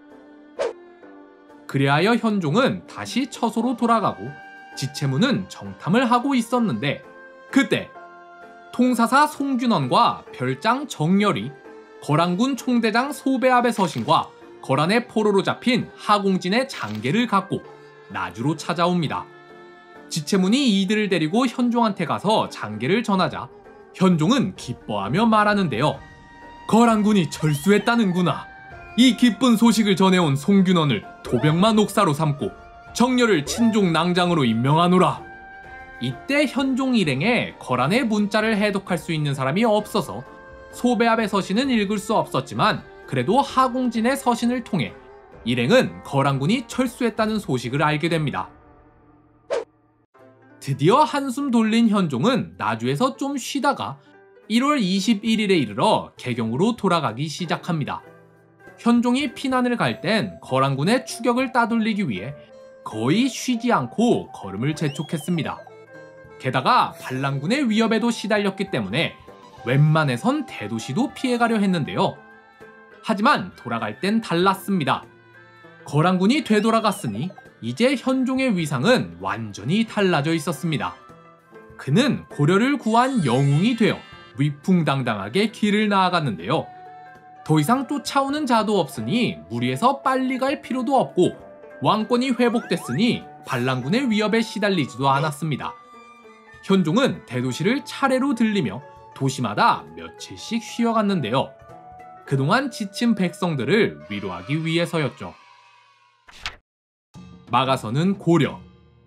그리하여 현종은 다시 처소로 돌아가고 지체문은 정탐을 하고 있었는데 그때 통사사 송균원과 별장 정열이 거란군 총대장 소배압의 서신과 거란의 포로로 잡힌 하공진의 장계를 갖고 나주로 찾아옵니다. 지체문이 이들을 데리고 현종한테 가서 장계를 전하자 현종은 기뻐하며 말하는데요. 거란군이 철수했다는구나. 이 기쁜 소식을 전해온 송균원을 도병마 녹사로 삼고 정열을 친종 낭장으로 임명하노라. 이때 현종 일행에 거란의 문자를 해독할 수 있는 사람이 없어서 소배압의 서신은 읽을 수 없었지만 그래도 하공진의 서신을 통해 일행은 거란군이 철수했다는 소식을 알게 됩니다. 드디어 한숨 돌린 현종은 나주에서 좀 쉬다가 1월 21일에 이르러 개경으로 돌아가기 시작합니다. 현종이 피난을 갈 땐 거란군의 추격을 따돌리기 위해 거의 쉬지 않고 걸음을 재촉했습니다. 게다가 반란군의 위협에도 시달렸기 때문에 웬만해선 대도시도 피해가려 했는데요. 하지만 돌아갈 땐 달랐습니다. 거란군이 되돌아갔으니 이제 현종의 위상은 완전히 달라져 있었습니다. 그는 고려를 구한 영웅이 되어 위풍당당하게 길을 나아갔는데요. 더 이상 쫓아오는 자도 없으니 무리해서 빨리 갈 필요도 없고 왕권이 회복됐으니 반란군의 위협에 시달리지도 않았습니다. 현종은 대도시를 차례로 들리며 도시마다 며칠씩 쉬어갔는데요. 그동안 지친 백성들을 위로하기 위해서였죠. 막아서는 고려.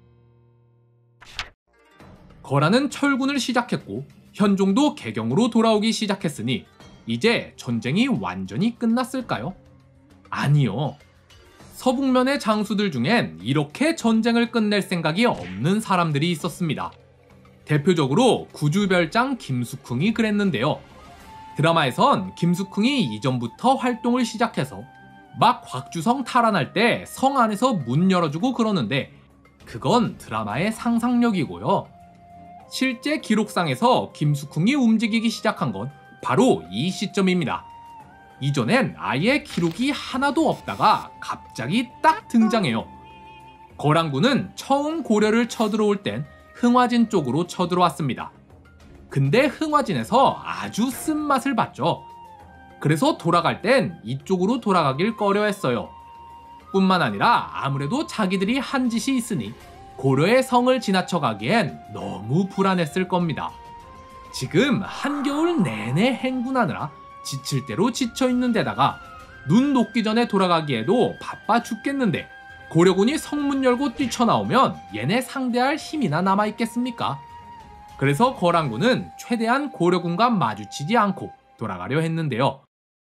거란은 철군을 시작했고 현종도 개경으로 돌아오기 시작했으니 이제 전쟁이 완전히 끝났을까요? 아니요. 서북면의 장수들 중엔 이렇게 전쟁을 끝낼 생각이 없는 사람들이 있었습니다. 대표적으로 구주별장 김숙흥이 그랬는데요. 드라마에선 김숙흥이 이전부터 활동을 시작해서 막 곽주성 탈환할 때 성 안에서 문 열어주고 그러는데 그건 드라마의 상상력이고요. 실제 기록상에서 김숙흥이 움직이기 시작한 건 바로 이 시점입니다. 이전엔 아예 기록이 하나도 없다가 갑자기 딱 등장해요. 거란군은 처음 고려를 쳐들어올 땐 흥화진 쪽으로 쳐들어왔습니다. 근데 흥화진에서 아주 쓴맛을 봤죠. 그래서 돌아갈 땐 이쪽으로 돌아가길 꺼려했어요. 뿐만 아니라 아무래도 자기들이 한 짓이 있으니 고려의 성을 지나쳐 가기엔 너무 불안했을 겁니다. 지금 한겨울 내내 행군하느라 지칠 대로 지쳐있는 데다가 눈 녹기 전에 돌아가기에도 바빠 죽겠는데 고려군이 성문 열고 뛰쳐나오면 얘네 상대할 힘이나 남아있겠습니까? 그래서 거란군은 최대한 고려군과 마주치지 않고 돌아가려 했는데요.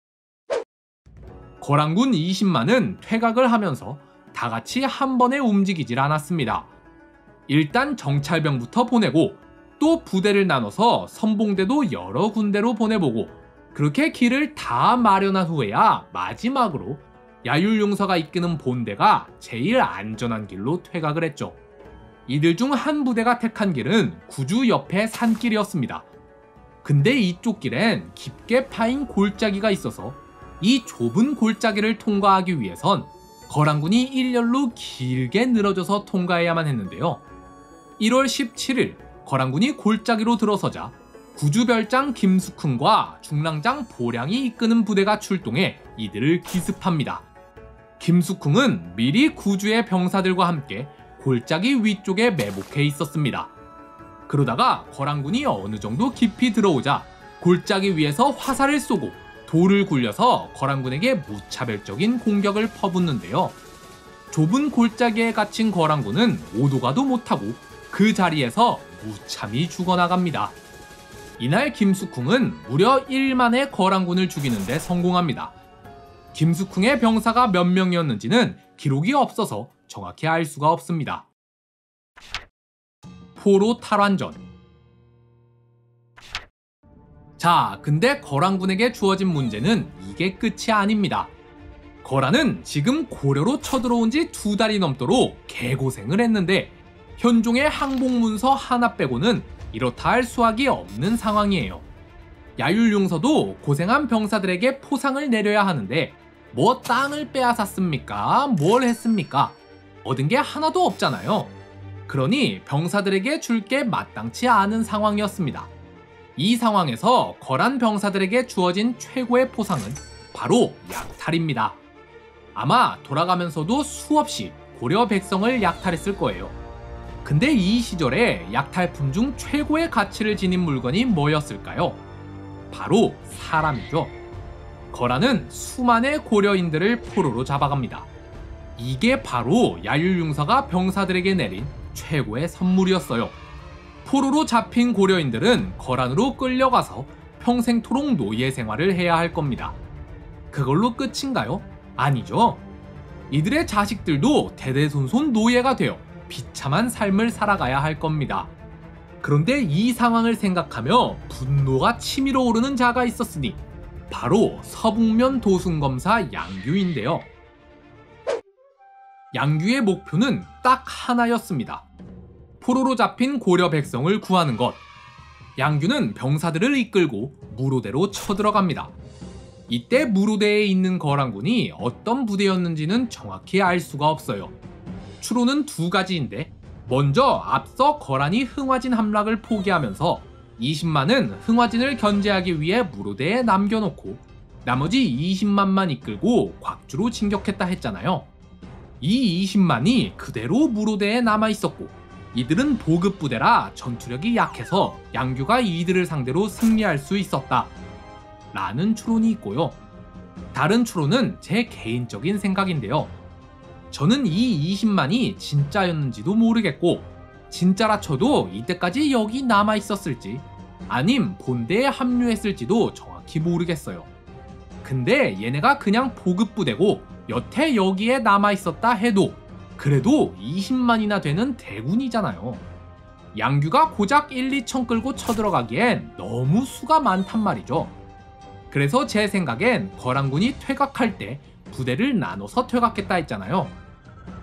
거란군 20만은 퇴각을 하면서 다 같이 한 번에 움직이질 않았습니다. 일단 정찰병부터 보내고 또 부대를 나눠서 선봉대도 여러 군데로 보내보고 그렇게 길을 다 마련한 후에야 마지막으로 야율용서가 이끄는 본대가 제일 안전한 길로 퇴각을 했죠. 이들 중 한 부대가 택한 길은 구주 옆의 산길이었습니다. 근데 이쪽 길엔 깊게 파인 골짜기가 있어서 이 좁은 골짜기를 통과하기 위해선 거란군이 일렬로 길게 늘어져서 통과해야만 했는데요. 1월 17일 거란군이 골짜기로 들어서자 구주별장 김숙흥과 중랑장 보량이 이끄는 부대가 출동해 이들을 기습합니다. 김숙흥은 미리 구주의 병사들과 함께 골짜기 위쪽에 매복해 있었습니다. 그러다가 거란군이 어느 정도 깊이 들어오자 골짜기 위에서 화살을 쏘고 돌을 굴려서 거란군에게 무차별적인 공격을 퍼붓는데요. 좁은 골짜기에 갇힌 거란군은 오도가도 못하고 그 자리에서 무참히 죽어나갑니다. 이날 김숙흥은 무려 1만의 거란군을 죽이는 데 성공합니다. 김숙흥의 병사가 몇 명이었는지는 기록이 없어서 정확히 알 수가 없습니다. 포로 탈환전. 자, 근데 거란군에게 주어진 문제는 이게 끝이 아닙니다. 거란은 지금 고려로 쳐들어온 지 2달이 넘도록 개고생을 했는데 현종의 항복문서 하나 빼고는 이렇다 할 수확이 없는 상황이에요. 야율용서도 고생한 병사들에게 포상을 내려야 하는데 뭐 땅을 빼앗았습니까? 뭘 했습니까? 얻은 게 하나도 없잖아요. 그러니 병사들에게 줄 게 마땅치 않은 상황이었습니다. 이 상황에서 거란 병사들에게 주어진 최고의 포상은 바로 약탈입니다. 아마 돌아가면서도 수없이 고려 백성을 약탈했을 거예요. 근데 이 시절에 약탈품 중 최고의 가치를 지닌 물건이 뭐였을까요? 바로 사람이죠. 거란은 수만의 고려인들을 포로로 잡아갑니다. 이게 바로 야율용서가 병사들에게 내린 최고의 선물이었어요. 포로로 잡힌 고려인들은 거란으로 끌려가서 평생토록 노예 생활을 해야 할 겁니다. 그걸로 끝인가요? 아니죠. 이들의 자식들도 대대손손 노예가 되어 비참한 삶을 살아가야 할 겁니다. 그런데 이 상황을 생각하며 분노가 치밀어 오르는 자가 있었으니 바로 서북면 도순검사 양규인데요. 양규의 목표는 딱 하나였습니다. 포로로 잡힌 고려 백성을 구하는 것. 양규는 병사들을 이끌고 무로대로 쳐들어갑니다. 이때 무로대에 있는 거란군이 어떤 부대였는지는 정확히 알 수가 없어요. 추론은 2가지인데 먼저 앞서 거란이 흥화진 함락을 포기하면서 20만은 흥화진을 견제하기 위해 무로대에 남겨놓고 나머지 20만만 이끌고 곽주로 진격했다 했잖아요. 이 20만이 그대로 무로대에 남아있었고 이들은 보급부대라 전투력이 약해서 양규가 이들을 상대로 승리할 수 있었다 라는 추론이 있고요. 다른 추론은 제 개인적인 생각인데요. 저는 이 20만이 진짜였는지도 모르겠고 진짜라 쳐도 이때까지 여기 남아있었을지 아님 본대에 합류했을지도 정확히 모르겠어요. 근데 얘네가 그냥 보급부대고 여태 여기에 남아있었다 해도 그래도 20만이나 되는 대군이잖아요. 양규가 고작 1, 2천 끌고 쳐들어가기엔 너무 수가 많단 말이죠. 그래서 제 생각엔 거란군이 퇴각할 때 부대를 나눠서 퇴각했다 했잖아요.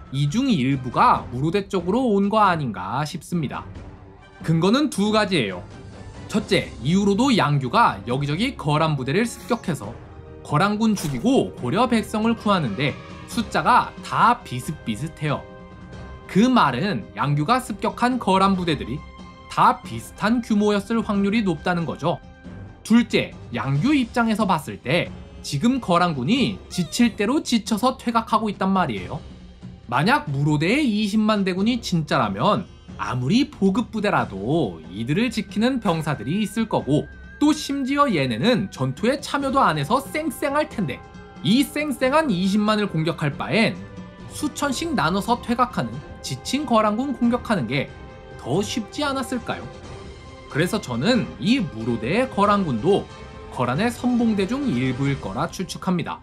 이 중 일부가 무로대 쪽으로 온 거 아닌가 싶습니다. 근거는 두 가지예요. 첫째, 이후로도 양규가 여기저기 거란 부대를 습격해서 거란군 죽이고 고려 백성을 구하는데 숫자가 다 비슷비슷해요. 그 말은 양규가 습격한 거란 부대들이 다 비슷한 규모였을 확률이 높다는 거죠. 둘째, 양규 입장에서 봤을 때 지금 거란군이 지칠 대로 지쳐서 퇴각하고 있단 말이에요. 만약 무로대의 20만 대군이 진짜라면 아무리 보급 부대라도 이들을 지키는 병사들이 있을 거고, 또 심지어 얘네는 전투에 참여도 안 해서 쌩쌩할 텐데, 이 쌩쌩한 20만을 공격할 바엔 수천씩 나눠서 퇴각하는 지친 거란군 공격하는 게 더 쉽지 않았을까요? 그래서 저는 이 무로대의 거란군도 거란의 선봉대 중 일부일 거라 추측합니다.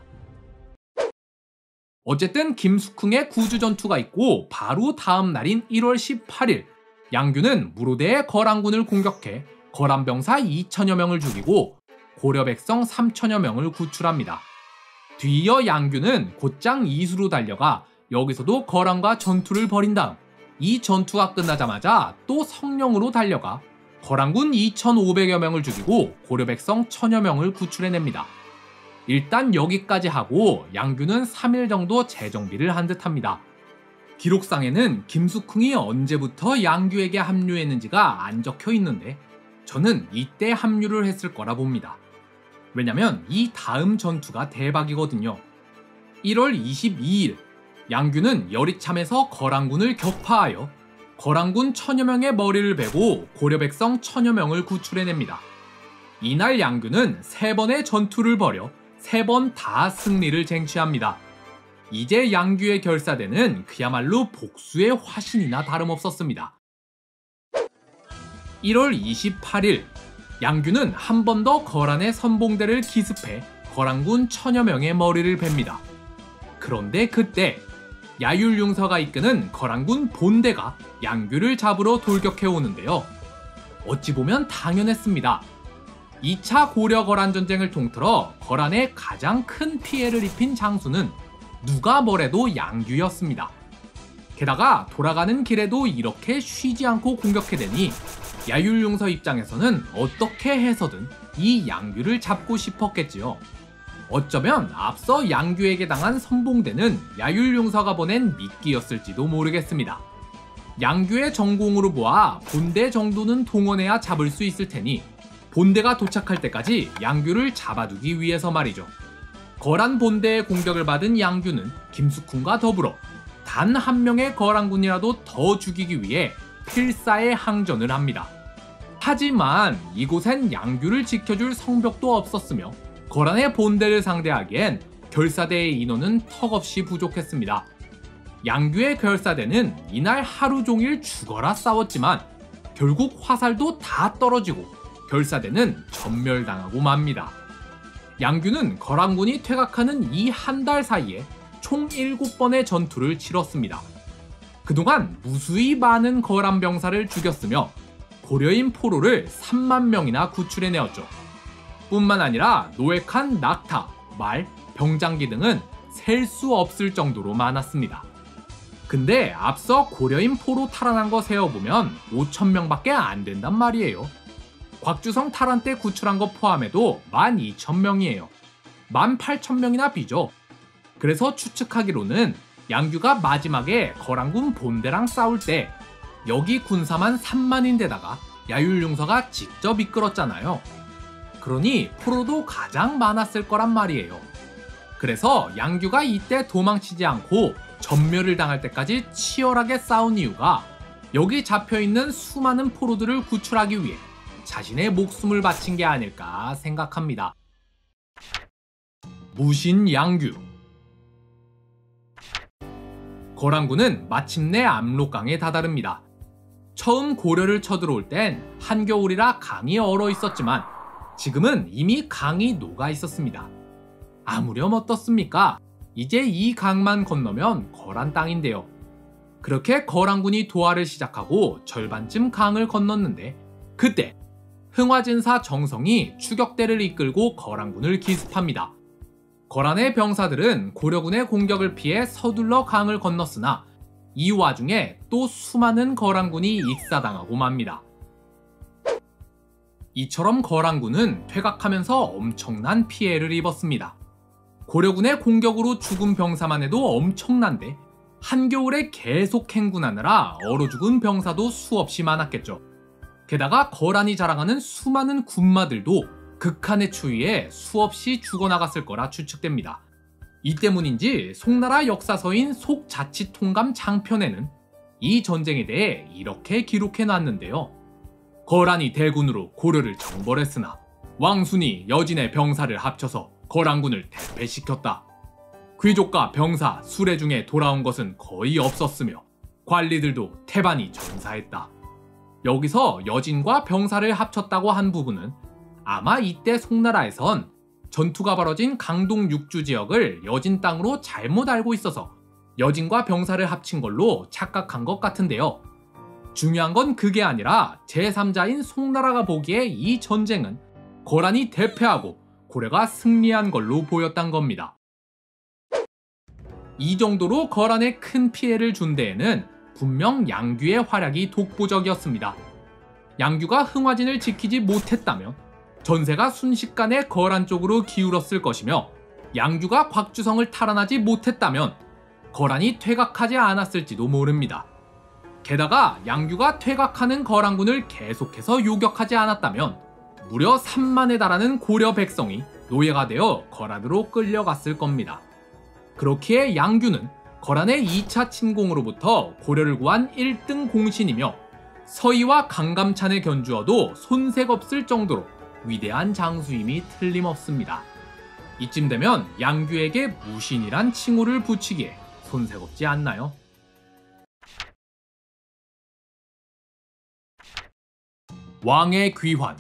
어쨌든 김숙흥의 구주전투가 있고 바로 다음 날인 1월 18일 양규는 무로대의 거란군을 공격해 거란병사 2천여 명을 죽이고 고려 백성 3천여 명을 구출합니다. 뒤이어 양규는 곧장 이수로 달려가 여기서도 거란과 전투를 벌인 다음 이 전투가 끝나자마자 또 성령으로 달려가 거란군 2,500여 명을 죽이고 고려 백성 1,000여 명을 구출해냅니다. 일단 여기까지 하고 양규는 3일 정도 재정비를 한 듯합니다. 기록상에는 김숙흥이 언제부터 양규에게 합류했는지가 안 적혀 있는데 저는 이때 합류를 했을 거라 봅니다. 왜냐면 이 다음 전투가 대박이거든요. 1월 22일 양규는 여리참에서 거란군을 격파하여 거란군 1,000여 명의 머리를 베고 고려 백성 1,000여 명을 구출해냅니다. 이날 양규는 3번의 전투를 벌여 3번 다 승리를 쟁취합니다. 이제 양규의 결사대는 그야말로 복수의 화신이나 다름없었습니다. 1월 28일 양규는 한 번 더 거란의 선봉대를 기습해 거란군 1,000여 명의 머리를 뱁니다. 그런데 그때 야율융서가 이끄는 거란군 본대가 양규를 잡으러 돌격해 오는데요. 어찌 보면 당연했습니다. 2차 고려-거란 전쟁을 통틀어 거란에 가장 큰 피해를 입힌 장수는 누가 뭐래도 양규였습니다. 게다가 돌아가는 길에도 이렇게 쉬지 않고 공격해대니 야율융서 입장에서는 어떻게 해서든 이 양규를 잡고 싶었겠지요. 어쩌면 앞서 양규에게 당한 선봉대는 야율융서가 보낸 미끼였을지도 모르겠습니다. 양규의 전공으로 보아 본대 정도는 동원해야 잡을 수 있을 테니 본대가 도착할 때까지 양규를 잡아두기 위해서 말이죠. 거란 본대의 공격을 받은 양규는 김숙훈과 더불어 단 한 명의 거란군이라도 더 죽이기 위해 필사의 항전을 합니다. 하지만 이곳엔 양규를 지켜줄 성벽도 없었으며 거란의 본대를 상대하기엔 결사대의 인원은 턱없이 부족했습니다. 양규의 결사대는 이날 하루 종일 죽어라 싸웠지만 결국 화살도 다 떨어지고 결사대는 전멸당하고 맙니다. 양규는 거란군이 퇴각하는 이 한 달 사이에 총 7번의 전투를 치렀습니다. 그동안 무수히 많은 거란 병사를 죽였으며 고려인 포로를 3만 명이나 구출해내었죠. 뿐만 아니라 노획한 낙타, 말, 병장기 등은 셀 수 없을 정도로 많았습니다. 근데 앞서 고려인 포로 탈환한 거 세어보면 5,000명밖에 안 된단 말이에요. 곽주성 탈환 때 구출한 거 포함해도 12,000명이에요. 18,000명이나 비죠. 그래서 추측하기로는 양규가 마지막에 거란군 본대랑 싸울 때 여기 군사만 3만인데다가 야율융서가 직접 이끌었잖아요. 그러니 포로도 가장 많았을 거란 말이에요. 그래서 양규가 이때 도망치지 않고 전멸을 당할 때까지 치열하게 싸운 이유가 여기 잡혀있는 수많은 포로들을 구출하기 위해 자신의 목숨을 바친 게 아닐까 생각합니다. 무신 양규. 거란군은 마침내 압록강에 다다릅니다. 처음 고려를 쳐들어올 땐 한겨울이라 강이 얼어 있었지만 지금은 이미 강이 녹아 있었습니다. 아무렴 어떻습니까? 이제 이 강만 건너면 거란 땅인데요. 그렇게 거란군이 도하를 시작하고 절반쯤 강을 건넜는데 그때 흥화진사 정성이 추격대를 이끌고 거란군을 기습합니다. 거란의 병사들은 고려군의 공격을 피해 서둘러 강을 건넜으나 이 와중에 또 수많은 거란군이 익사당하고 맙니다. 이처럼 거란군은 퇴각하면서 엄청난 피해를 입었습니다. 고려군의 공격으로 죽은 병사만 해도 엄청난데 한겨울에 계속 행군하느라 얼어 죽은 병사도 수없이 많았겠죠. 게다가 거란이 자랑하는 수많은 군마들도 극한의 추위에 수없이 죽어나갔을 거라 추측됩니다. 이 때문인지 송나라 역사서인 속자치통감 장편에는 이 전쟁에 대해 이렇게 기록해놨는데요. 거란이 대군으로 고려를 정벌했으나 왕순이 여진의 병사를 합쳐서 거란군을 대패시켰다. 귀족과 병사, 수레 중에 돌아온 것은 거의 없었으며 관리들도 태반이 전사했다. 여기서 여진과 병사를 합쳤다고 한 부분은 아마 이때 송나라에선 전투가 벌어진 강동 육주 지역을 여진 땅으로 잘못 알고 있어서 여진과 병사를 합친 걸로 착각한 것 같은데요. 중요한 건 그게 아니라 제3자인 송나라가 보기에 이 전쟁은 거란이 대패하고 고려가 승리한 걸로 보였단 겁니다. 이 정도로 거란에 큰 피해를 준 데에는 분명 양규의 활약이 독보적이었습니다. 양규가 흥화진을 지키지 못했다면 전세가 순식간에 거란 쪽으로 기울었을 것이며 양규가 곽주성을 탈환하지 못했다면 거란이 퇴각하지 않았을지도 모릅니다. 게다가 양규가 퇴각하는 거란군을 계속해서 요격하지 않았다면 무려 3만에 달하는 고려 백성이 노예가 되어 거란으로 끌려갔을 겁니다. 그렇기에 양규는 거란의 2차 침공으로부터 고려를 구한 1등 공신이며 서희와 강감찬의 견주어도 손색 없을 정도로 위대한 장수임이 틀림없습니다. 이쯤 되면 양규에게 무신이란 칭호를 붙이기에 손색 없지 않나요? 왕의 귀환.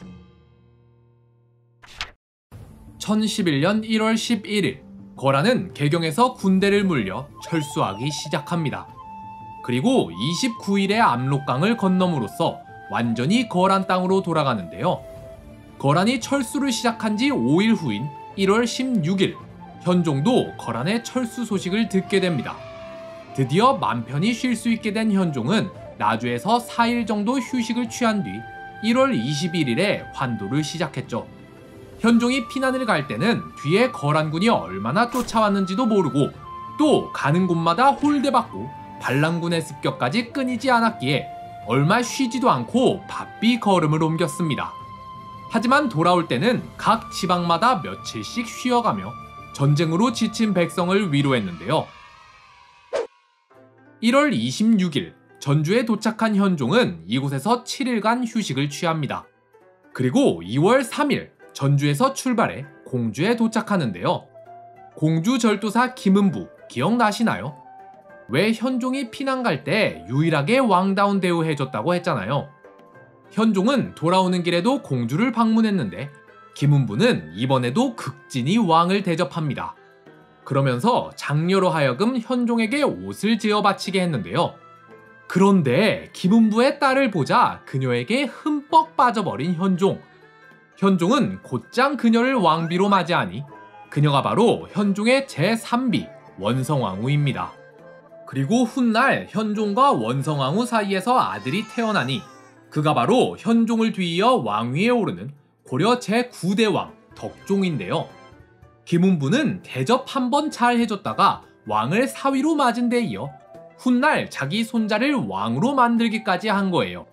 1011년 1월 11일 거란은 개경에서 군대를 물려 철수하기 시작합니다. 그리고 29일에 압록강을 건너므로써 완전히 거란 땅으로 돌아가는데요. 거란이 철수를 시작한 지 5일 후인 1월 16일 현종도 거란의 철수 소식을 듣게 됩니다. 드디어 맘 편히 쉴 수 있게 된 현종은 나주에서 4일 정도 휴식을 취한 뒤 1월 21일에 환도를 시작했죠. 현종이 피난을 갈 때는 뒤에 거란군이 얼마나 쫓아왔는지도 모르고 또 가는 곳마다 홀대받고 반란군의 습격까지 끊이지 않았기에 얼마 쉬지도 않고 바삐 걸음을 옮겼습니다. 하지만 돌아올 때는 각 지방마다 며칠씩 쉬어가며 전쟁으로 지친 백성을 위로했는데요. 1월 26일 전주에 도착한 현종은 이곳에서 7일간 휴식을 취합니다. 그리고 2월 3일 전주에서 출발해 공주에 도착하는데요. 공주 절도사 김은부 기억나시나요? 왜 현종이 피난 갈 때 유일하게 왕다운 대우해줬다고 했잖아요. 현종은 돌아오는 길에도 공주를 방문했는데 김은부는 이번에도 극진히 왕을 대접합니다. 그러면서 장녀로 하여금 현종에게 옷을 지어 바치게 했는데요. 그런데 김은부의 딸을 보자 그녀에게 흠뻑 빠져버린 현종. 현종은 곧장 그녀를 왕비로 맞이하니 그녀가 바로 현종의 제3비 원성왕후입니다. 그리고 훗날 현종과 원성왕후 사이에서 아들이 태어나니 그가 바로 현종을 뒤이어 왕위에 오르는 고려 제9대왕 덕종인데요. 김은부는 대접 한 번 잘 해줬다가 왕을 사위로 맞은 데 이어 훗날 자기 손자를 왕으로 만들기까지 한 거예요.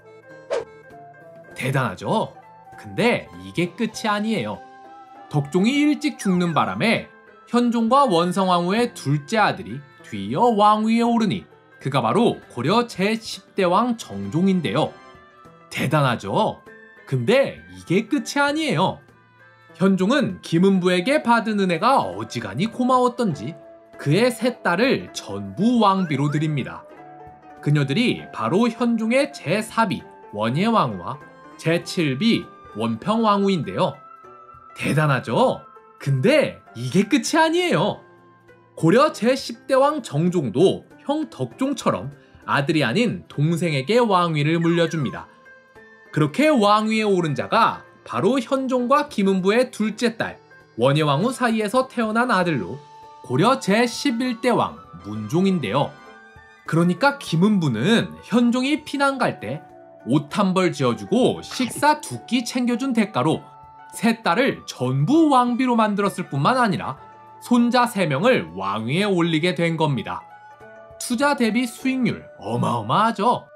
대단하죠? 근데 이게 끝이 아니에요. 덕종이 일찍 죽는 바람에 현종과 원성왕후의 둘째 아들이 뒤이어 왕위에 오르니 그가 바로 고려 제10대왕 정종인데요. 대단하죠? 근데 이게 끝이 아니에요. 현종은 김은부에게 받은 은혜가 어지간히 고마웠던지 그의 세 딸을 전부 왕비로 드립니다. 그녀들이 바로 현종의 제4비 원예왕후와 제7비 원평왕후인데요. 대단하죠? 근데 이게 끝이 아니에요. 고려 제10대왕 정종도 형 덕종처럼 아들이 아닌 동생에게 왕위를 물려줍니다. 그렇게 왕위에 오른 자가 바로 현종과 김은부의 둘째 딸 원예왕후 사이에서 태어난 아들로 고려 제11대왕 문종인데요. 그러니까 김은부는 현종이 피난 갈 때 옷 한 벌 지어주고 식사 두 끼 챙겨준 대가로 세 딸을 전부 왕비로 만들었을 뿐만 아니라 손자 3명을 왕위에 올리게 된 겁니다. 투자 대비 수익률 어마어마하죠.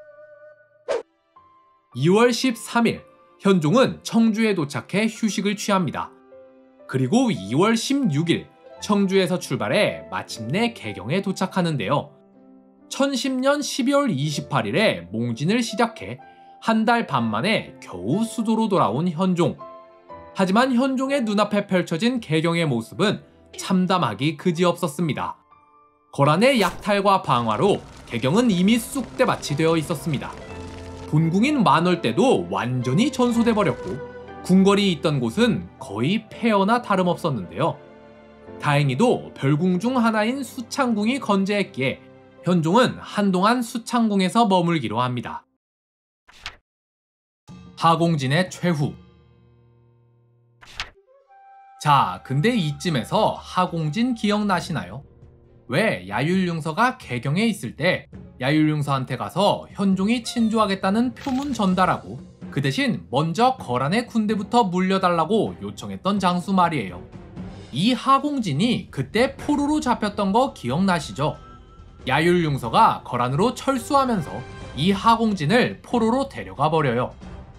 2월 13일 현종은 청주에 도착해 휴식을 취합니다. 그리고 2월 16일 청주에서 출발해 마침내 개경에 도착하는데요. 1010년 12월 28일에 몽진을 시작해 한 달 반 만에 겨우 수도로 돌아온 현종. 하지만 현종의 눈앞에 펼쳐진 개경의 모습은 참담하기 그지없었습니다. 거란의 약탈과 방화로 개경은 이미 쑥대밭이 되어 있었습니다. 본궁인 만월대도 완전히 전소돼 버렸고 궁궐이 있던 곳은 거의 폐허나 다름없었는데요. 다행히도 별궁 중 하나인 수창궁이 건재했기에 현종은 한동안 수창궁에서 머물기로 합니다. 하공진의 최후. 자, 근데 이쯤에서 하공진 기억나시나요? 왜 야율융서가 개경에 있을 때 야율융서한테 가서 현종이 친조하겠다는 표문 전달하고 그 대신 먼저 거란의 군대부터 물려달라고 요청했던 장수 말이에요. 이 하공진이 그때 포로로 잡혔던 거 기억나시죠? 야율융서가 거란으로 철수하면서 이 하공진을 포로로 데려가 버려요.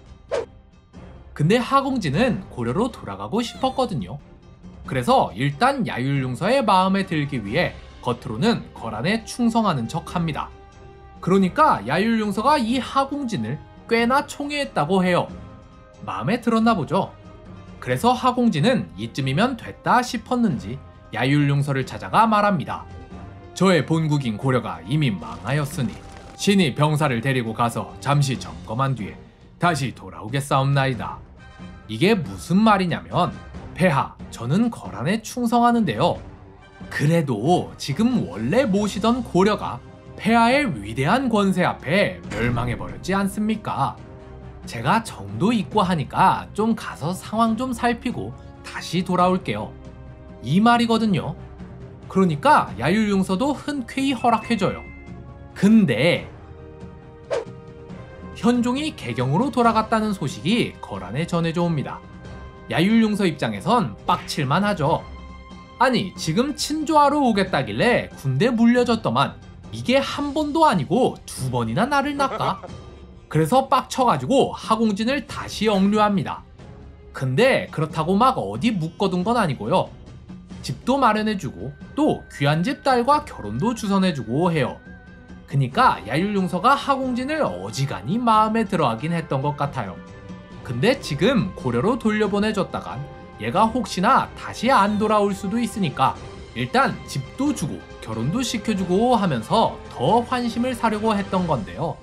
근데 하공진은 고려로 돌아가고 싶었거든요. 그래서 일단 야율융서의 마음에 들기 위해 겉으로는 거란에 충성하는 척 합니다. 그러니까 야율융서가 이 하공진을 꽤나 총애했다고 해요. 마음에 들었나 보죠. 그래서 하공진은 이쯤이면 됐다 싶었는지 야율융서를 찾아가 말합니다. 저의 본국인 고려가 이미 망하였으니 신이 병사를 데리고 가서 잠시 점검한 뒤에 다시 돌아오겠사옵나이다. 이게 무슨 말이냐면, 폐하, 저는 거란에 충성하는데요. 그래도 지금 원래 모시던 고려가 폐하의 위대한 권세 앞에 멸망해버렸지 않습니까? 제가 정도 있고 하니까 좀 가서 상황 좀 살피고 다시 돌아올게요. 이 말이거든요. 그러니까 야율융서도 흔쾌히 허락해줘요. 근데 현종이 개경으로 돌아갔다는 소식이 거란에 전해져 옵니다. 야율융서 입장에선 빡칠만 하죠. 아니, 지금 친조하러 오겠다길래 군대 물려줬더만 이게 한 번도 아니고 2번이나 나를 낚아? 그래서 빡쳐가지고 하공진을 다시 억류합니다. 근데 그렇다고 막 어디 묶어둔 건 아니고요. 집도 마련해주고 또 귀한 집 딸과 결혼도 주선해주고 해요. 그니까 야율융서가 하공진을 어지간히 마음에 들어하긴 했던 것 같아요. 근데 지금 고려로 돌려보내줬다간 얘가 혹시나 다시 안 돌아올 수도 있으니까 일단 집도 주고 결혼도 시켜주고 하면서 더 환심을 사려고 했던 건데요.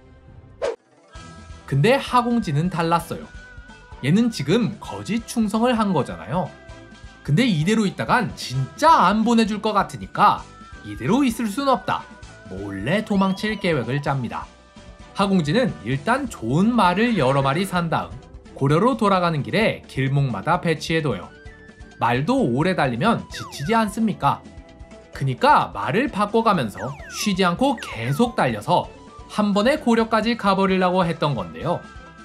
근데 하공진은 달랐어요. 얘는 지금 거짓 충성을 한 거잖아요. 근데 이대로 있다간 진짜 안 보내줄 것 같으니까 이대로 있을 순 없다. 몰래 도망칠 계획을 짭니다. 하공진은 일단 좋은 말을 여러 마리 산 다음 고려로 돌아가는 길에 길목마다 배치해둬요. 말도 오래 달리면 지치지 않습니까? 그니까 말을 바꿔가면서 쉬지 않고 계속 달려서 한 번에 고려까지 가버리려고 했던 건데요.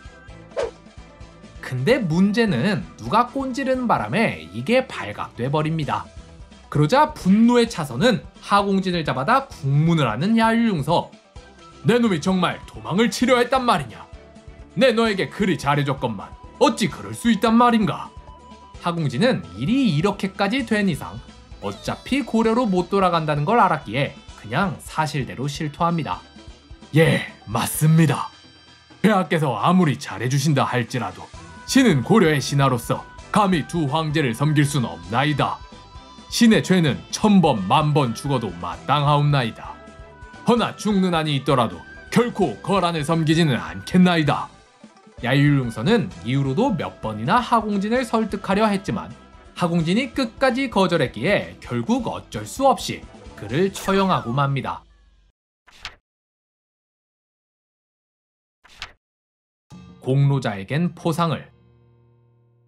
근데 문제는 누가 꼰지르는 바람에 이게 발각돼 버립니다. 그러자 분노에 차서는 하공진을 잡아다 국문을 하는 야율융서. 내 놈이 정말 도망을 치려 했단 말이냐? 내 너에게 그리 잘해줬건만 어찌 그럴 수 있단 말인가? 하공진은 일이 이렇게까지 된 이상 어차피 고려로 못 돌아간다는 걸 알았기에 그냥 사실대로 실토합니다. 예, 맞습니다. 폐하께서 아무리 잘해주신다 할지라도 신은 고려의 신하로서 감히 두 황제를 섬길 수는 없나이다. 신의 죄는 1000번 만번 죽어도 마땅하옵나이다. 허나 죽는 한이 있더라도 결코 거란을 섬기지는 않겠나이다. 야율융서는 이후로도 몇 번이나 하공진을 설득하려 했지만 하공진이 끝까지 거절했기에 결국 어쩔 수 없이 그를 처형하고 맙니다. 공로자에겐 포상을.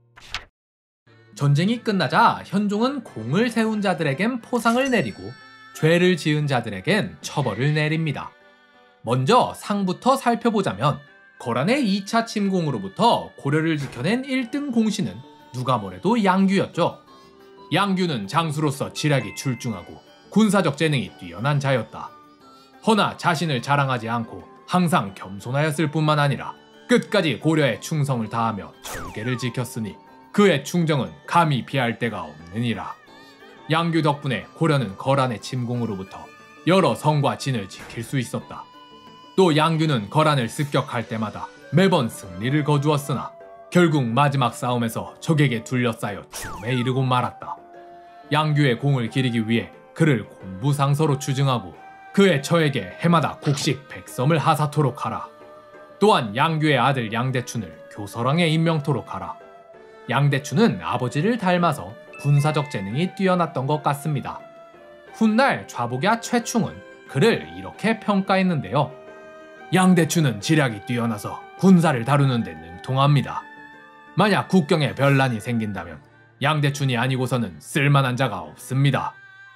전쟁이 끝나자 현종은 공을 세운 자들에겐 포상을 내리고 죄를 지은 자들에겐 처벌을 내립니다. 먼저 상부터 살펴보자면 거란의 2차 침공으로부터 고려를 지켜낸 1등 공신은 누가 뭐래도 양규였죠. 양규는 장수로서 지략이 출중하고 군사적 재능이 뛰어난 자였다. 허나 자신을 자랑하지 않고 항상 겸손하였을 뿐만 아니라 끝까지 고려의 충성을 다하며 절개를 지켰으니 그의 충정은 감히 비할 데가 없느니라. 양규 덕분에 고려는 거란의 침공으로부터 여러 성과 진을 지킬 수 있었다. 또 양규는 거란을 습격할 때마다 매번 승리를 거두었으나 결국 마지막 싸움에서 적에게 둘러싸여 죽음에 이르고 말았다. 양규의 공을 기리기 위해 그를 공부상서로 추증하고 그의 처에게 해마다 곡식 100섬을 하사토록 하라. 또한 양규의 아들 양대춘을 교서랑에 임명토록 하라. 양대춘은 아버지를 닮아서 군사적 재능이 뛰어났던 것 같습니다. 훗날 좌복야 최충은 그를 이렇게 평가했는데요. 양대춘은 지략이 뛰어나서 군사를 다루는 데 능통합니다. 만약 국경에 변란이 생긴다면 양대춘이 아니고서는 쓸만한 자가 없습니다.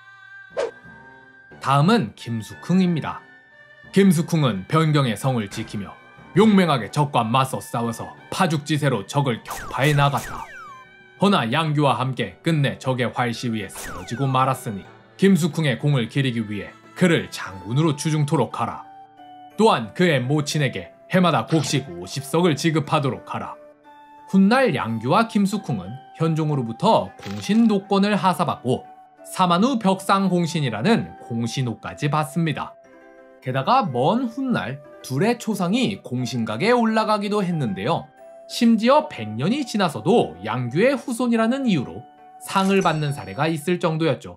다음은 김숙흥입니다. 김숙흥은 변경의 성을 지키며 용맹하게 적과 맞서 싸워서 파죽지세로 적을 격파해 나갔다. 허나 양규와 함께 끝내 적의 활시 위에 쓰러지고 말았으니 김숙흥의 공을 기리기 위해 그를 장군으로 추중토록 하라. 또한 그의 모친에게 해마다 곡식 50석을 지급하도록 하라. 훗날 양규와 김숙흥은 현종으로부터 공신 노권을 하사받고 사만후 벽상공신이라는 공신호까지 받습니다. 게다가 먼 훗날 둘의 초상이 공신각에 올라가기도 했는데요. 심지어 100년이 지나서도 양규의 후손이라는 이유로 상을 받는 사례가 있을 정도였죠.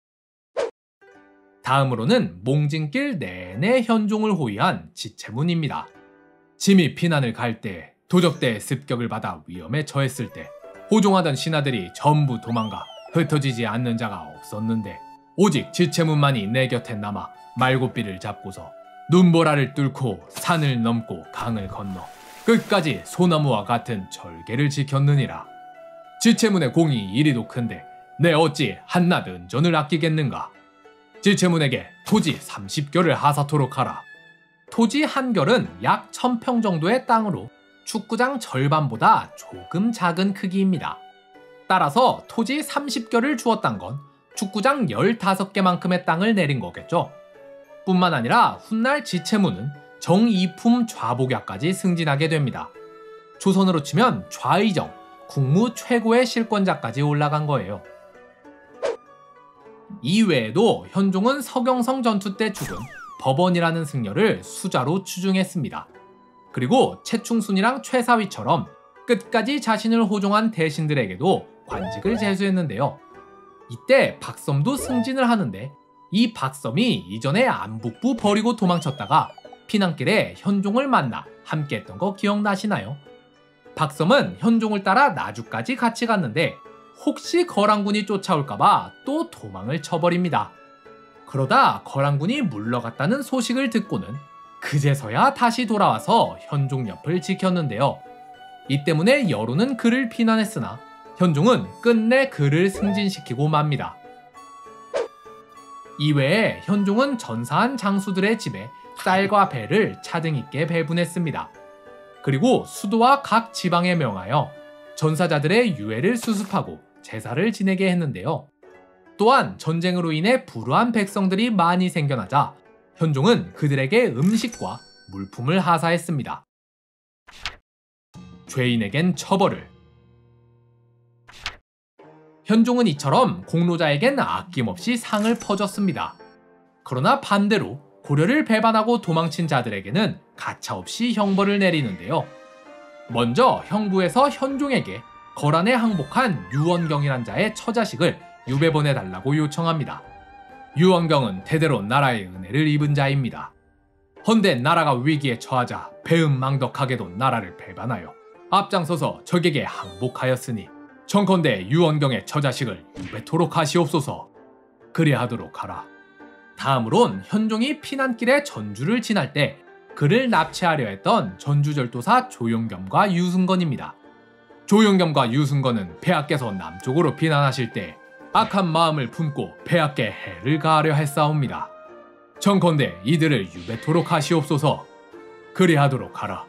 다음으로는 몽진길 내내 현종을 호위한 지체문입니다. 짐이 피난을 갈 때, 도적대의 습격을 받아 위험에 처했을 때 호종하던 신하들이 전부 도망가 흩어지지 않는 자가 없었는데 오직 지체문만이 내 곁에 남아 말고삐를 잡고서 눈보라를 뚫고 산을 넘고 강을 건너 끝까지 소나무와 같은 절개를 지켰느니라. 지체문의 공이 이리도 큰데 내 어찌 한낱 은전을 아끼겠는가. 지체문에게 토지 30결을 하사토록 하라. 토지 한 결은 약 1000평 정도의 땅으로 축구장 절반보다 조금 작은 크기입니다. 따라서 토지 30결을 주었단 건 축구장 15개만큼의 땅을 내린 거겠죠. 뿐만 아니라 훗날 지체문은 정이품 좌복야까지 승진하게 됩니다. 조선으로 치면 좌의정, 국무 최고의 실권자까지 올라간 거예요. 이외에도 현종은 서경성 전투 때 죽은 법원이라는 승려를 수자로 추중했습니다. 그리고 최충순이랑 최사위처럼 끝까지 자신을 호종한 대신들에게도 관직을 제수했는데요. 이때 박섬도 승진을 하는데 이 박섬이 이전에 안북부 버리고 도망쳤다가 피난길에 현종을 만나 함께했던 거 기억나시나요? 박섬은 현종을 따라 나주까지 같이 갔는데 혹시 거란군이 쫓아올까봐 또 도망을 쳐버립니다. 그러다 거란군이 물러갔다는 소식을 듣고는 그제서야 다시 돌아와서 현종 옆을 지켰는데요. 이 때문에 여론은 그를 비난했으나 현종은 끝내 그를 승진시키고 맙니다. 이외에 현종은 전사한 장수들의 집에 쌀과 배를 차등 있게 배분했습니다. 그리고 수도와 각 지방에 명하여 전사자들의 유해를 수습하고 제사를 지내게 했는데요. 또한 전쟁으로 인해 불우한 백성들이 많이 생겨나자 현종은 그들에게 음식과 물품을 하사했습니다. 죄인에겐 처벌을. 현종은 이처럼 공로자에겐 아낌없이 상을 퍼줬습니다. 그러나 반대로 고려를 배반하고 도망친 자들에게는 가차없이 형벌을 내리는데요. 먼저 형부에서 현종에게 거란에 항복한 유원경이란 자의 처자식을 유배보내달라고 요청합니다. 유원경은 대대로 나라의 은혜를 입은 자입니다. 헌데 나라가 위기에 처하자 배은망덕하게도 나라를 배반하여 앞장서서 적에게 항복하였으니 청컨대 유원경의 처자식을 유배토록 하시옵소서. 그리하도록 하라. 다음으론 현종이 피난길에 전주를 지날 때 그를 납치하려 했던 전주절도사 조용겸과 유승건입니다. 조용겸과 유승건은 폐하께서 남쪽으로 피난하실 때 악한 마음을 품고 폐하께 해를 가하려 했사옵니다. 청컨대 이들을 유배토록 하시옵소서. 그리하도록 하라.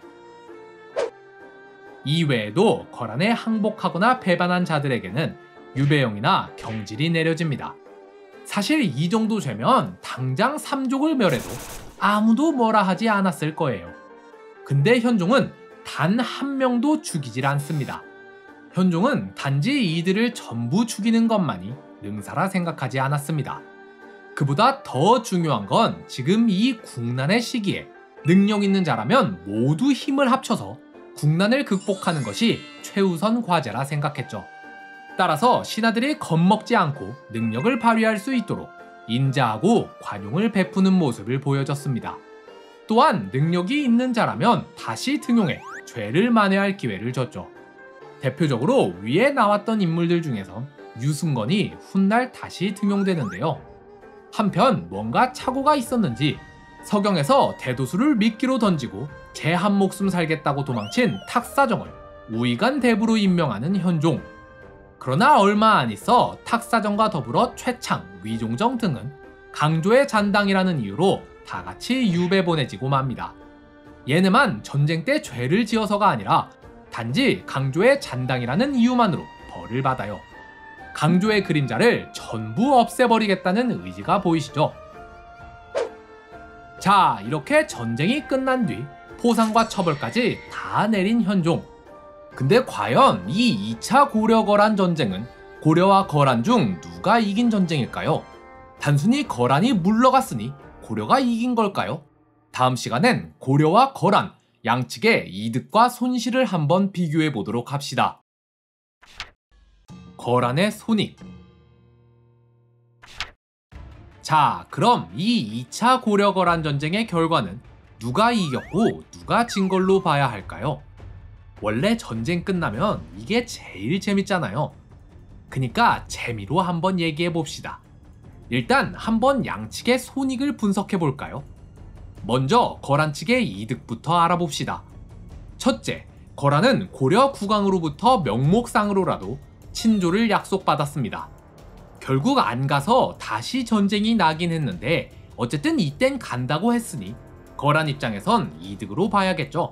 이외에도 거란에 항복하거나 배반한 자들에게는 유배형이나 경질이 내려집니다. 사실 이 정도 죄면 당장 삼족을 멸해도 아무도 뭐라 하지 않았을 거예요. 근데 현종은 단 한 명도 죽이질 않습니다. 현종은 단지 이들을 전부 죽이는 것만이 능사라 생각하지 않았습니다. 그보다 더 중요한 건 지금 이 국난의 시기에 능력 있는 자라면 모두 힘을 합쳐서 국난을 극복하는 것이 최우선 과제라 생각했죠. 따라서 신하들이 겁먹지 않고 능력을 발휘할 수 있도록 인자하고 관용을 베푸는 모습을 보여줬습니다. 또한 능력이 있는 자라면 다시 등용해 죄를 만회할 기회를 줬죠. 대표적으로 위에 나왔던 인물들 중에선 유승건이 훗날 다시 등용되는데요. 한편 뭔가 착오가 있었는지 서경에서 대도수를 미끼로 던지고 제 한 목숨 살겠다고 도망친 탁사정을 우의관 대부로 임명하는 현종. 그러나 얼마 안 있어 탁사정과 더불어 최창, 위종정 등은 강조의 잔당이라는 이유로 다 같이 유배 보내지고 맙니다. 얘네만 전쟁 때 죄를 지어서가 아니라 단지 강조의 잔당이라는 이유만으로 벌을 받아요. 강조의 그림자를 전부 없애버리겠다는 의지가 보이시죠? 자, 이렇게 전쟁이 끝난 뒤 포상과 처벌까지 다 내린 현종. 근데 과연 이 2차 고려-거란 전쟁은 고려와 거란 중 누가 이긴 전쟁일까요? 단순히 거란이 물러갔으니 고려가 이긴 걸까요? 다음 시간엔 고려와 거란 양측의 이득과 손실을 한번 비교해 보도록 합시다. 거란의 손익. 자, 그럼 이 2차 고려-거란 전쟁의 결과는 누가 이겼고 누가 진 걸로 봐야 할까요? 원래 전쟁 끝나면 이게 제일 재밌잖아요. 그니까 재미로 한번 얘기해 봅시다. 일단 한번 양측의 손익을 분석해 볼까요? 먼저 거란 측의 이득부터 알아봅시다. 첫째, 거란은 고려 국왕으로부터 명목상으로라도 친조를 약속받았습니다. 결국 안 가서 다시 전쟁이 나긴 했는데 어쨌든 이땐 간다고 했으니 거란 입장에선 이득으로 봐야겠죠.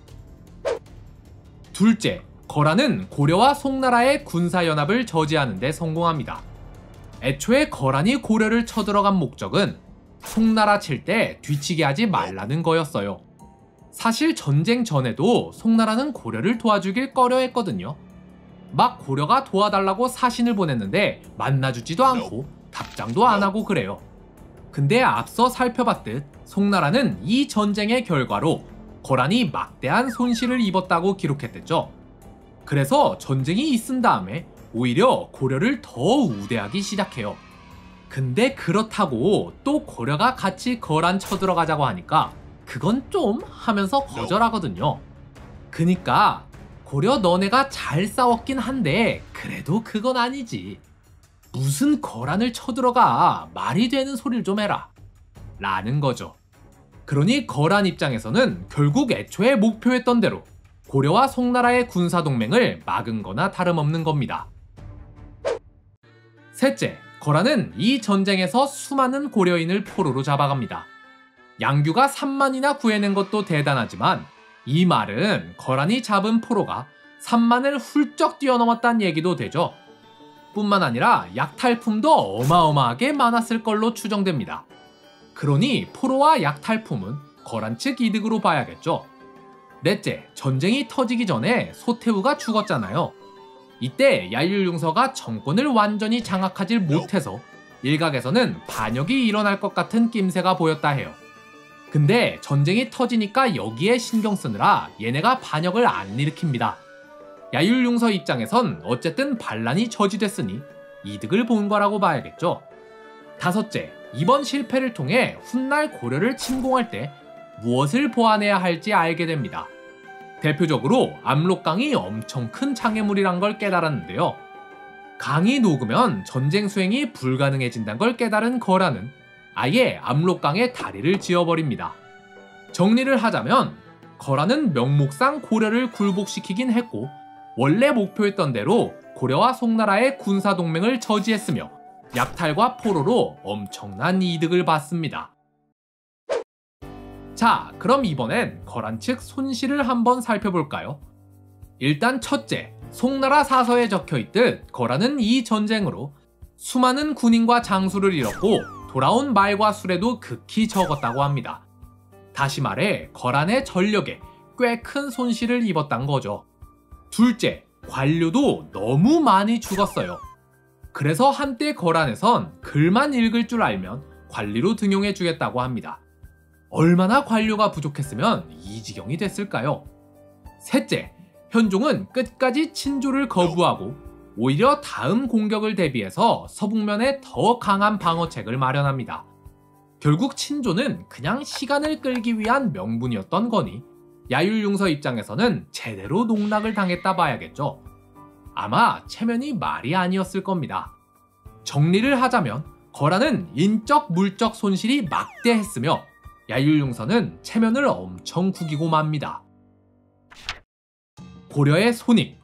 둘째, 거란은 고려와 송나라의 군사연합을 저지하는 데 성공합니다. 애초에 거란이 고려를 쳐들어간 목적은 송나라 칠 때 뒤치게 하지 말라는 거였어요. 사실 전쟁 전에도 송나라는 고려를 도와주길 꺼려했거든요. 막 고려가 도와달라고 사신을 보냈는데 만나주지도 않고 답장도 안 하고 그래요. 근데 앞서 살펴봤듯 송나라는 이 전쟁의 결과로 거란이 막대한 손실을 입었다고 기록했댔죠. 그래서 전쟁이 있은 다음에 오히려 고려를 더 우대하기 시작해요. 근데 그렇다고 또 고려가 같이 거란 쳐들어가자고 하니까 그건 좀 하면서 거절하거든요. 그니까 고려 너네가 잘 싸웠긴 한데 그래도 그건 아니지. 무슨 거란을 쳐들어가, 말이 되는 소리를 좀 해라 라는 거죠. 그러니 거란 입장에서는 결국 애초에 목표했던 대로 고려와 송나라의 군사동맹을 막은 거나 다름없는 겁니다. 셋째, 거란은 이 전쟁에서 수많은 고려인을 포로로 잡아갑니다. 양규가 3만이나 구해낸 것도 대단하지만 이 말은 거란이 잡은 포로가 3만을 훌쩍 뛰어넘었다는 얘기도 되죠. 뿐만 아니라 약탈품도 어마어마하게 많았을 걸로 추정됩니다. 그러니 포로와 약탈품은 거란 측 이득으로 봐야겠죠. 넷째, 전쟁이 터지기 전에 소태우가 죽었잖아요. 이때 야율융서가 정권을 완전히 장악하지 못해서 일각에서는 반역이 일어날 것 같은 낌새가 보였다 해요. 근데 전쟁이 터지니까 여기에 신경 쓰느라 얘네가 반역을 안 일으킵니다. 야율융서 입장에선 어쨌든 반란이 저지됐으니 이득을 본 거라고 봐야겠죠. 다섯째, 이번 실패를 통해 훗날 고려를 침공할 때 무엇을 보완해야 할지 알게 됩니다. 대표적으로 압록강이 엄청 큰 장애물이란 걸 깨달았는데요. 강이 녹으면 전쟁 수행이 불가능해진다는 걸 깨달은 거란은 아예 압록강에 다리를 지어버립니다. 정리를 하자면 거란은 명목상 고려를 굴복시키긴 했고 원래 목표했던 대로 고려와 송나라의 군사동맹을 저지했으며 약탈과 포로로 엄청난 이득을 봤습니다. 자, 그럼 이번엔 거란 측 손실을 한번 살펴볼까요? 일단 첫째, 송나라 사서에 적혀있듯 거란은 이 전쟁으로 수많은 군인과 장수를 잃었고 돌아온 말과 수레도 극히 적었다고 합니다. 다시 말해 거란의 전력에 꽤 큰 손실을 입었단 거죠. 둘째, 관료도 너무 많이 죽었어요. 그래서 한때 거란에선 글만 읽을 줄 알면 관리로 등용해 주겠다고 합니다. 얼마나 관료가 부족했으면 이 지경이 됐을까요? 셋째, 현종은 끝까지 친조를 거부하고 오히려 다음 공격을 대비해서 서북면에 더 강한 방어책을 마련합니다. 결국 친조는 그냥 시간을 끌기 위한 명분이었던 거니 야율융서 입장에서는 제대로 농락을 당했다 봐야겠죠. 아마 체면이 말이 아니었을 겁니다. 정리를 하자면 거란은 인적 물적 손실이 막대했으며 야율융서는 체면을 엄청 구기고 맙니다. 고려의 손익.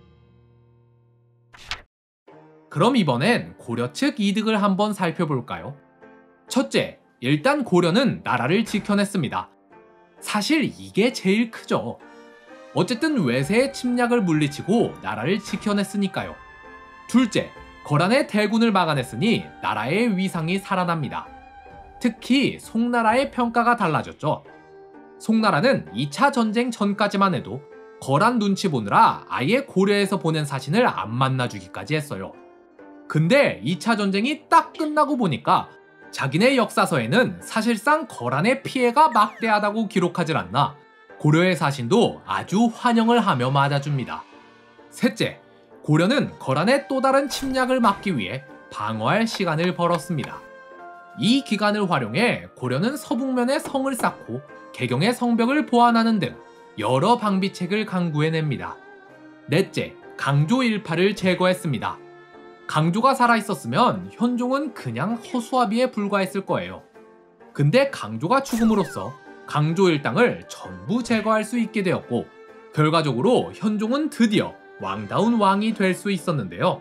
그럼 이번엔 고려 측 이득을 한번 살펴볼까요? 첫째, 일단 고려는 나라를 지켜냈습니다. 사실 이게 제일 크죠. 어쨌든 외세의 침략을 물리치고 나라를 지켜냈으니까요. 둘째, 거란의 대군을 막아냈으니 나라의 위상이 살아납니다. 특히 송나라의 평가가 달라졌죠. 송나라는 2차 전쟁 전까지만 해도 거란 눈치 보느라 아예 고려에서 보낸 사신을 안 만나주기까지 했어요. 근데 2차 전쟁이 딱 끝나고 보니까 자기네 역사서에는 사실상 거란의 피해가 막대하다고 기록하질 않나 고려의 사신도 아주 환영을 하며 맞아줍니다. 셋째, 고려는 거란의 또 다른 침략을 막기 위해 방어할 시간을 벌었습니다. 이 기간을 활용해 고려는 서북면에 성을 쌓고 개경의 성벽을 보완하는 등 여러 방비책을 강구해냅니다. 넷째, 강조 일파를 제거했습니다. 강조가 살아있었으면 현종은 그냥 허수아비에 불과했을 거예요. 근데 강조가 죽음으로써 강조 일당을 전부 제거할 수 있게 되었고 결과적으로 현종은 드디어 왕다운 왕이 될 수 있었는데요.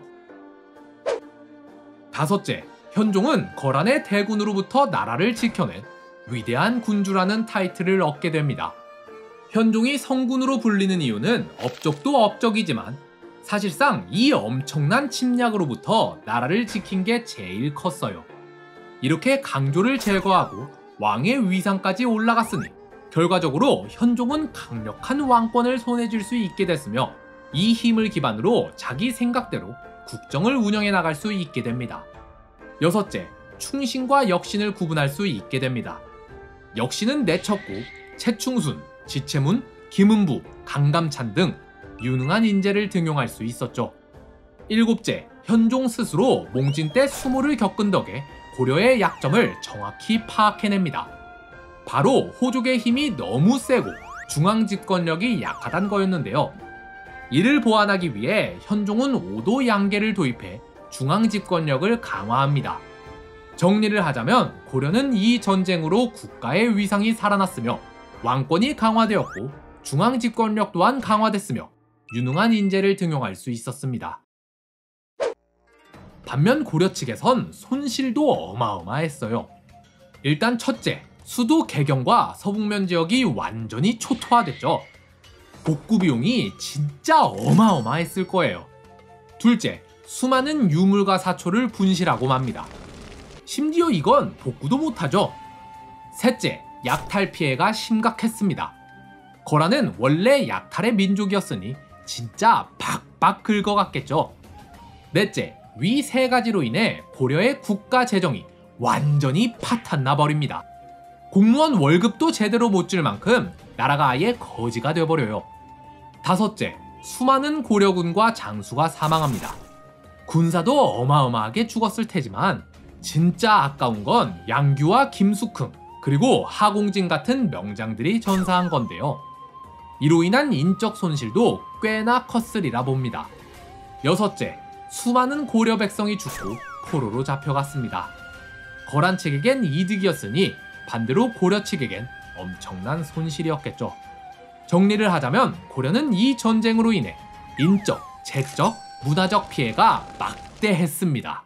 다섯째, 현종은 거란의 대군으로부터 나라를 지켜낸 위대한 군주라는 타이틀을 얻게 됩니다. 현종이 성군으로 불리는 이유는 업적도 업적이지만 사실상 이 엄청난 침략으로부터 나라를 지킨 게 제일 컸어요. 이렇게 강조를 제거하고 왕의 위상까지 올라갔으니 결과적으로 현종은 강력한 왕권을 손에 쥘 수 있게 됐으며 이 힘을 기반으로 자기 생각대로 국정을 운영해 나갈 수 있게 됩니다. 여섯째, 충신과 역신을 구분할 수 있게 됩니다. 역신은 내척구, 최충순, 지채문, 김은부, 강감찬 등 유능한 인재를 등용할 수 있었죠. 일곱째, 현종 스스로 몽진 때 수모를 겪은 덕에 고려의 약점을 정확히 파악해냅니다. 바로 호족의 힘이 너무 세고 중앙 집권력이 약하단 거였는데요. 이를 보완하기 위해 현종은 5도 양계를 도입해 중앙 집권력을 강화합니다. 정리를 하자면 고려는 이 전쟁으로 국가의 위상이 살아났으며 왕권이 강화되었고 중앙 집권력 또한 강화됐으며 유능한 인재를 등용할 수 있었습니다. 반면 고려 측에선 손실도 어마어마했어요. 일단 첫째, 수도 개경과 서북면 지역이 완전히 초토화됐죠. 복구 비용이 진짜 어마어마했을 거예요. 둘째, 수많은 유물과 사초를 분실하고 맙니다. 심지어 이건 복구도 못하죠. 셋째, 약탈 피해가 심각했습니다. 거란은 원래 약탈의 민족이었으니 진짜 박박 긁어갔겠죠. 넷째, 위 세 가지로 인해 고려의 국가 재정이 완전히 파탄나 버립니다. 공무원 월급도 제대로 못 줄 만큼 나라가 아예 거지가 되어버려요. 다섯째, 수많은 고려군과 장수가 사망합니다. 군사도 어마어마하게 죽었을 테지만 진짜 아까운 건 양규와 김숙흥 그리고 하공진 같은 명장들이 전사한 건데요. 이로 인한 인적 손실도 꽤나 컸으리라 봅니다. 여섯째, 수많은 고려 백성이 죽고 포로로 잡혀갔습니다. 거란 측에겐 이득이었으니 반대로 고려 측에겐 엄청난 손실이었겠죠. 정리를 하자면 고려는 이 전쟁으로 인해 인적, 재적, 문화적 피해가 막대했습니다.